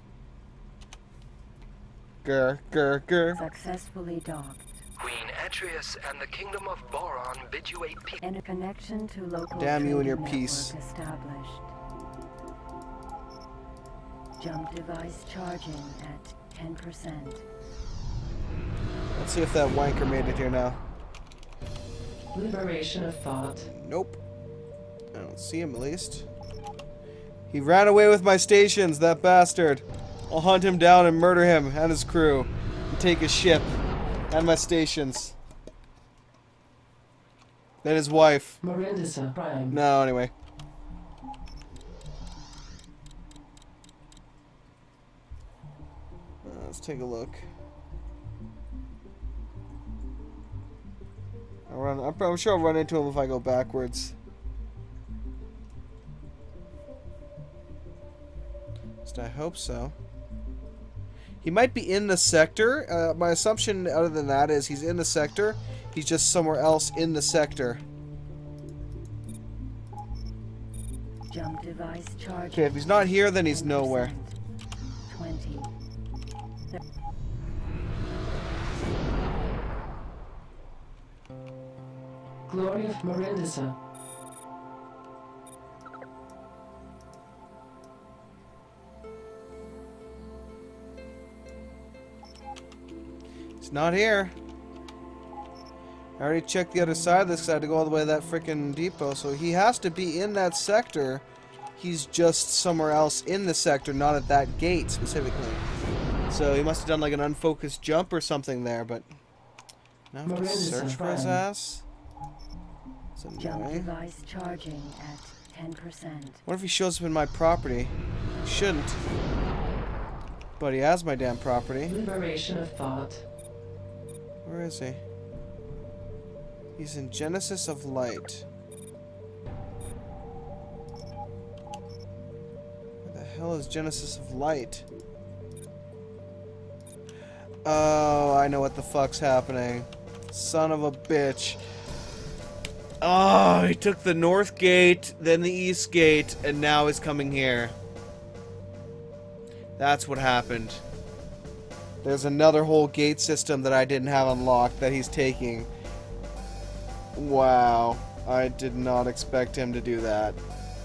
Grr, grr, grr. Successfully docked. Queen Atreus and the Kingdom of Boron bid you a peace. Interconnection to local Damn you and your trading peace. network established. Jump device charging at 10%. Let's see if that wanker made it here now. Liberation of thought. Nope. I don't see him at least. He ran away with my stations, that bastard. I'll hunt him down and murder him and his crew. And take his ship. And my stations. Then his wife. Morindisa Prime. No, anyway. Let's take a look. I'm sure I'll run into him if I go backwards. At least I hope so. He might be in the sector. My assumption, other than that, is he's in the sector. He's just somewhere else in the sector. Jump device charging. Okay, if he's not here, then he's 10%. nowhere. 20. Glory of Morindisa. He's not here. I already checked the other side of this because I had to go all the way to that frickin' depot, so he has to be in that sector. He's just somewhere else in the sector, not at that gate specifically. So he must have done like an unfocused jump or something there, but now I have to search for his ass. It's Jump annoying. device charging at 10%. What if he shows up in my property? He shouldn't. But he has my damn property. Liberation of thought. Where is he? He's in Genesis of Light. Where the hell is Genesis of Light? Oh, I know what the fuck's happening. Son of a bitch. Oh, he took the north gate, then the east gate, and now he's coming here. That's what happened. There's another whole gate system that I didn't have unlocked that he's taking. Wow. I did not expect him to do that.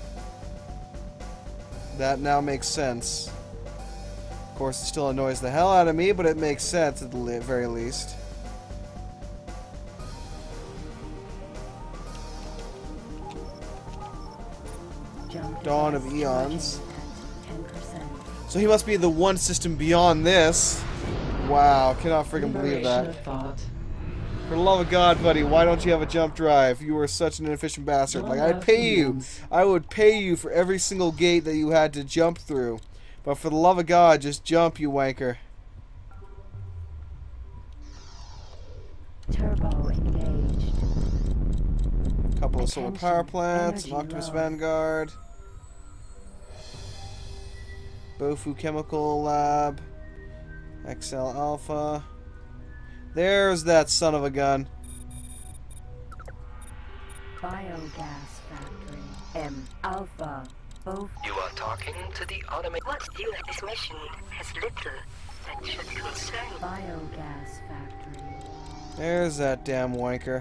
That now makes sense. Of course, it still annoys the hell out of me, but it makes sense at the very least. Jump Dawn of device Eons. charging at 10%. So he must be the one system beyond this. Wow, cannot freaking believe Liberation that. of thought. For the love of God, buddy, why don't you have a jump drive? You are such an inefficient bastard. Like, I'd pay you. I would pay you for every single gate that you had to jump through. But for the love of God, just jump, you wanker. Turbo engaged. Couple of solar power Attention, plants, an energy Optimus low. Vanguard. Bofu Chemical Lab. XL Alpha. There's that son of a gun. Biogas factory. M Alpha. Both. You are talking to the automated. What's due at this mission has little that should concern you. Biogas factory. There's that damn wanker.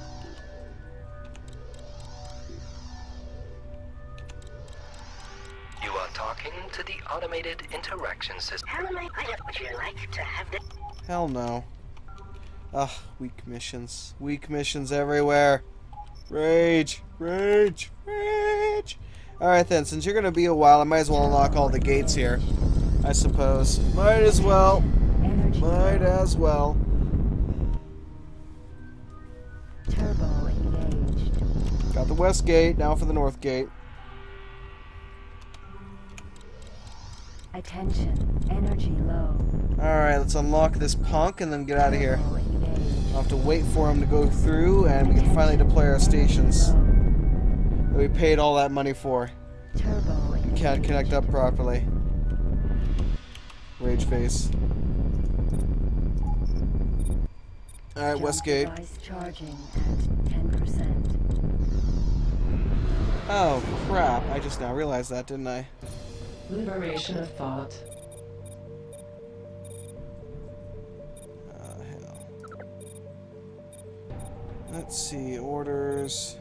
You are talking to the automated interaction system. How am I? Would you like to have this? Hell no. Ugh, weak missions. Weak missions everywhere. Rage. Rage. Rage. Alright then, since you're gonna be a while, I might as well unlock all the gates here. I suppose. Might as well. Energy Might low. as well. Turbo engaged. Got the west gate, now for the north gate. Attention. Energy low. Alright, let's unlock this punk and then get out of here. Turbo engaged. I'll have to wait for him to go through and we can finally deploy our stations that we paid all that money for. Turbo And can't connect up properly. Rage face. Alright, west gate. Device charging at 10%. Oh, crap. I just now realized that, didn't I? Liberation of thought. Hell. Let's see, orders.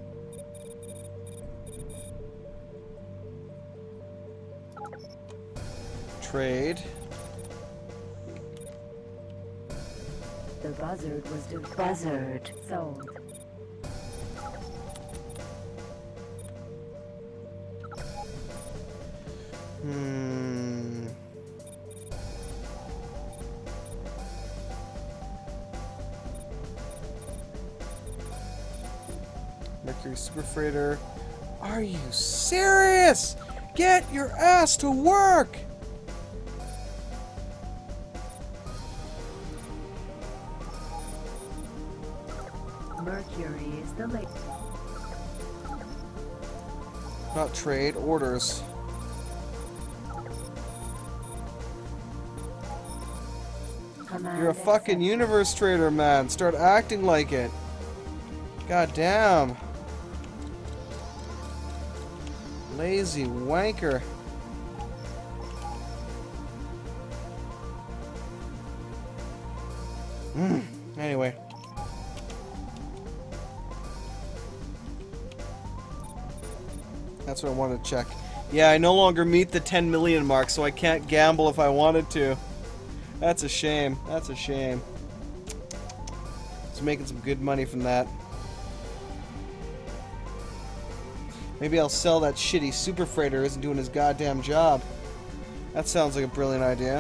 Trade. The buzzard was buzzard sold. Mercury Super Freighter. Are you serious? Get your ass to work! Mercury is the lake. Not trade, orders. You're a fucking universe trader, man. Start acting like it. God damn. Lazy wanker. Anyway. That's what I wanted to check. Yeah, I no longer meet the 10 million mark, so I can't gamble if I wanted to. That's a shame. That's a shame. It's making some good money from that. Maybe I'll sell that shitty super freighter isn't doing his goddamn job. That sounds like a brilliant idea.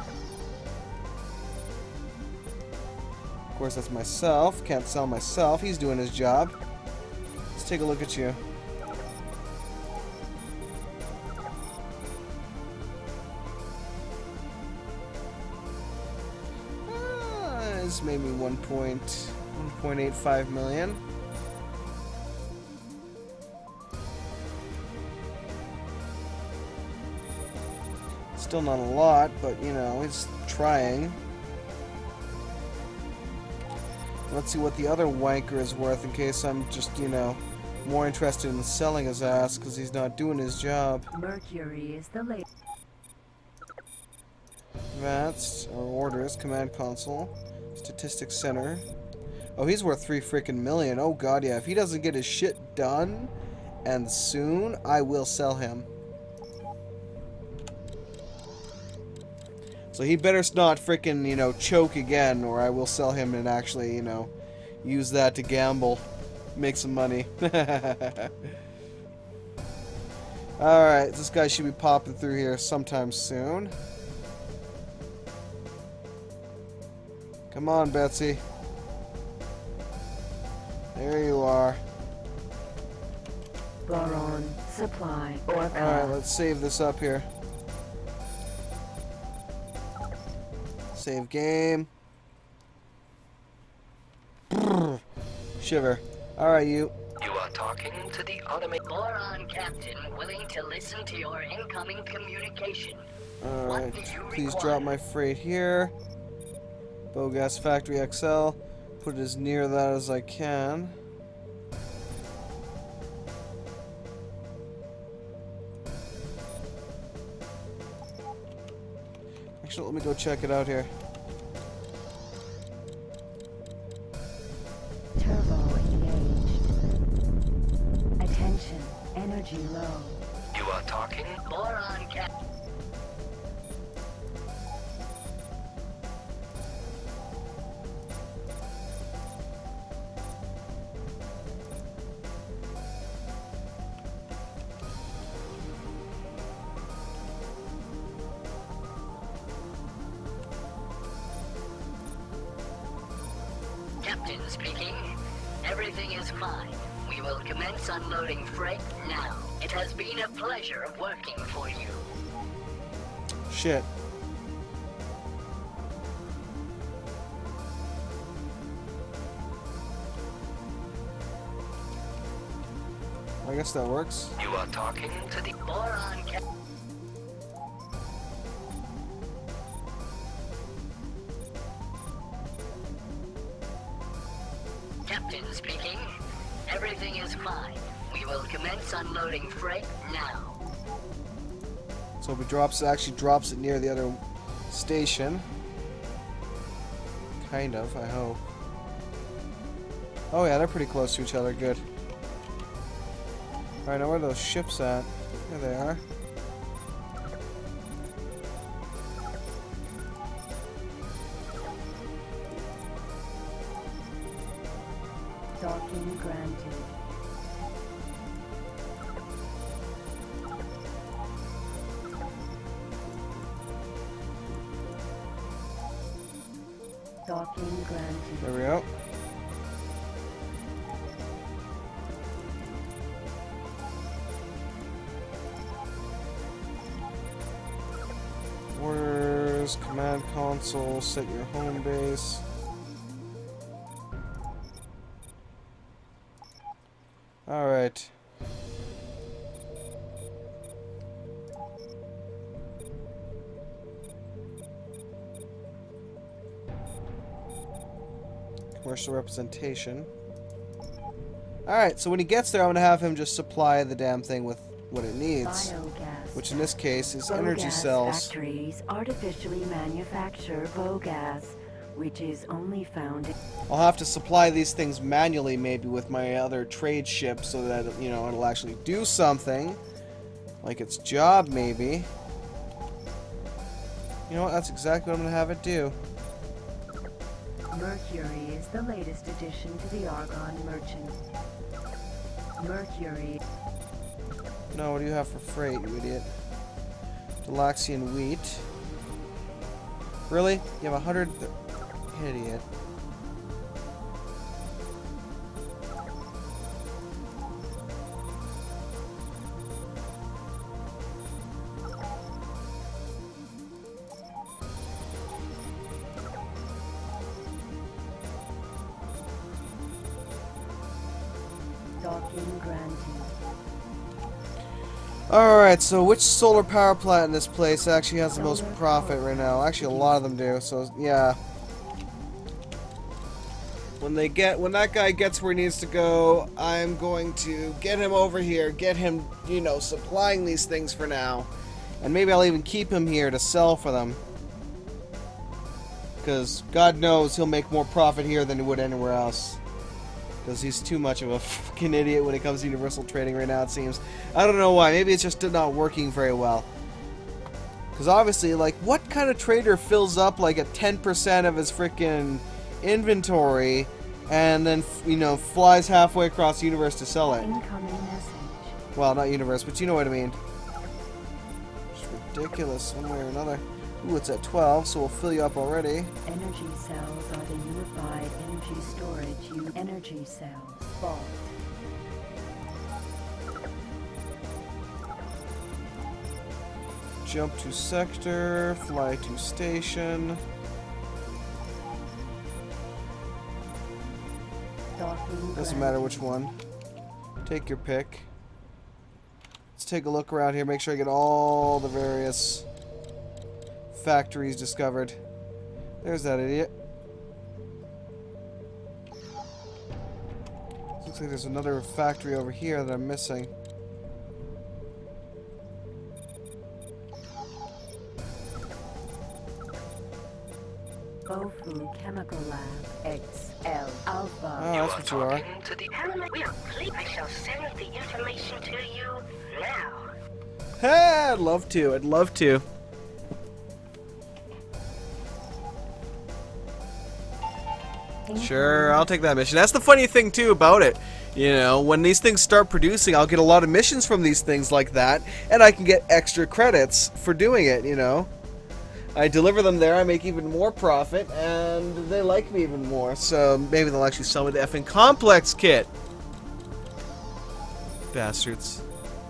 Of course, that's myself. Can't sell myself. He's doing his job. Let's take a look at you. This made me 1.85 million. Still not a lot, but you know, it's trying. Let's see what the other wanker is worth in case I'm just, you know, more interested in selling his ass because he's not doing his job. Mercury is the lake. That's our orders, command console, statistics center. Oh, he's worth 3 freaking million. Oh god, yeah. If he doesn't get his shit done, and soon, I will sell him. So he better not freaking, you know, choke again, or I will sell him and actually, you know, use that to gamble, make some money. Alright, this guy should be popping through here sometime soon. Come on, Betsy. There you are. Boron, supply, or Alright, let's save this up here. Save game. Shiver. Alright, you. You are talking to the automated. Boron Captain, willing to listen to your incoming communication. Alright, please drop my freight here. Bowgas Factory XL. Put it as near that as I can. Actually, let me go check it out here. turbo engaged. Attention, energy low. You are talking. Boron Captain. Captain speaking. Everything is fine. We will commence unloading freight now. It has been a pleasure working for you. Shit. I guess that works. You are talking to the Boron Captain. Captain speaking. Everything is fine. We will commence unloading freight now. So if it actually drops it near the other station. Kind of, I hope. Oh yeah, they're pretty close to each other. Good. Alright, now where are those ships at? There they are. Docking granted. Docking granted. There we go. Orders, command console, set your home base. Alright. Commercial representation. Alright, so when he gets there, I'm going to have him just supply the damn thing with what it needs. Biogas. Which in this case is Biogas energy cells. Factories artificially manufacture biogas, which is only found in... I'll have to supply these things manually maybe with my other trade ship so that, you know, it'll actually do something. Like its job, maybe. You know what? That's exactly what I'm going to have it do. Mercury is the latest addition to the Argon Merchant. Mercury. No, what do you have for freight, you idiot? Delaxian wheat. Really? You have 100... Idiot. Docking granted. Alright, so which solar power plant in this place actually has the most profit right now? Actually, a lot of them do, so yeah. When that guy gets where he needs to go, I'm going to get him over here, get him, you know, supplying these things for now. And maybe I'll even keep him here to sell for them. Because God knows he'll make more profit here than he would anywhere else. Because he's too much of a fucking idiot when it comes to universal trading right now, it seems. I don't know why. Maybe it's just not working very well. Because obviously, like, what kind of trader fills up, like, a 10% of his freaking inventory and then, you know, flies halfway across the universe to sell it? Incoming message. Well, not universe, but you know what I mean. It's ridiculous, one way or another. Ooh, it's at 12, so we'll fill you up already. Energy cells are the unified energy storage energy cells. Vault. Jump to sector, fly to station. Doesn't matter which one. Take your pick. Let's take a look around here, make sure I get all the various factories discovered. There's that idiot. Looks like there's another factory over here that I'm missing. Bofu Chemical Lab XL Alpha. Oh, that's what you are. I shall send the information to you now. Hey, I'd love to. I'd love to. Sure, I'll take that mission. That's the funny thing too about it. You know, when these things start producing, I'll get a lot of missions from these things like that, and I can get extra credits for doing it, you know. I deliver them there, I make even more profit, and they like me even more. So maybe they'll actually sell me the effing complex kit. Bastards.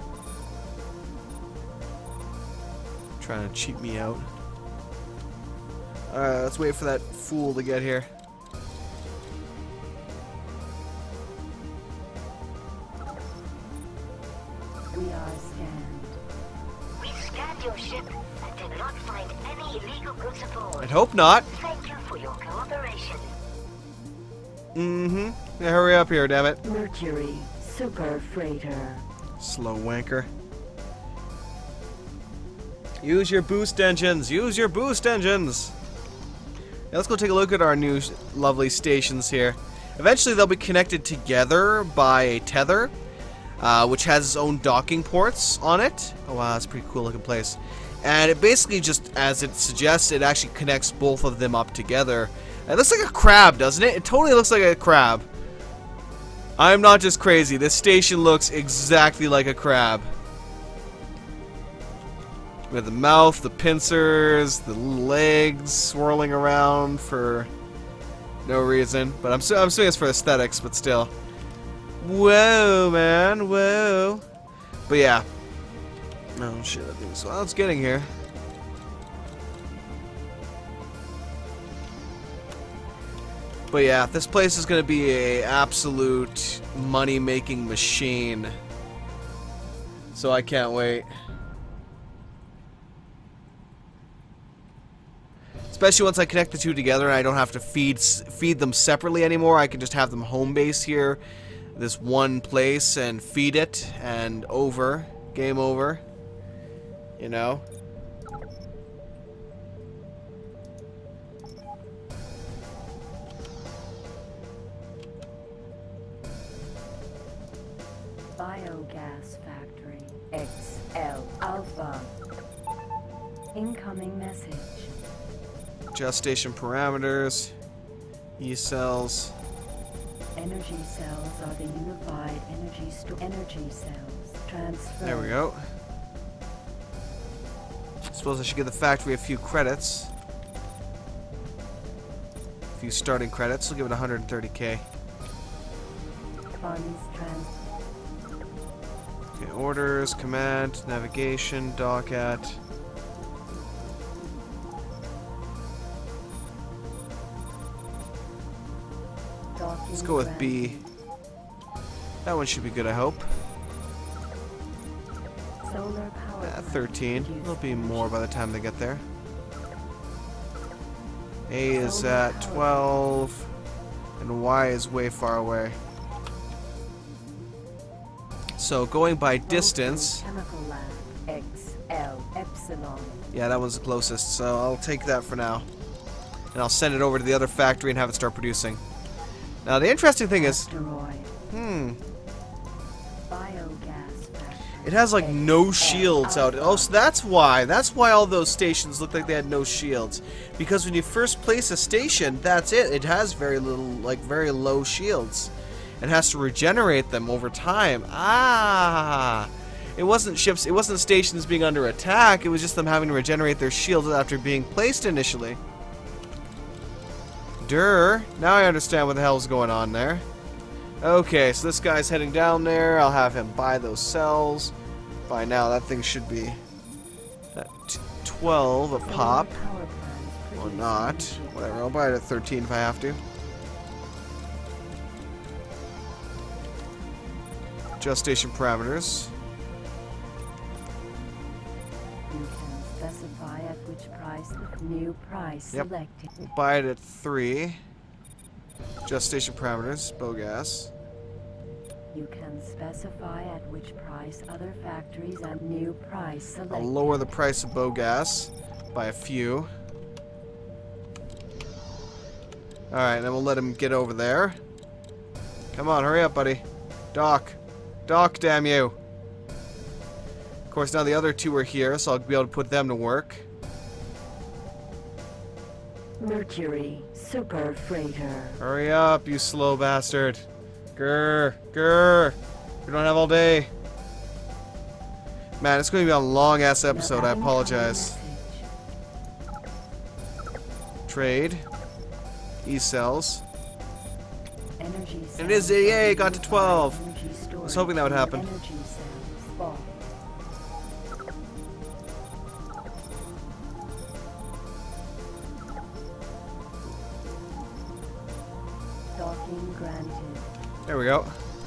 Trying to cheat me out. Alright, let's wait for that fool to get here. We are scanned. We scanned your ship and did not find any illegal goods aboard. I'd hope not. Thank you for your cooperation. Mm-hmm. Yeah, hurry up here, damn it. Mercury Super Freighter. Slow wanker. Use your boost engines! Use your boost engines! Now let's go take a look at our new lovely stations here. Eventually they'll be connected together by a tether, which has its own docking ports on it. Oh wow, that's a pretty cool looking place. And it basically just, as it suggests, it actually connects both of them up together. It looks like a crab, doesn't it? It totally looks like a crab. I'm not just crazy. This station looks exactly like a crab. We have the mouth, the pincers, the legs swirling around for no reason. But I'm assuming it's for aesthetics, but still. Whoa, man, whoa. But yeah. Oh shit, I think so. Well, it's getting here. But yeah, this place is going to be a absolute money-making machine. So I can't wait. Especially once I connect the two together and I don't have to feed them separately anymore. I can just have them home base here, this one place, and feed it, and over. Game over. You know? Biogas Factory XL Alpha. Incoming message. Gestation parameters. E-cells. Energy cells are the unified energy cells. Transfer. There we go. Suppose I should give the factory a few credits. A few starting credits. We'll give it 130k. Funds Okay, orders, command, navigation, dock at. Let's go with B. That one should be good, I hope. Solar power 13. There'll be more by the time they get there. A is at 12. And Y is way far away. So going by distance. Chemical Lab XL Epsilon. Yeah, that one's the closest, so I'll take that for now. And I'll send it over to the other factory and have it start producing. Now the interesting thing is, Biogas factory. it has like no shields out. Oh, so that's why. That's why all those stations look like they had no shields. Because when you first place a station, that's it. It has very little, like very low shields. and has to regenerate them over time. Ah! It wasn't ships, it wasn't stations being under attack, it was just them having to regenerate their shields after being placed initially. Durr. Now I understand what the hell's going on there. Okay, so this guy's heading down there. I'll have him buy those cells. By now, that thing should be at 12 a pop. Or not. Whatever, I'll buy it at 13 if I have to. Just station parameters. You can specify at which price the new price selected. We'll buy it at 3. Just station parameters, Bogas. You can specify at which price other factories and new price selected. I'll lower the price of Bogas by a few. Alright, then we'll let him get over there. Come on, hurry up, buddy. Dock. Dock, damn you. Of course, now the other two are here, so I'll be able to put them to work. Mercury Super Freighter. Hurry up, you slow bastard. Grr, grr. We don't have all day. Man, it's going to be a long-ass episode, I apologize. Trade. E-cells. And it is, yay, got to 12. I was hoping that would happen. Docking granted. There we go.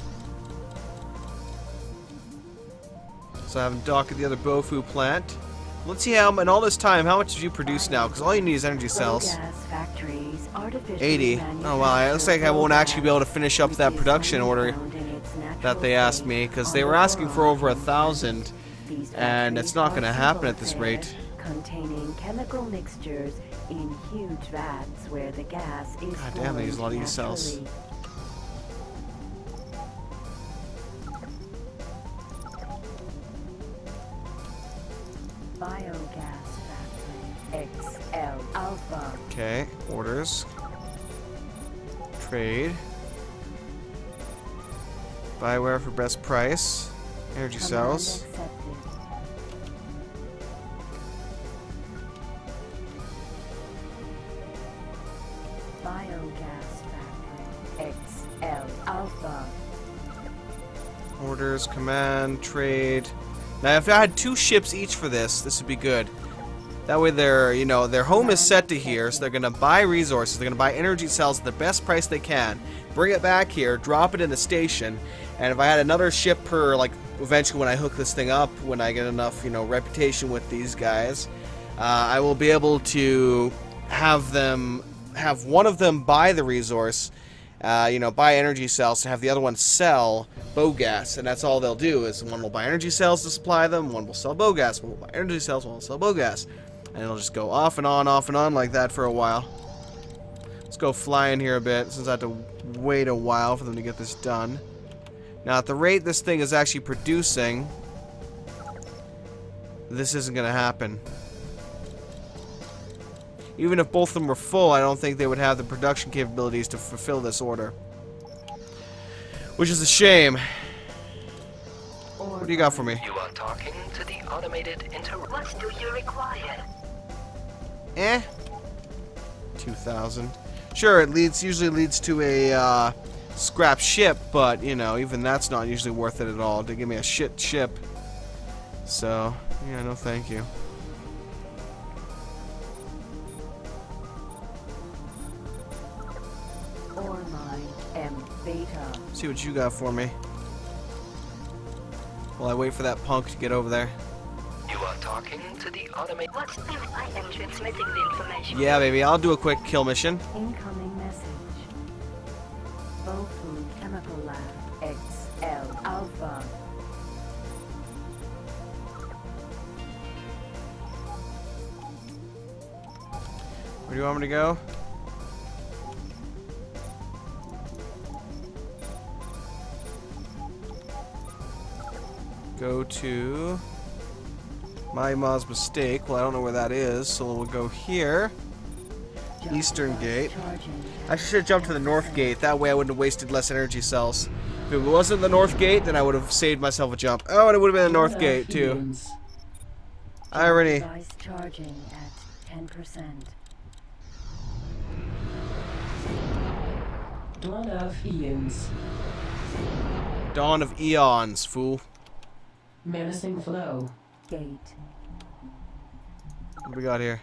So I have him dock at the other Bofu plant. Let's see how, in all this time, how much did you produce now? Because all you need is energy cells. 80. Oh wow, it looks like I won't actually be able to finish up that production order that they asked me, because they were asking for over 1,000, and it's not going to happen at this rate. Containing chemical mixtures in huge vats where the gas is God damn, they use a lot of these cells. Biogas factory XL Alpha. Okay, orders. Trade. Buyware for best price. Energy cells. Biogas factory XL Alpha. Orders, command, trade. Now, if I had 2 ships each for this, this would be good. That way, their home is set to here, so they're gonna buy resources. They're gonna buy energy cells at the best price they can, bring it back here, drop it in the station, and if I had another ship per, like, eventually when I hook this thing up, when I get enough, reputation with these guys, I will be able to have one of them buy the resource. Buy energy cells to have the other one sell Bogas, and that's all they'll do is one will buy energy cells to supply them, one will sell Bogas, one will buy energy cells, one will sell Bogas, and it'll just go off and on like that for a while. Let's go fly in here a bit, since I have to wait a while for them to get this done. Now, at the rate this thing is actually producing, this isn't going to happen. Even if both of them were full, I don't think they would have the production capabilities to fulfill this order. Which is a shame. What do you got for me? You are talking to the automated What do you require? 2,000. Sure, it usually leads to a scrap ship, but even that's not usually worth it at all. To give me a shit ship. So, yeah, no thank you. See what you got for me. While I wait for that punk to get over there. You are talking to the automated. What do I am transmitting the information? Yeah, baby, I'll do a quick kill mission. Incoming message. Bofu Chemical Lab XL Alpha. Where do you want me to go? Go to My Ma's Mistake. Well, I don't know where that is, so we'll go here. Eastern gate. Charging. I should have jumped to the north gate. That way I wouldn't have wasted less energy cells. If it wasn't the north gate, then I would have saved myself a jump. Oh, and it would have been the north gate, too. I already... Device charging at 10%. Dawn of Eons. Dawn of Eons, fool. Menacing flow. Gate. What do we got here?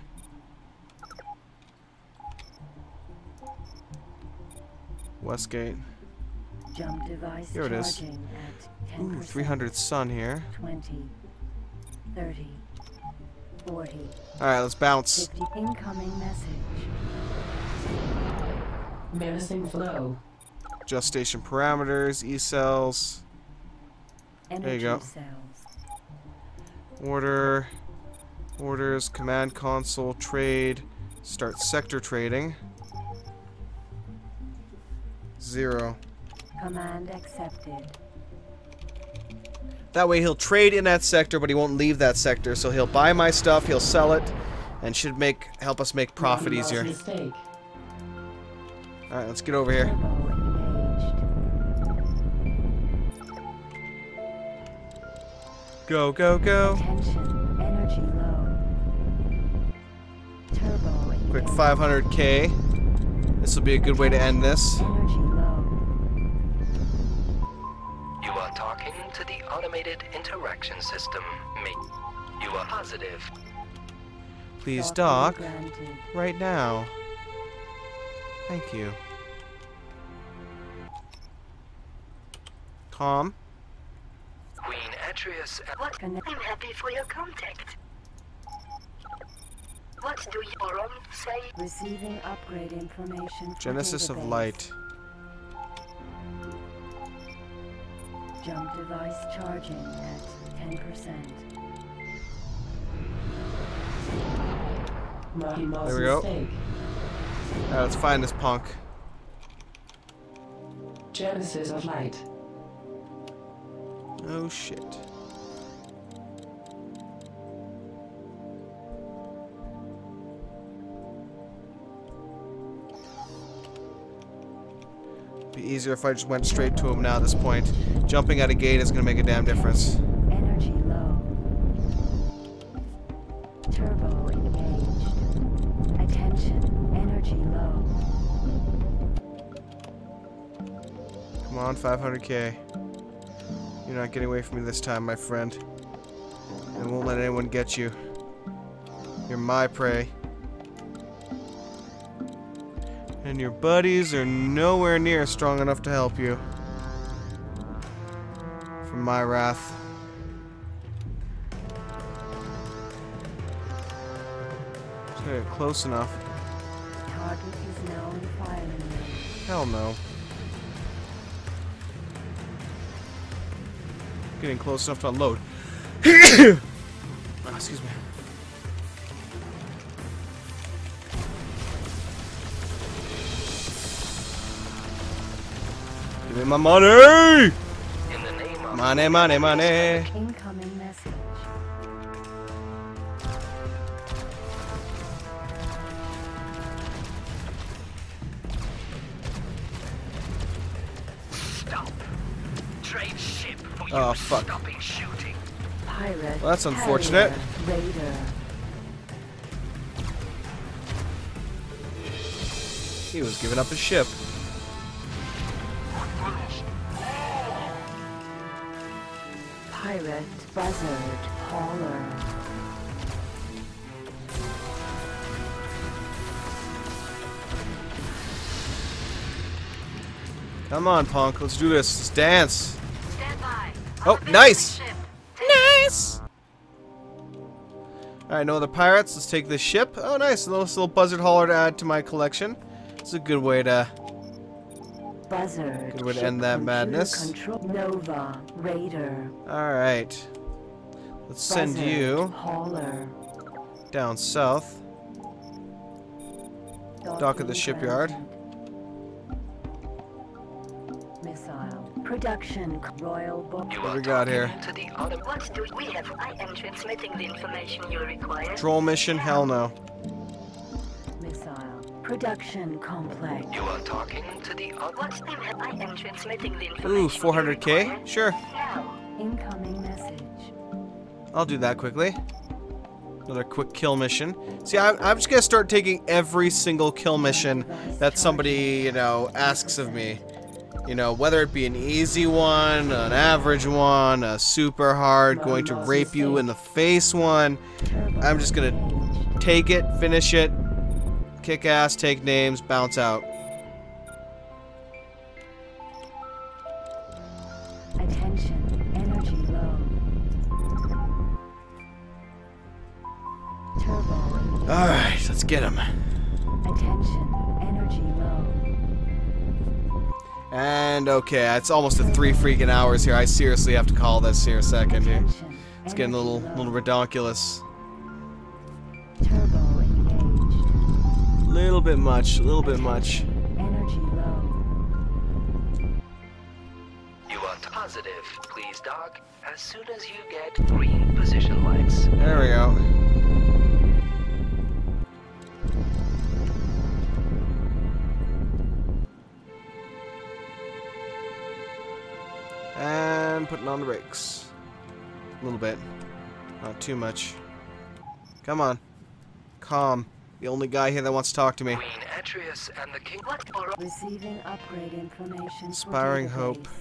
Westgate. Jump device Here it is. charging at 10%. Ooh, 300 sun here. 20. 30. 40. Alright, let's bounce. 50. Incoming message. Menacing flow. Adjust station parameters, E-cells. Energy you go. cells. Order. Orders, command console, trade. Start sector trading. 0. Command accepted. That way he'll trade in that sector, but he won't leave that sector. So he'll buy my stuff, he'll sell it, and should help us make profit easier. Mistake. Alright, let's get over here. Turbo engaged. Go, go, go. Attention. Energy low. Turbo engaged. Quick 500k. This will be a good way to end this. Energy low. You are talking to the automated interaction system. You are positive. Please Dock dock granted. right now. Thank you. Tom? Queen Atreus. What? I'm happy for your contact. What do your own say? Receiving upgrade information. for Genesis of database. Light. Jump device charging at 10%. There we go. Mistake. Alright, let's find this punk. Genesis of light. Oh shit. Be easier if I just went straight to him now at this point. Jumping at a gate is gonna make a damn difference. Energy low. Turbo engaged. Attention. Energy low. Come on, 500k. You're not getting away from me this time, my friend. I won't let anyone get you. You're my prey. And your buddies are nowhere near strong enough to help you. From my wrath. Just gotta get close enough. Target is now in firing range. Hell no. Getting close enough to unload. Oh, excuse me. Give me my money! In the name of Money, money, money. Incoming message. Stop. Trade ship for Oh, you fuck. stopping shooting. Pirate. Well, that's unfortunate. Carrier, Raider. He was giving up his ship. Pirate. Buzzard. Hauler. Come on, punk. Let's do this. Let's dance. Stand by. Oh, nice! Nice! Alright, no other pirates. Let's take this ship. Oh, nice. A little buzzard hauler to add to my collection. It's a good way to... Buzzard. Good way to Ship end that computer madness. Control. Nova. Raider. Alright. Let's send Buzzard, you Hauler. down south. Dock at the shipyard. Missile. Production. Royal Book. You What are we got talking here? to the autom- What do we have? I am transmitting the information you require. Troll mission? Hell no. Missile. Production complex. You are talking to the What's the I am transmitting the information. Ooh, you 400k? require. Sure. Now. Incoming message. I'll do that quickly. Another quick kill mission. See, I'm just gonna start taking every single kill mission that somebody, you know, asks of me. You know, whether it be an easy one, an average one, a super hard, going to rape you in the face one. I'm just gonna take it, finish it, kick ass, take names, bounce out. Attention, energy low. Turbo engaged. Alright, let's get him. Attention, energy low. And okay, it's almost at 3 freaking hours here. I seriously have to call this here a second here. Attention, It's getting a energy little low. redonkulous. Turbo engaged. Little bit much, a little bit much. Energy low. You are positive. Please dock as soon as you get green position lights. There we go. And putting on the brakes. A little bit. Not too much. Come on. Calm. The only guy here that wants to talk to me. Queen Atreus and the king. What or Receiving upgrade information. for Inspiring hope. database.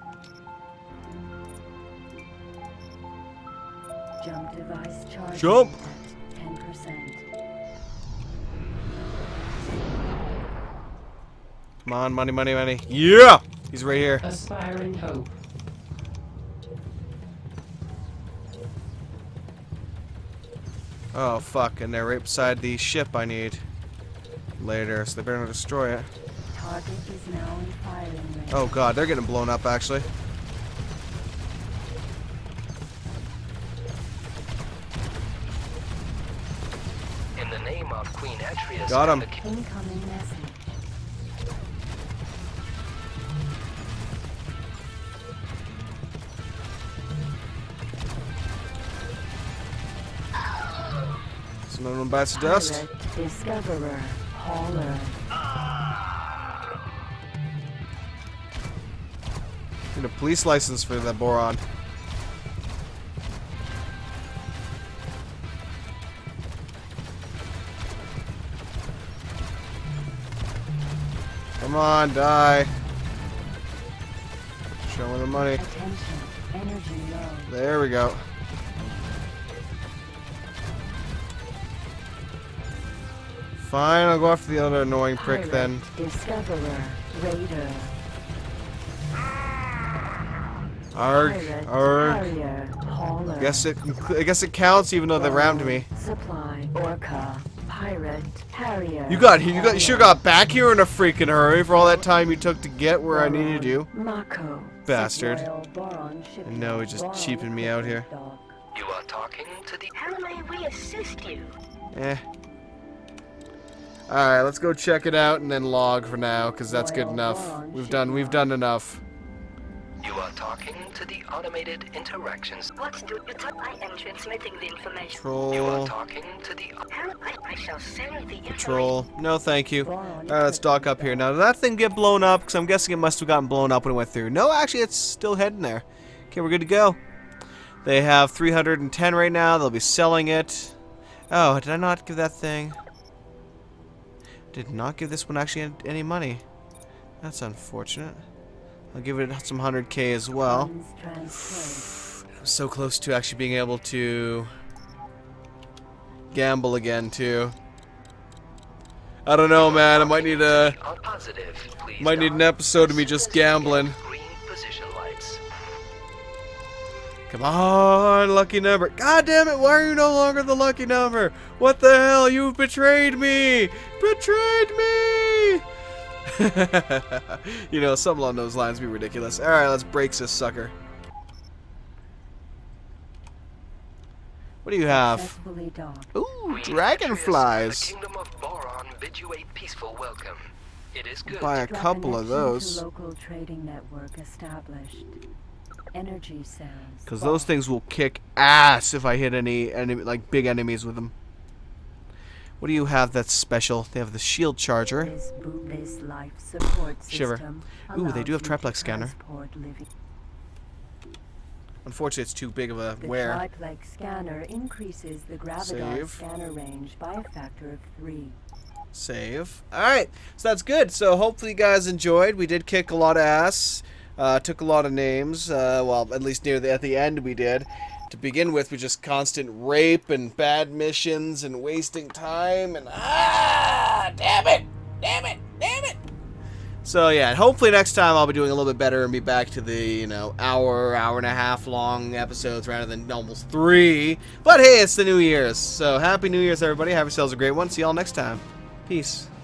Jump device charging Jump! at 10%. Come on, money, money, money. Yeah! He's right here. Aspiring hope. Oh, fuck. And they're right beside the ship I need. Later, so they better not destroy it. Target is now in firing range. Oh god, they're getting blown up actually. In the name of Queen Atreus Got and him. the king. Incoming message. So no one bites the dust. Pirate, Discoverer, Hauler. Need a police license for the boron. Come on, die. Show me the money. Attention, energy low. There we go. Fine, I'll go after the other annoying prick Pirate, then. Discoverer, Raider. Arg, Pirate, arg. Harrier, Hauler. I guess it counts even though they rammed me. Supply, Orca, Pirate, Harrier. You sure got back here in a freaking hurry for all that time you took to get where I needed you. Mako. Bastard. Royal Boron Shipyard, I know, he's just Boron cheaping me out here. Dock. You are talking to the. how may we assist you? Eh. Alright, let's go check it out and then log for now, because that's good Royal enough. Boron We've done enough. You are talking to the automated interactions. What's do you I am transmitting the information. You are Patrol. talking to the. How I shall send the Patrol. No, thank you. Boron Alright, let's dock up here. Now, did that thing get blown up? Because I'm guessing it must have gotten blown up when it went through. No, actually, it's still heading there. Okay, we're good to go. They have 310 right now. They'll be selling it. Oh, did I not give that thing? Did not give this one actually any money. That's unfortunate. I'll give it some 100k as well. Funds transferred. I'm so close to actually being able to gamble again too. I don't know, man. I might need a Are positive. Please might need an dock episode of me as just soon as you get gambling. Green position lights. Come on, lucky number. God damn it, why are you no longer the lucky number? What the hell? You've betrayed me! Betrayed me! You know, something along those lines would be ridiculous. Alright, let's break this sucker. What do you have? Successfully docked. Ooh, Queen dragonflies. Atreus and the Kingdom of Boron bid you a peaceful welcome. It is good. Buy a Strap couple of connection to those. local trading network established. Energy cells. Because those things will kick ass if I hit any like big enemies with them. What do you have that's special? They have the shield charger. This life support Shiver. system Ooh, they do have allows you to triplex scanner. transport living. Unfortunately, it's too big of a The wear. triplex scanner increases the Gravitas Save. scanner range by a factor of 3. Save. Alright, so that's good. So hopefully you guys enjoyed. We did kick a lot of ass. Took a lot of names. Well, at least at the end we did. To begin with, we just constant rape and bad missions and wasting time and damn it! Damn it! Damn it! So yeah, hopefully next time I'll be doing a little bit better and be back to the, hour and a half long episodes rather than almost 3. But hey, it's the New Year's. So happy New Year's, everybody. Have yourselves a great one. See y'all next time. Peace.